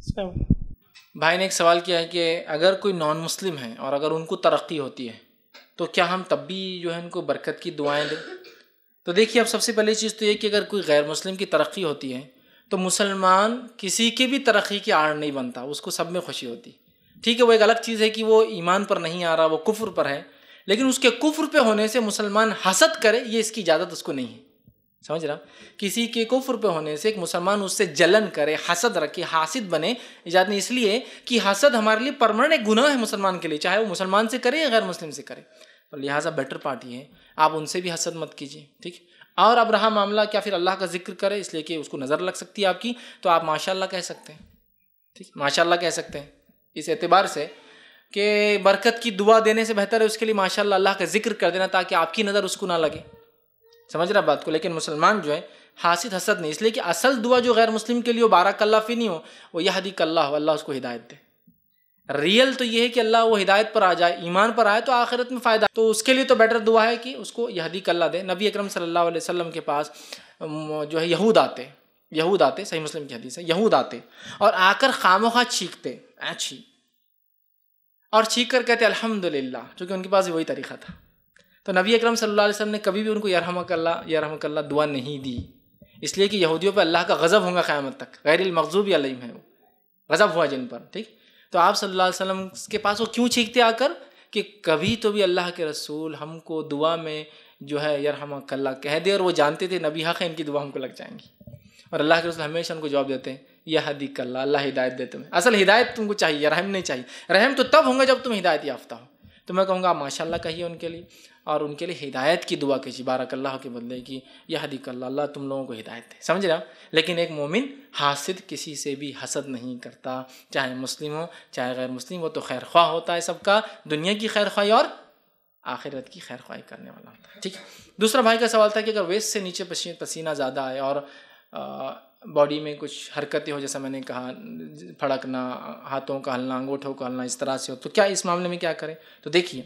Speaker 3: بھائی نے ایک سوال کیا ہے کہ اگر کوئی نان مسلم ہے اور اگر ان کو ترقی ہوتی ہے تو کیا ہم تب بھی جو ہے ان کو برکت کی دعائیں دیں؟ تو دیکھیے، اب سب سے پہلی چیز تو یہ کہ اگر کوئی غیر مسلم کی ترقی ہوتی ہے تو مسلمان کسی کی بھی ترقی کی آڑ نہیں بنتا، اس کو سب میں خوشی ہوتی. ٹھیک ہے، وہ ایک الگ چیز ہے کہ وہ ایمان پر نہیں آ رہا، وہ کفر پر ہے، لیکن اس کے کفر پہ ہونے سے مسلمان حسد کرے یہ اس کی اجازت اس کو نہیں ہے. سمجھ رہا؟ کسی کے کفر پہ ہونے سے ایک مسلمان اس سے جلن کرے، حسد رکھے، حاسد بنے، اجازت نہیں، اس لیے کہ حسد ہمارے لیے پرماننٹ ایک گناہ ہے مسلمان کے لیے، چاہے وہ مسلمان سے کرے یا غیر مسلم سے کرے. تو لہٰذا بیٹر پارٹی ہے آپ ان سے بھی حسد مت کیجیے. ٹھیک. اور اب رہا معاملہ کیا پھر اللہ کا ذکر کرے، اس لیے کہ اس کو نظر لگ سکتی ہے آپ کی، تو آپ ماشاء اللہ کہہ سکتے ہیں. ٹھیک، ماشاء اللہ کہہ سکتے ہیں اس اعتبار سے کہ برکت کی دعا دینے سے بہتر ہے اس کے لیے ماشاء اللہ اللہ کا ذکر کر دینا تاکہ آپ کی نظر اس کو نہ لگے. سمجھ رہا بات کو؟ لیکن مسلمان جو ہے حاسد حسد نہیں، اس لیے کہ اصل دعا جو غیر مسلم کے لیے وہ بارک اللہ فی نہیں ہو، وہ یہدیک اللہ ہو، اللہ اس کو ہدایت دے. ریئل تو یہ ہے کہ اللہ وہ ہدایت پر آ جائے، ایمان پر آئے تو آخرت میں فائدہ. تو اس کے لیے تو بیٹر دعا ہے کہ اس کو یہدیک اللہ دے. نبی اکرم صلی اللہ علیہ وسلم کے پاس جو ہے یہود آتے یہود آتے صحیح مسلم کی حدیث ہے، یہود آتے اور آ کر خاموخواہ چھینکتے، اچھی اور چھینک کر کہتے الحمدللہ، چونکہ ان کے پاس وہی طریقہ تھا. تو نبی اکرم صلی اللہ علیہ وسلم نے کبھی بھی ان کو یرحمک اللہ یرحمک اللہ دعا نہیں دی، اس لیے کہ یہودیوں پہ اللہ کا غضب ہوگا قیامت تک، غیر المغضوب علیہم ہے، وہ غضب ہوا جن پر. ٹھیک. تو آپ صلی اللہ علیہ وسلم کے پاس وہ کیوں چھینکتے آ کر کہ کبھی تو بھی اللہ کے رسول ہم کو دعا میں جو ہے یرحمک اللہ کہہ دے، اور وہ جانتے تھے نبی حق ہے، ان کی دعا ہم کو لگ جائیں گی. اور اللہ کے رسول ہمیشہ ان کو جواب دیتے ہیں یہدیک اللہ، اللہ ہدایت دے تمہیں. اصل ہدایت تم کو چاہیے، رحم نہیں چاہیے. رحم تو تب ہوں گا جب تم ہدایت یافتہ ہو. تو میں کہوں گا ماشاء اللہ کہیے ان کے لیے، اور ان کے لیے ہدایت کی دعا کیجیے، بارک اللہ کے بدلے کی یہدیک اللہ، اللہ تم لوگوں کو ہدایت دے. سمجھ رہا؟ لیکن ایک مومن حاسد کسی سے بھی حسد نہیں کرتا، چاہے مسلم ہو چاہے غیر مسلم، وہ تو خیر خواہ ہوتا ہے سب کا، دنیا کی خیر خواہی اور آخرت کی خیر خواہی کرنے والا ہوتا ہے. ٹھیک. دوسرا بھائی کا سوال تھا کہ اگر ویسٹ سے نیچے پسینہ زیادہ آئے اور باڈی میں کچھ حرکتیں ہو، جیسا میں نے کہا پھڑکنا، ہاتھوں کا ہلنا، انگوٹھوں کا ہلنا، اس طرح سے ہو، تو کیا اس معاملے میں کیا کریں؟ تو دیکھیے،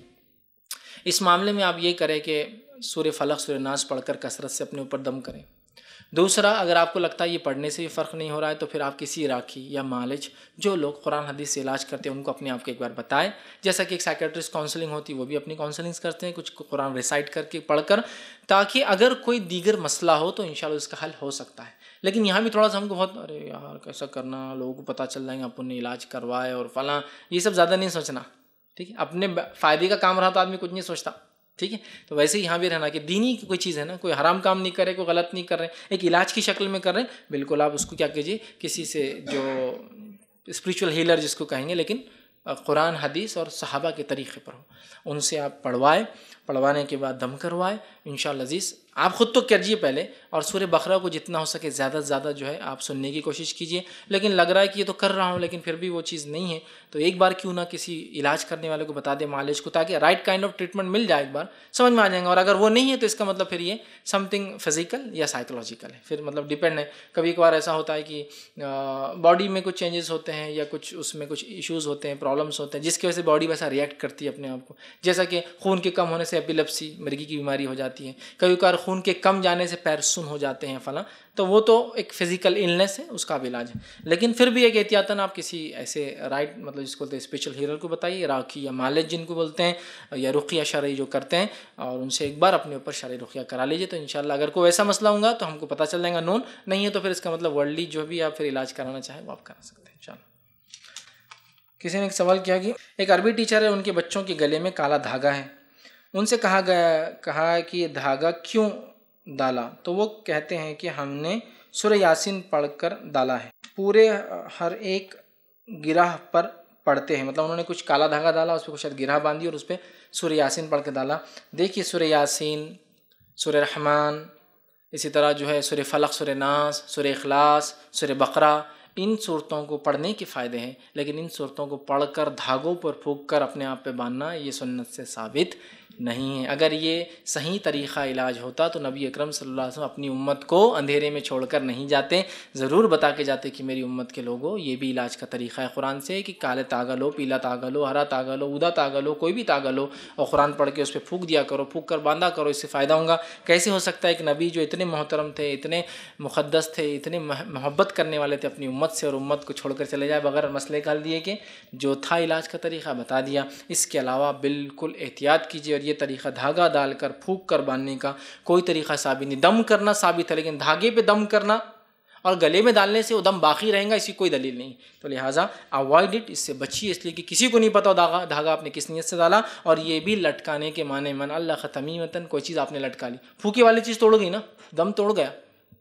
Speaker 3: اس معاملے میں آپ یہ کریں کہ سورہ فلق سورہ ناس پڑھ کر کثرت سے اپنے اوپر دم کریں. دوسرا، اگر آپ کو لگتا ہے یہ پڑھنے سے بھی فرق نہیں ہو رہا ہے تو پھر آپ کسی عراقی یا معالج جو لوگ قرآن حدیث سے علاج کرتے ہیں ان کو اپنے آپ کو ایک بار بتائیں. جیسا کہ ایک سائیکیٹرسٹ کاؤنسلنگ ہوتی ہے، وہ بھی اپنی کاؤنسلنگس کرتے ہیں کچھ قرآن ریسائٹ کر کے پڑھ کر، تاکہ اگر کوئی دیگر مسئلہ ہو تو انشاءاللہ اس کا حل ہو سکتا ہے. لیکن یہاں بھی تھوڑا سا ہم کو بہت ارے یار کیسا کرنا، لوگوں کو پتہ چل جائیں گے اپن نے علاج کروائے اور فلاں، یہ سب زیادہ نہیں سوچنا. ٹھیک ہے، اپنے فائدے کا کام رہا تو آدمی کچھ نہیں سوچتا. ٹھیک ہے، تو ویسے ہی یہاں بھی رہنا کہ دینی کوئی چیز ہے نا، کوئی حرام کام نہیں کرے، کوئی غلط نہیں کر رہے، ایک علاج کی شکل میں کر رہے ہیں، بالکل آپ اس کو کیا کیجیے، کسی سے جو اسپریچول ہیلر جس کو کہیں گے، لیکن قرآن حدیث اور صحابہ کے طریقے پر ہو، ان سے آپ پڑھوائے، پڑھوانے کے بعد دم کروائے انشاءاللہ عزیز. آپ خود تو کیجیے پہلے، اور سورہ بقرہ کو جتنا ہو سکے زیادہ سے زیادہ جو ہے آپ سننے کی کوشش کیجیے. لیکن لگ رہا ہے کہ یہ تو کر رہا ہوں لیکن پھر بھی وہ چیز نہیں ہے، تو ایک بار کیوں نہ کسی علاج کرنے والے کو بتا دیں، معالج کو، تاکہ رائٹ کائنڈ آف ٹریٹمنٹ مل جائے، ایک بار سمجھ میں آ جائیں گے. اور اگر وہ نہیں ہے تو اس کا مطلب پھر یہ سم تھنگ فزیکل یا سائیکولوجیکل ہے، پھر مطلب ڈیپینڈ ہے. کبھی کبھار ایسا ہوتا ہے کہ باڈی میں کچھ چینجز ہوتے ہیں یا کچھ اس میں کچھ ایشوز ہوتے ہیں، پرابلمس ہوتے ہیں، جس کی وجہ سے باڈی ویسا ریئیکٹ کرتی ہے اپنے آپ کو. جیسا کہ خون کے کم ہونے سے ایپیلیپسی، مرگی کی بیماری ہو جاتی ہے. کبھی کبھار خون کے کم جانے سے پیر سن ہو جاتے ہیں فلاں، تو وہ تو ایک فزیکل النس ہے، اس کا بھی علاج ہے. لیکن پھر بھی ایک احتیاطاً آپ کسی ایسے رائٹ مطلب جس کو بولتے ہیں اسپیشل ہیلر کو بتائیے، راقی یا مالج جن کو بولتے ہیں، یا رقیہ شرعی جو کرتے ہیں، اور ان سے ایک بار اپنے اوپر شرعی رقیہ کرا لیجیے. تو انشاءاللہ اگر کوئی ایسا مسئلہ ہوگا تو ہم کو پتہ چل جائے گا نون، نہیں ہے تو پھر اس کا مطلب ورلڈلی جو بھی آپ پھر علاج کرانا چاہیں وہ آپ کرا سکتے ہیں انشاءاللہ. کسی نے ایک سوال کیا کہ ایک عربی ٹیچر ہے، ان کے بچوں کے گلے میں کالا دھاگا ہے، ان سے کہا گیا کہا کہ یہ دھاگا کیوں ڈالا؟ تو وہ کہتے ہیں کہ ہم نے سورہ یاسین پڑھ کر ڈالا ہے، پورے ہر ایک گرہ پر پڑھتے ہیں. مطلب انہوں نے کچھ کالا دھاگا ڈالا، اس پہ کچھ شاید گرہ باندھی اور اس پہ سورہ یاسین پڑھ کے ڈالا. دیکھیے سورہ یاسین، سورہ رحمان، اسی طرح جو ہے سورہ فلق، سورہ ناس، سورہ اخلاص، سورہ بقرہ، ان صورتوں کو پڑھنے کے فائدے ہیں، لیکن ان صورتوں کو پڑھ کر دھاگوں پر پھونک کر اپنے آپ پہ باندھنا یہ سنت سے ثابت نہیں ہے. اگر یہ صحیح طریقہ علاج ہوتا تو نبی اکرم صلی اللہ علیہ وسلم اپنی امت کو اندھیرے میں چھوڑ کر نہیں جاتے، ضرور بتا کے جاتے کہ میری امت کے لوگوں یہ بھی علاج کا طریقہ ہے قرآن سے، کہ کالے تاگا لو، پیلا تاگا لو، ہرا تاگا لو، اودا تاگا لو، کوئی بھی تاگا لو اور قرآن پڑھ کے اس پہ پھونک دیا کرو، پھونک کر باندھا کرو، اس سے فائدہ ہوگا. کیسے ہو سکتا ہے کہ نبی جو اتنے محترم تھے، اتنے مقدس تھے، اتنے محبت کرنے والے تھے اپنی امت سے، اور امت کو چھوڑ کر چلے جائے بغیر مسئلے کا حل دیے؟ کہ جو تھا علاج کا طریقہ بتا دیا. اس کے علاوہ بالکل احتیاط کیجیے، اور یہ طریقہ دھاگا ڈال کر پھونک کر باندھنے کا کوئی طریقہ ثابت نہیں. دم کرنا ثابت ہے، لیکن دھاگے پہ دم کرنا اور گلے میں ڈالنے سے وہ دم باقی رہے گا، اس کی کوئی دلیل نہیں. تو لہٰذا اوائڈ اٹ، اس سے بچیے، اس لیے کہ کسی کو نہیں پتا دھاگا دھاگا آپ نے کس نیت سے ڈالا. اور یہ بھی لٹکانے کے معنی من اللہ ختمیمتن، کوئی چیز آپ نے لٹکا لی، پھوکے والی چیز توڑ گئی نا، دم توڑ گیا،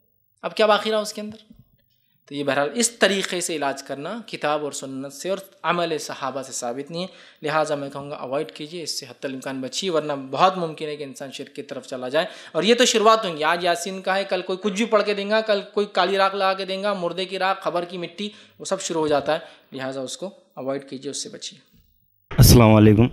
Speaker 3: اب کیا باقی رہا اس کے اندر؟ تو یہ بہرحال اس طریقے سے علاج کرنا کتاب اور سنت سے اور عمل صحابہ سے ثابت نہیں ہے. لہٰذا میں کہوں گا اوائڈ کیجیے، اس سے حتی الامکان بچیے، ورنہ بہت ممکن ہے کہ انسان شرک کی طرف چلا جائے. اور یہ تو شروعات ہوں گی، آج یاسین کا ہے، کل کوئی کچھ بھی پڑھ کے دیں گا، کل کوئی کالی راکھ لگا کے دیں گا، مردے کی راکھ، خبر کی مٹی، وہ سب شروع ہو جاتا ہے. لہٰذا اس کو اوائڈ کیجیے، اس سے بچیے.
Speaker 6: السلام علیکم.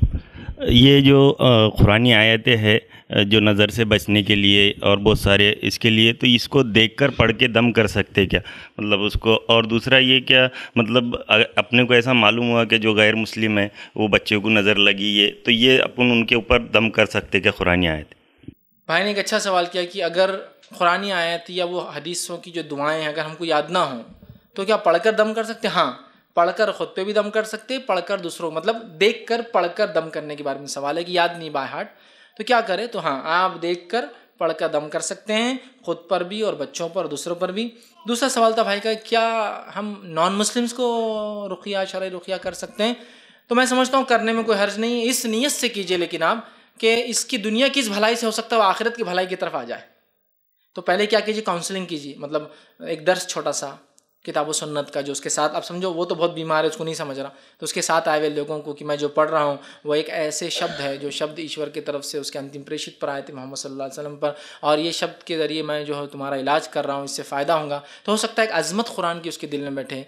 Speaker 6: یہ جو قرآنی آیتیں ہے جو نظر سے بچنے کے لیے اور بہت سارے اس کے لیے، تو اس کو دیکھ کر پڑھ کے دم کر سکتے کیا مطلب اس کو؟ اور دوسرا یہ کیا مطلب اپنے کو ایسا معلوم ہوا کہ جو غیر مسلم ہے وہ بچے کو نظر لگی ہے، تو یہ اپن ان کے اوپر دم کر سکتے کیا قرآنی آیت؟
Speaker 3: بھائی نے ایک اچھا سوال کیا کہ اگر قرآنی آیت یا وہ حدیثوں کی جو دعائیں ہیں اگر ہم کو یاد نہ ہوں تو کیا پڑھ کر دم کر سکتے؟ ہاں، پڑھ کر خود پہ بھی دم کر سکتے، پڑھ کر دوسروں مطلب دیکھ کر پڑھ کر دم کرنے کے بارے میں سوال ہے کہ یاد نہیں بائی ہارٹ تو کیا کرے؟ تو ہاں، آپ دیکھ کر پڑھ کر دم کر سکتے ہیں، خود پر بھی اور بچوں پر، دوسروں پر بھی. دوسرا سوال تھا بھائی کا کیا ہم نان مسلمس کو رقیہ شرعی رقیہ کر سکتے ہیں؟ تو میں سمجھتا ہوں کرنے میں کوئی حرج نہیں ہے، اس نیت سے کیجئے لیکن آپ کہ اس کی دنیا کی اس بھلائی سے ہو سکتا ہے وہ آخرت کی بھلائی کی طرف آ جائے. تو پہلے کیا کیجئے؟ کاؤنسلنگ کیجئے، مطلب ایک درس چھوٹا سا کتاب و سنت کا جو اس کے ساتھ، اب سمجھو وہ تو بہت بیمار ہے، اس کو نہیں سمجھ رہا، تو اس کے ساتھ آئے ہوئے لوگوں کو کہ میں جو پڑھ رہا ہوں وہ ایک ایسے شبد ہے جو شبد ایشور کی طرف سے اس کے انتم پریشت پر آئے تھے محمد صلی اللہ علیہ وسلم پر، اور یہ شبد کے ذریعے میں جو ہے تمہارا علاج کر رہا ہوں، اس سے فائدہ ہوگا. تو ہو سکتا ہے ایک عظمت قرآن کی اس کے دل میں بیٹھے.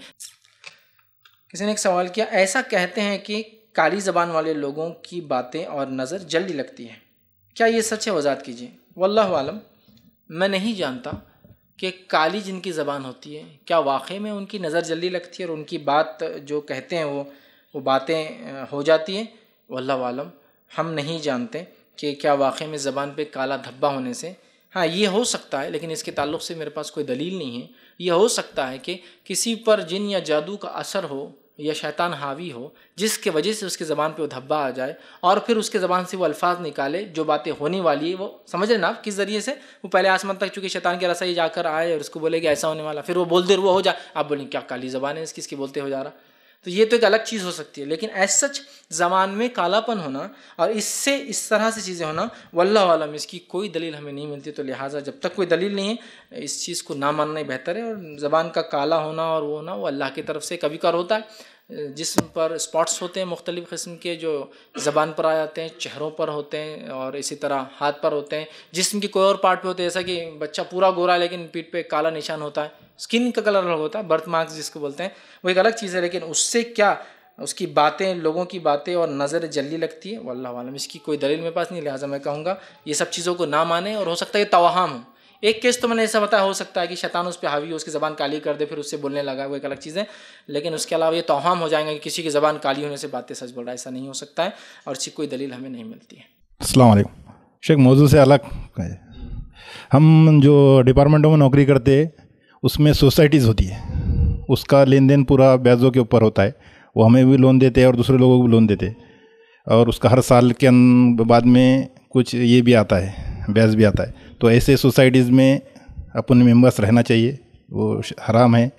Speaker 3: کسی نے ایک سوال کیا، ایسا کہتے ہیں کہ کالی زبان والے لوگوں کی باتیں اور نظر جلدی لگتی ہے، کیا یہ سچ ہے؟ وضاحت کیجیے. واللہ عالم، میں نہیں جانتا کہ کالی جن کی زبان ہوتی ہے کیا واقعی میں ان کی نظر جلدی لگتی ہے اور ان کی بات جو کہتے ہیں وہ وہ باتیں ہو جاتی ہیں. واللہ عالم، ہم نہیں جانتے کہ کیا واقعی میں زبان پہ کالا دھبا ہونے سے، ہاں یہ ہو سکتا ہے، لیکن اس کے تعلق سے میرے پاس کوئی دلیل نہیں ہے. یہ ہو سکتا ہے کہ کسی پر جن یا جادو کا اثر ہو یا شیطان حاوی ہو جس کے وجہ سے اس کی زبان پہ وہ دھبا آ جائے اور پھر اس کے زبان سے وہ الفاظ نکالے جو باتیں ہونے والی ہے. وہ سمجھ رہے نا آپ کس ذریعے سے؟ وہ پہلے آسمان تک چونکہ شیطان کے رسائی جا کر آئے اور اس کو بولے کہ ایسا ہونے والا، پھر وہ بول دے وہ ہو جائے، آپ بولیں کیا کالی زبان ہے اس کی، اس کی بولتے ہو جا رہا. تو یہ تو ایک الگ چیز ہو سکتی ہے، لیکن ایز سچ زبان میں کالا پن ہونا اور اس سے اس طرح سے چیزیں ہونا واللہ عالم اس کی کوئی دلیل ہمیں نہیں ملتی. تو لہٰذا جب تک کوئی دلیل نہیں ہے اس چیز کو نہ ماننا ہی بہتر ہے. اور زبان کا کالا ہونا اور وہ ہونا وہ اللہ کی طرف سے کبھی کبھار ہوتا ہے. جسم پر اسپاٹس ہوتے ہیں مختلف قسم کے جو زبان پر آ جاتے ہیں، چہروں پر ہوتے ہیں اور اسی طرح ہاتھ پر ہوتے ہیں، جسم کی کوئی اور پارٹ پہ ہوتے ہیں، جیسا کہ بچہ پورا گورا ہے لیکن پیٹھ پہ کالا نشان ہوتا ہے، اسکن کا کلر الگ ہوتا ہے، برتھ مارکس جس کو بولتے ہیں، وہ ایک الگ چیز ہے. لیکن اس سے کیا اس کی باتیں، لوگوں کی باتیں اور نظر جلدی لگتی ہے، واللہ عالم اس کی کوئی دلیل میرے پاس نہیں. لہٰذا میں کہوں گا یہ سب چیزوں کو نہ مانیں. اور ہو سکتا ہے یہ توہم ہو. ایک کیس تو میں نے ایسا بتایا، ہو سکتا ہے کہ شیطان اس پہ حاوی ہو، اس کی زبان کالی کر دے، پھر اس سے بولنے لگا، وہ ایک الگ چیز ہے. لیکن اس کے علاوہ یہ توہم ہو جائیں گا کہ کسی کی زبان کالی ہونے سے باتیں سچ بول رہا ہے، ایسا نہیں ہو سکتا ہے اور اس کی کوئی دلیل ہمیں نہیں ملتی ہے.
Speaker 7: السلام علیکم. شیخ موضوع سے الگ ہم جو ڈپارٹمنٹوں میں نوکری کرتے ہیں اس میں سوسائٹیز ہوتی ہے, اس کا لین دین پورا بیعضوں کے اوپر ہوتا ہے, وہ ہمیں بھی لون دیتے ہیں اور دوسرے لوگوں کو بھی لون دیتے ہیں, اور اس کا ہر سال کے بعد میں کچھ یہ بھی آتا ہے, بیعض بھی آتا ہے. تو ایسے سوسائٹیز میں اپنے ممبرس رہنا چاہیے, وہ حرام ہے.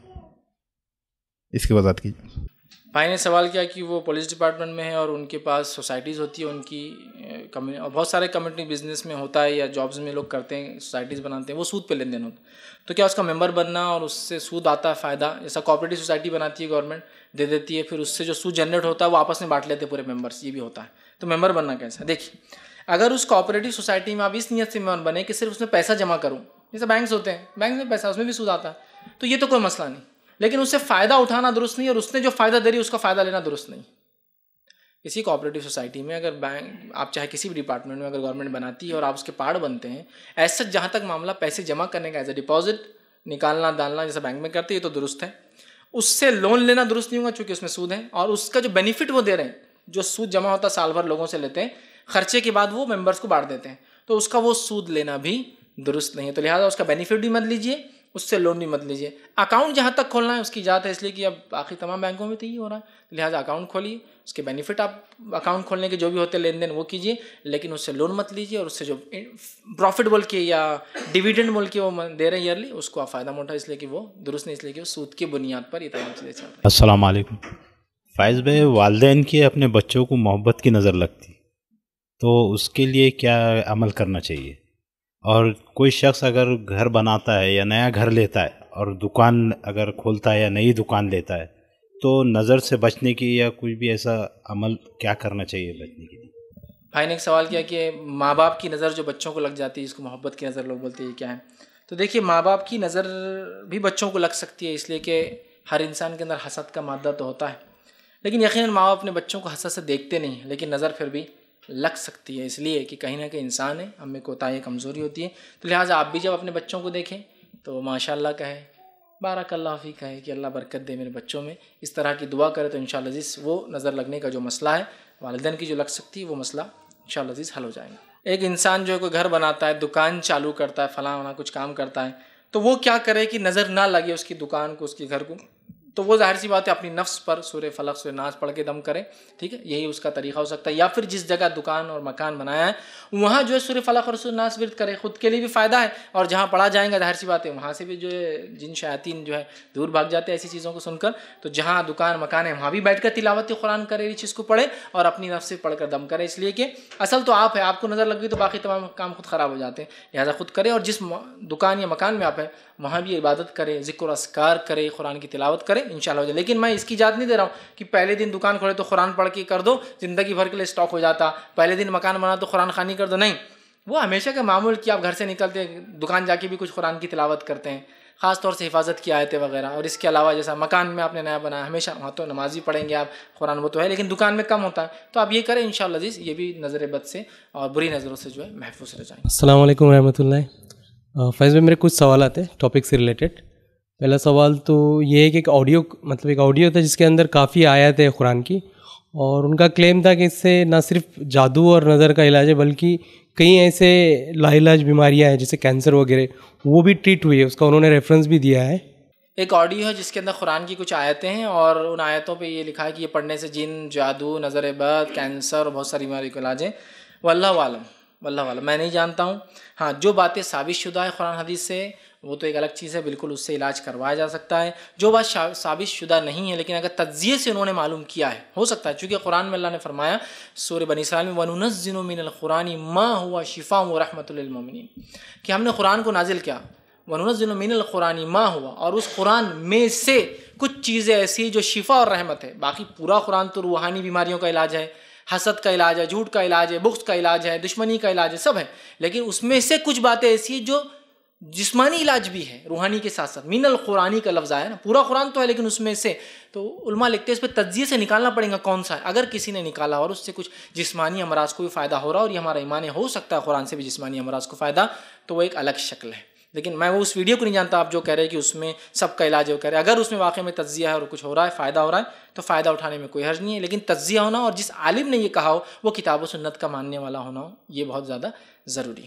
Speaker 7: اس کی وضاحت کیجیے.
Speaker 3: بھائی نے سوال کیا کہ وہ پولیس ڈپارٹمنٹ میں ہے اور ان کے پاس سوسائٹیز ہوتی ہے, ان کی اور بہت سارے کمیونٹی بزنس میں ہوتا ہے یا جابز میں لوگ کرتے ہیں, سوسائٹیز بناتے ہیں, وہ سود پہ لین دین ہوتا ہے. تو کیا اس کا ممبر بننا اور اس سے سود آتا ہے فائدہ, جیسا کوآپریٹو سوسائٹی بناتی ہے گورنمنٹ, دے دیتی ہے, پھر اس سے جو سود جنریٹ ہوتا ہے وہ آپس میں بانٹ لیتے ہیں پورے ممبرس, یہ بھی ہوتا ہے. تو ممبر بننا کیسا؟ دیکھیے, اگر اس کوآپریٹو سوسائٹی میں آپ اس نیت سے ممبر بنے کہ صرف اس میں پیسہ جمع کروں, جیسے بینکس ہوتے ہیں, بینک میں پیسہ, اس میں بھی سود آتا ہے, تو یہ تو کوئی مسئلہ نہیں. لیکن اس سے فائدہ اٹھانا درست نہیں, اور اس نے جو فائدہ دے رہی ہے اس کا فائدہ لینا درست نہیں. کسی کوآپریٹو سوسائٹی میں اگر بینک, آپ چاہے کسی بھی ڈپارٹمنٹ میں اگر گورنمنٹ بناتی ہے اور آپ اس کے پارٹ بنتے ہیں, ایسا جہاں تک معاملہ پیسے جمع کرنے کا, ایز اے ڈپازٹ نکالنا ڈالنا جیسا بینک میں کرتے ہیں, یہ تو درست ہے. اس سے لون لینا درست نہیں ہوگا چونکہ اس میں سود ہے, اور اس کا جو بینیفٹ وہ دے رہے ہیں, جو سود جمع ہوتا ہے سال بھر لوگوں سے لیتے ہیں, خرچے کے بعد وہ ممبرس کو بانٹ دیتے ہیں, تو اس کا وہ سود لینا بھی درست نہیں ہے. تو لہٰذا اس کا بینیفٹ بھی مت لیجیے, اس سے لون بھی مت لیجیے. اکاؤنٹ جہاں تک کھولنا ہے اس کی اجازت ہے, اس لیے کہ اب باقی تمام بینکوں میں تو یہ ہو رہا ہے, لہٰذا اکاؤنٹ کھولیے, اس کے بینیفٹ آپ اکاؤنٹ کھولنے کے جو بھی ہوتے ہیں لین دین وہ کیجیے, لیکن اس سے لون مت لیجیے, اور اس سے جو پروفٹ بول کے یا ڈیویڈنڈ بول کے وہ دے رہے ہیں ایئرلی, اس کو آپ فائدہ موٹا, اس لیے کہ وہ درست نہیں, اس لیے کہ وہ سود کی بنیاد پر یہ تمام چیزیں چل رہی ہیں.
Speaker 8: السلام علیکم. فائز بھائی, والدین کی اپنے بچوں کو محبت کی نظر لگتی, تو اس کے لیے کیا عمل کرنا چاہیے؟ اور کوئی شخص اگر گھر بناتا ہے یا نیا گھر لیتا ہے اور دکان اگر کھولتا ہے یا نئی دکان لیتا ہے, تو نظر سے بچنے کی یا کوئی بھی ایسا عمل کیا کرنا چاہیے بچنے کے لیے؟
Speaker 3: بھائی نے ایک سوال کیا کہ ماں باپ کی نظر جو بچوں کو لگ جاتی ہے, اس کو محبت کی نظر لوگ بولتے ہیں, یہ کیا ہے؟ تو دیکھیے, ماں باپ کی نظر بھی بچوں کو لگ سکتی ہے, اس لیے کہ ہر انسان کے اندر حسد کا مادہ تو ہوتا ہے, لیکن یقیناً ماں باپ اپنے بچوں کو حسد سے دیکھتے نہیں, لیکن نظر پھر بھی لگ سکتی ہے, اس لیے کہ کہیں نہ کہیں انسان ہے, ہم میں کوتاہی کمزوری ہوتی ہے. تو لہٰذا آپ بھی جب اپنے بچوں کو دیکھیں تو ماشاء اللہ کہیں, بارک اللہ فی کہیں کہ اللہ برکت دے میرے بچوں میں, اس طرح کی دعا کرے, تو انشاءاللہ عزیز وہ نظر لگنے کا جو مسئلہ ہے والدین کی جو لگ سکتی ہے, وہ مسئلہ انشاءاللہ عزیز حل ہو جائے گا. ایک انسان جو ہے کوئی گھر بناتا ہے, دکان چالو کرتا ہے, فلاں وہاں کچھ کام کرتا ہے, تو وہ کیا کرے کہ نظر نہ لگے اس کی دکان کو, اس کے گھر کو, تو وہ ظاہر سی بات ہے اپنی نفس پر سورہ فلق سورہ ناس پڑھ کے دم کرے, ٹھیک ہے, یہی اس کا طریقہ ہو سکتا ہے. یا پھر جس جگہ دکان اور مکان بنایا ہے وہاں جو ہے سورہ فلق اور سورہ ناس ورد کرے, خود کے لیے بھی فائدہ ہے, اور جہاں پڑھا جائیں گا ظاہر سی بات ہے وہاں سے بھی جو ہے جن شیاطین جو ہے دور بھاگ جاتے ہیں ایسی چیزوں کو سن کر. تو جہاں دکان مکان ہے وہاں بھی بیٹھ کر تلاوت قرآن کرے, اس چیز کو پڑھے اور اپنی نفس سے پڑھ کر دم کرے, اس لیے کہ اصل تو آپ ہے, آپ کو نظر لگ گئی تو باقی تمام کام خود خراب ہو جاتے ہیں. لہٰذا خود کرے, اور جس دکان یا مکان میں آپ ہیں وہاں بھی عبادت کرے, ذکر و اذکار کرے, قرآن کی تلاوت کرے, انشاءاللہ ہو جائے. لیکن میں اس کی اجازت نہیں دے رہا ہوں کہ پہلے دن دکان کھولے تو قرآن پڑھ کے کر دو, زندگی بھر کے لیے اسٹاک ہو جاتا, پہلے دن مکان بنا تو قرآن خوانی کر دو, نہیں. وہ ہمیشہ کا معمول کہ آپ گھر سے نکلتے دکان جا کے بھی کچھ قرآن کی تلاوت کرتے ہیں, خاص طور سے حفاظت کی آیتیں وغیرہ, اور اس کے علاوہ جیسا مکان میں آپ نے نیا بنایا ہمیشہ وہاں تو نماز بھی پڑھیں گے آپ, قرآن وہ تو ہے, لیکن دکان میں کم ہوتا ہے, تو آپ یہ کریں انشاءاللہ عزیز, یہ بھی نظر بد سے اور بری نظروں سے جو ہے محفوظ رہ جائیں.
Speaker 9: السلام علیکم ورحمۃ اللہ. فیض بھائی, میرے کچھ سوالات ہیں ٹاپک سے ریلیٹڈ. پہلا سوال تو یہ ہے کہ ایک آڈیو مطلب ایک آڈیو تھا جس کے اندر کافی آیات ہے قرآن کی, اور ان کا کلیم تھا کہ اس سے نہ صرف جادو اور نظر کا علاج ہے بلکہ کئی ایسے لا علاج بیماریاں ہیں جیسے کینسر وغیرہ, وہ بھی ٹریٹ ہوئی ہے, اس کا انہوں نے ریفرنس بھی دیا ہے.
Speaker 3: ایک آڈیو ہے جس کے اندر قرآن کی کچھ آیتیں ہیں, اور ان آیتوں پہ یہ لکھا ہے کہ یہ پڑھنے سے جن, جادو, نظر-e-bad, کینسر اور بہت ساری بیماریوں کا علاج ہے. واللہ عالم, واللہ عالم, میں نہیں جانتا ہوں. ہاں, جو باتیں ثابت شدہ ہے قرآن حدیث سے وہ تو ایک الگ چیز ہے, بالکل اس سے علاج کروایا جا سکتا ہے. جو بات ثابت شدہ نہیں ہے لیکن اگر تجزیے سے انہوں نے معلوم کیا ہے, ہو سکتا ہے, چونکہ قرآن میں اللہ نے فرمایا سورہ بنی اسرائیل میں وَنُنَزِّلُ مِنَ الْقُرْآنِ مَا هُوَ شِفَاءٌ وَرَحْمَةٌ لِلْمُؤْمِنِينَ, کہ ہم نے قرآن کو نازل کیا, وَنُنَزِّلُ مِنَ الْقُرْآنِ مَا هُوَ, اور اس قرآن میں سے کچھ چیزیں ایسی جو شفا اور رحمت ہے. باقی پورا قرآن تو روحانی بیماریوں کا علاج ہے, حسد کا علاج ہے, جھوٹ کا علاج ہے, بغض کا علاج ہے, دشمنی کا علاج ہے, سب ہے, لیکن اس میں سے کچھ باتیں ایسی ہیں جو جسمانی علاج بھی ہے روحانی کے ساتھ ساتھ. مین القرآنی کا لفظ آیا نا, پورا قرآن تو ہے لیکن اس میں سے, تو علماء لکھتے ہیں اس پہ تجزیے سے نکالنا پڑے گا کون سا ہے. اگر کسی نے نکالا اور اس سے کچھ جسمانی امراض کو بھی فائدہ ہو رہا اور یہ ہمارا ایمان ہو سکتا ہے قرآن سے بھی جسمانی امراض کو فائدہ, تو وہ ایک الگ شکل ہے. لیکن میں وہ اس ویڈیو کو نہیں جانتا, آپ جو کہہ رہے ہیں کہ اس میں سب کا علاج ہے, وہ کہہ رہے ہیں اگر اس میں واقع میں تجزیہ ہے اور کچھ ہو رہا ہے, فائدہ ہو رہا ہے, تو فائدہ اٹھانے میں کوئی حرج نہیں ہے. لیکن تجزیہ ہونا اور جس عالم نے یہ کہا ہو وہ کتاب و سنت کا ماننے والا ہونا ہو, یہ بہت زیادہ ضروری ہے.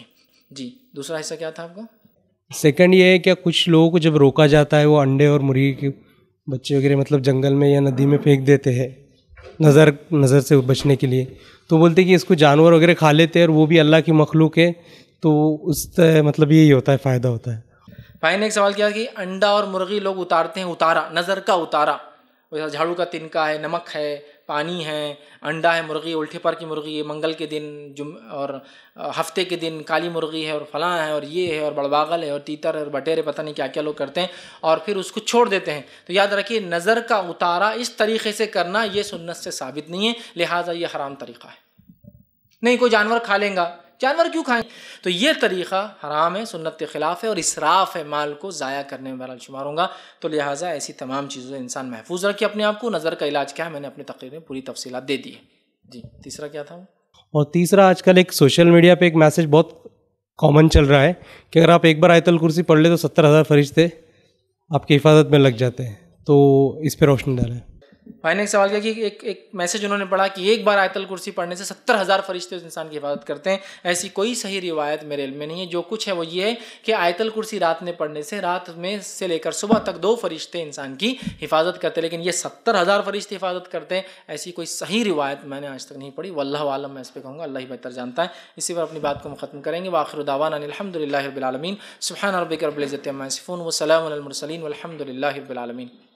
Speaker 3: جی دوسرا حصہ کیا تھا آپ کا؟
Speaker 9: سیکنڈ یہ ہے کہ کچھ لوگوں کو جب روکا جاتا ہے وہ انڈے اور مرغی کے بچے وغیرہ مطلب جنگل میں یا ندی میں پھینک دیتے ہیں نظر نظر سے بچنے کے لیے، تو بولتے کہ اس کو جانور وغیرہ کھا لیتے ہیں اور وہ بھی اللہ کی مخلوق ہے، تو اس سے مطلب یہی ہوتا ہے، فائدہ ہوتا ہے.
Speaker 3: بھائی نے ایک سوال کیا کہ انڈا اور مرغی لوگ اتارتے ہیں، اتارا نظر کا اتارا، ویسا جھاڑو کا تنکا ہے، نمک ہے، پانی ہے، انڈا ہے، مرغی الٹے پر کی مرغی ہے، منگل کے دن جم اور ہفتے کے دن کالی مرغی ہے اور فلاں ہے اور یہ ہے اور بڑباغل ہے اور تیتر اور بٹیرے پتہ نہیں کیا کیا لوگ کرتے ہیں اور پھر اس کو چھوڑ دیتے ہیں. تو یاد رکھیے نظر کا اتارا اس طریقے سے کرنا یہ سنت سے ثابت نہیں ہے، لہٰذا یہ حرام طریقہ ہے. نہیں کوئی جانور کھا لیں گا، جانور کیوں کھائیں؟ تو یہ طریقہ حرام ہے، سنت کے خلاف ہے اور اسراف ہے، مال کو ضائع کرنے میں بہرحال شمار ہوگا. تو لہٰذا ایسی تمام چیزوں سے انسان محفوظ رکھے اپنے آپ کو. نظر کا علاج کیا ہے میں نے اپنی تقریر میں پوری تفصیلات دے دی ہے. جی تیسرا کیا تھا؟
Speaker 9: اور تیسرا آج کل ایک سوشل میڈیا پہ ایک میسج بہت کامن چل رہا ہے کہ اگر آپ ایک بار آیت الکرسی پڑھ لیں تو ستر ہزار فرشتے آپ کی حفاظت میں لگ جاتے ہیں، تو اس پہ روشنی ڈالیں.
Speaker 3: بھائی نے ایک سوال کیا کہ ایک ایک میسج انہوں نے پڑھا کہ ایک بار آیت الکرسی پڑھنے سے ستر ہزار فرشتے اس انسان کی حفاظت کرتے ہیں. ایسی کوئی صحیح روایت میرے علم میں نہیں ہے. جو کچھ ہے وہ یہ ہے کہ آیت الکرسی رات میں پڑھنے سے رات میں سے لے کر صبح تک دو فرشتے انسان کی حفاظت کرتے، لیکن یہ ستر ہزار فرشتے حفاظت کرتے ہیں ایسی کوئی صحیح روایت میں نے آج تک نہیں پڑھی. واللہ عالم، میں اس پہ کہوں گا اللہ ہی بہتر جانتا ہے. اسی پر اپنی بات کو ختم کریں گے. وآخر دعوانا الحمد للہ رب العالمین. سبحان ربک رب العزۃ عما یصفون وسلام علی المرسلین والحمد للہ رب العالمین.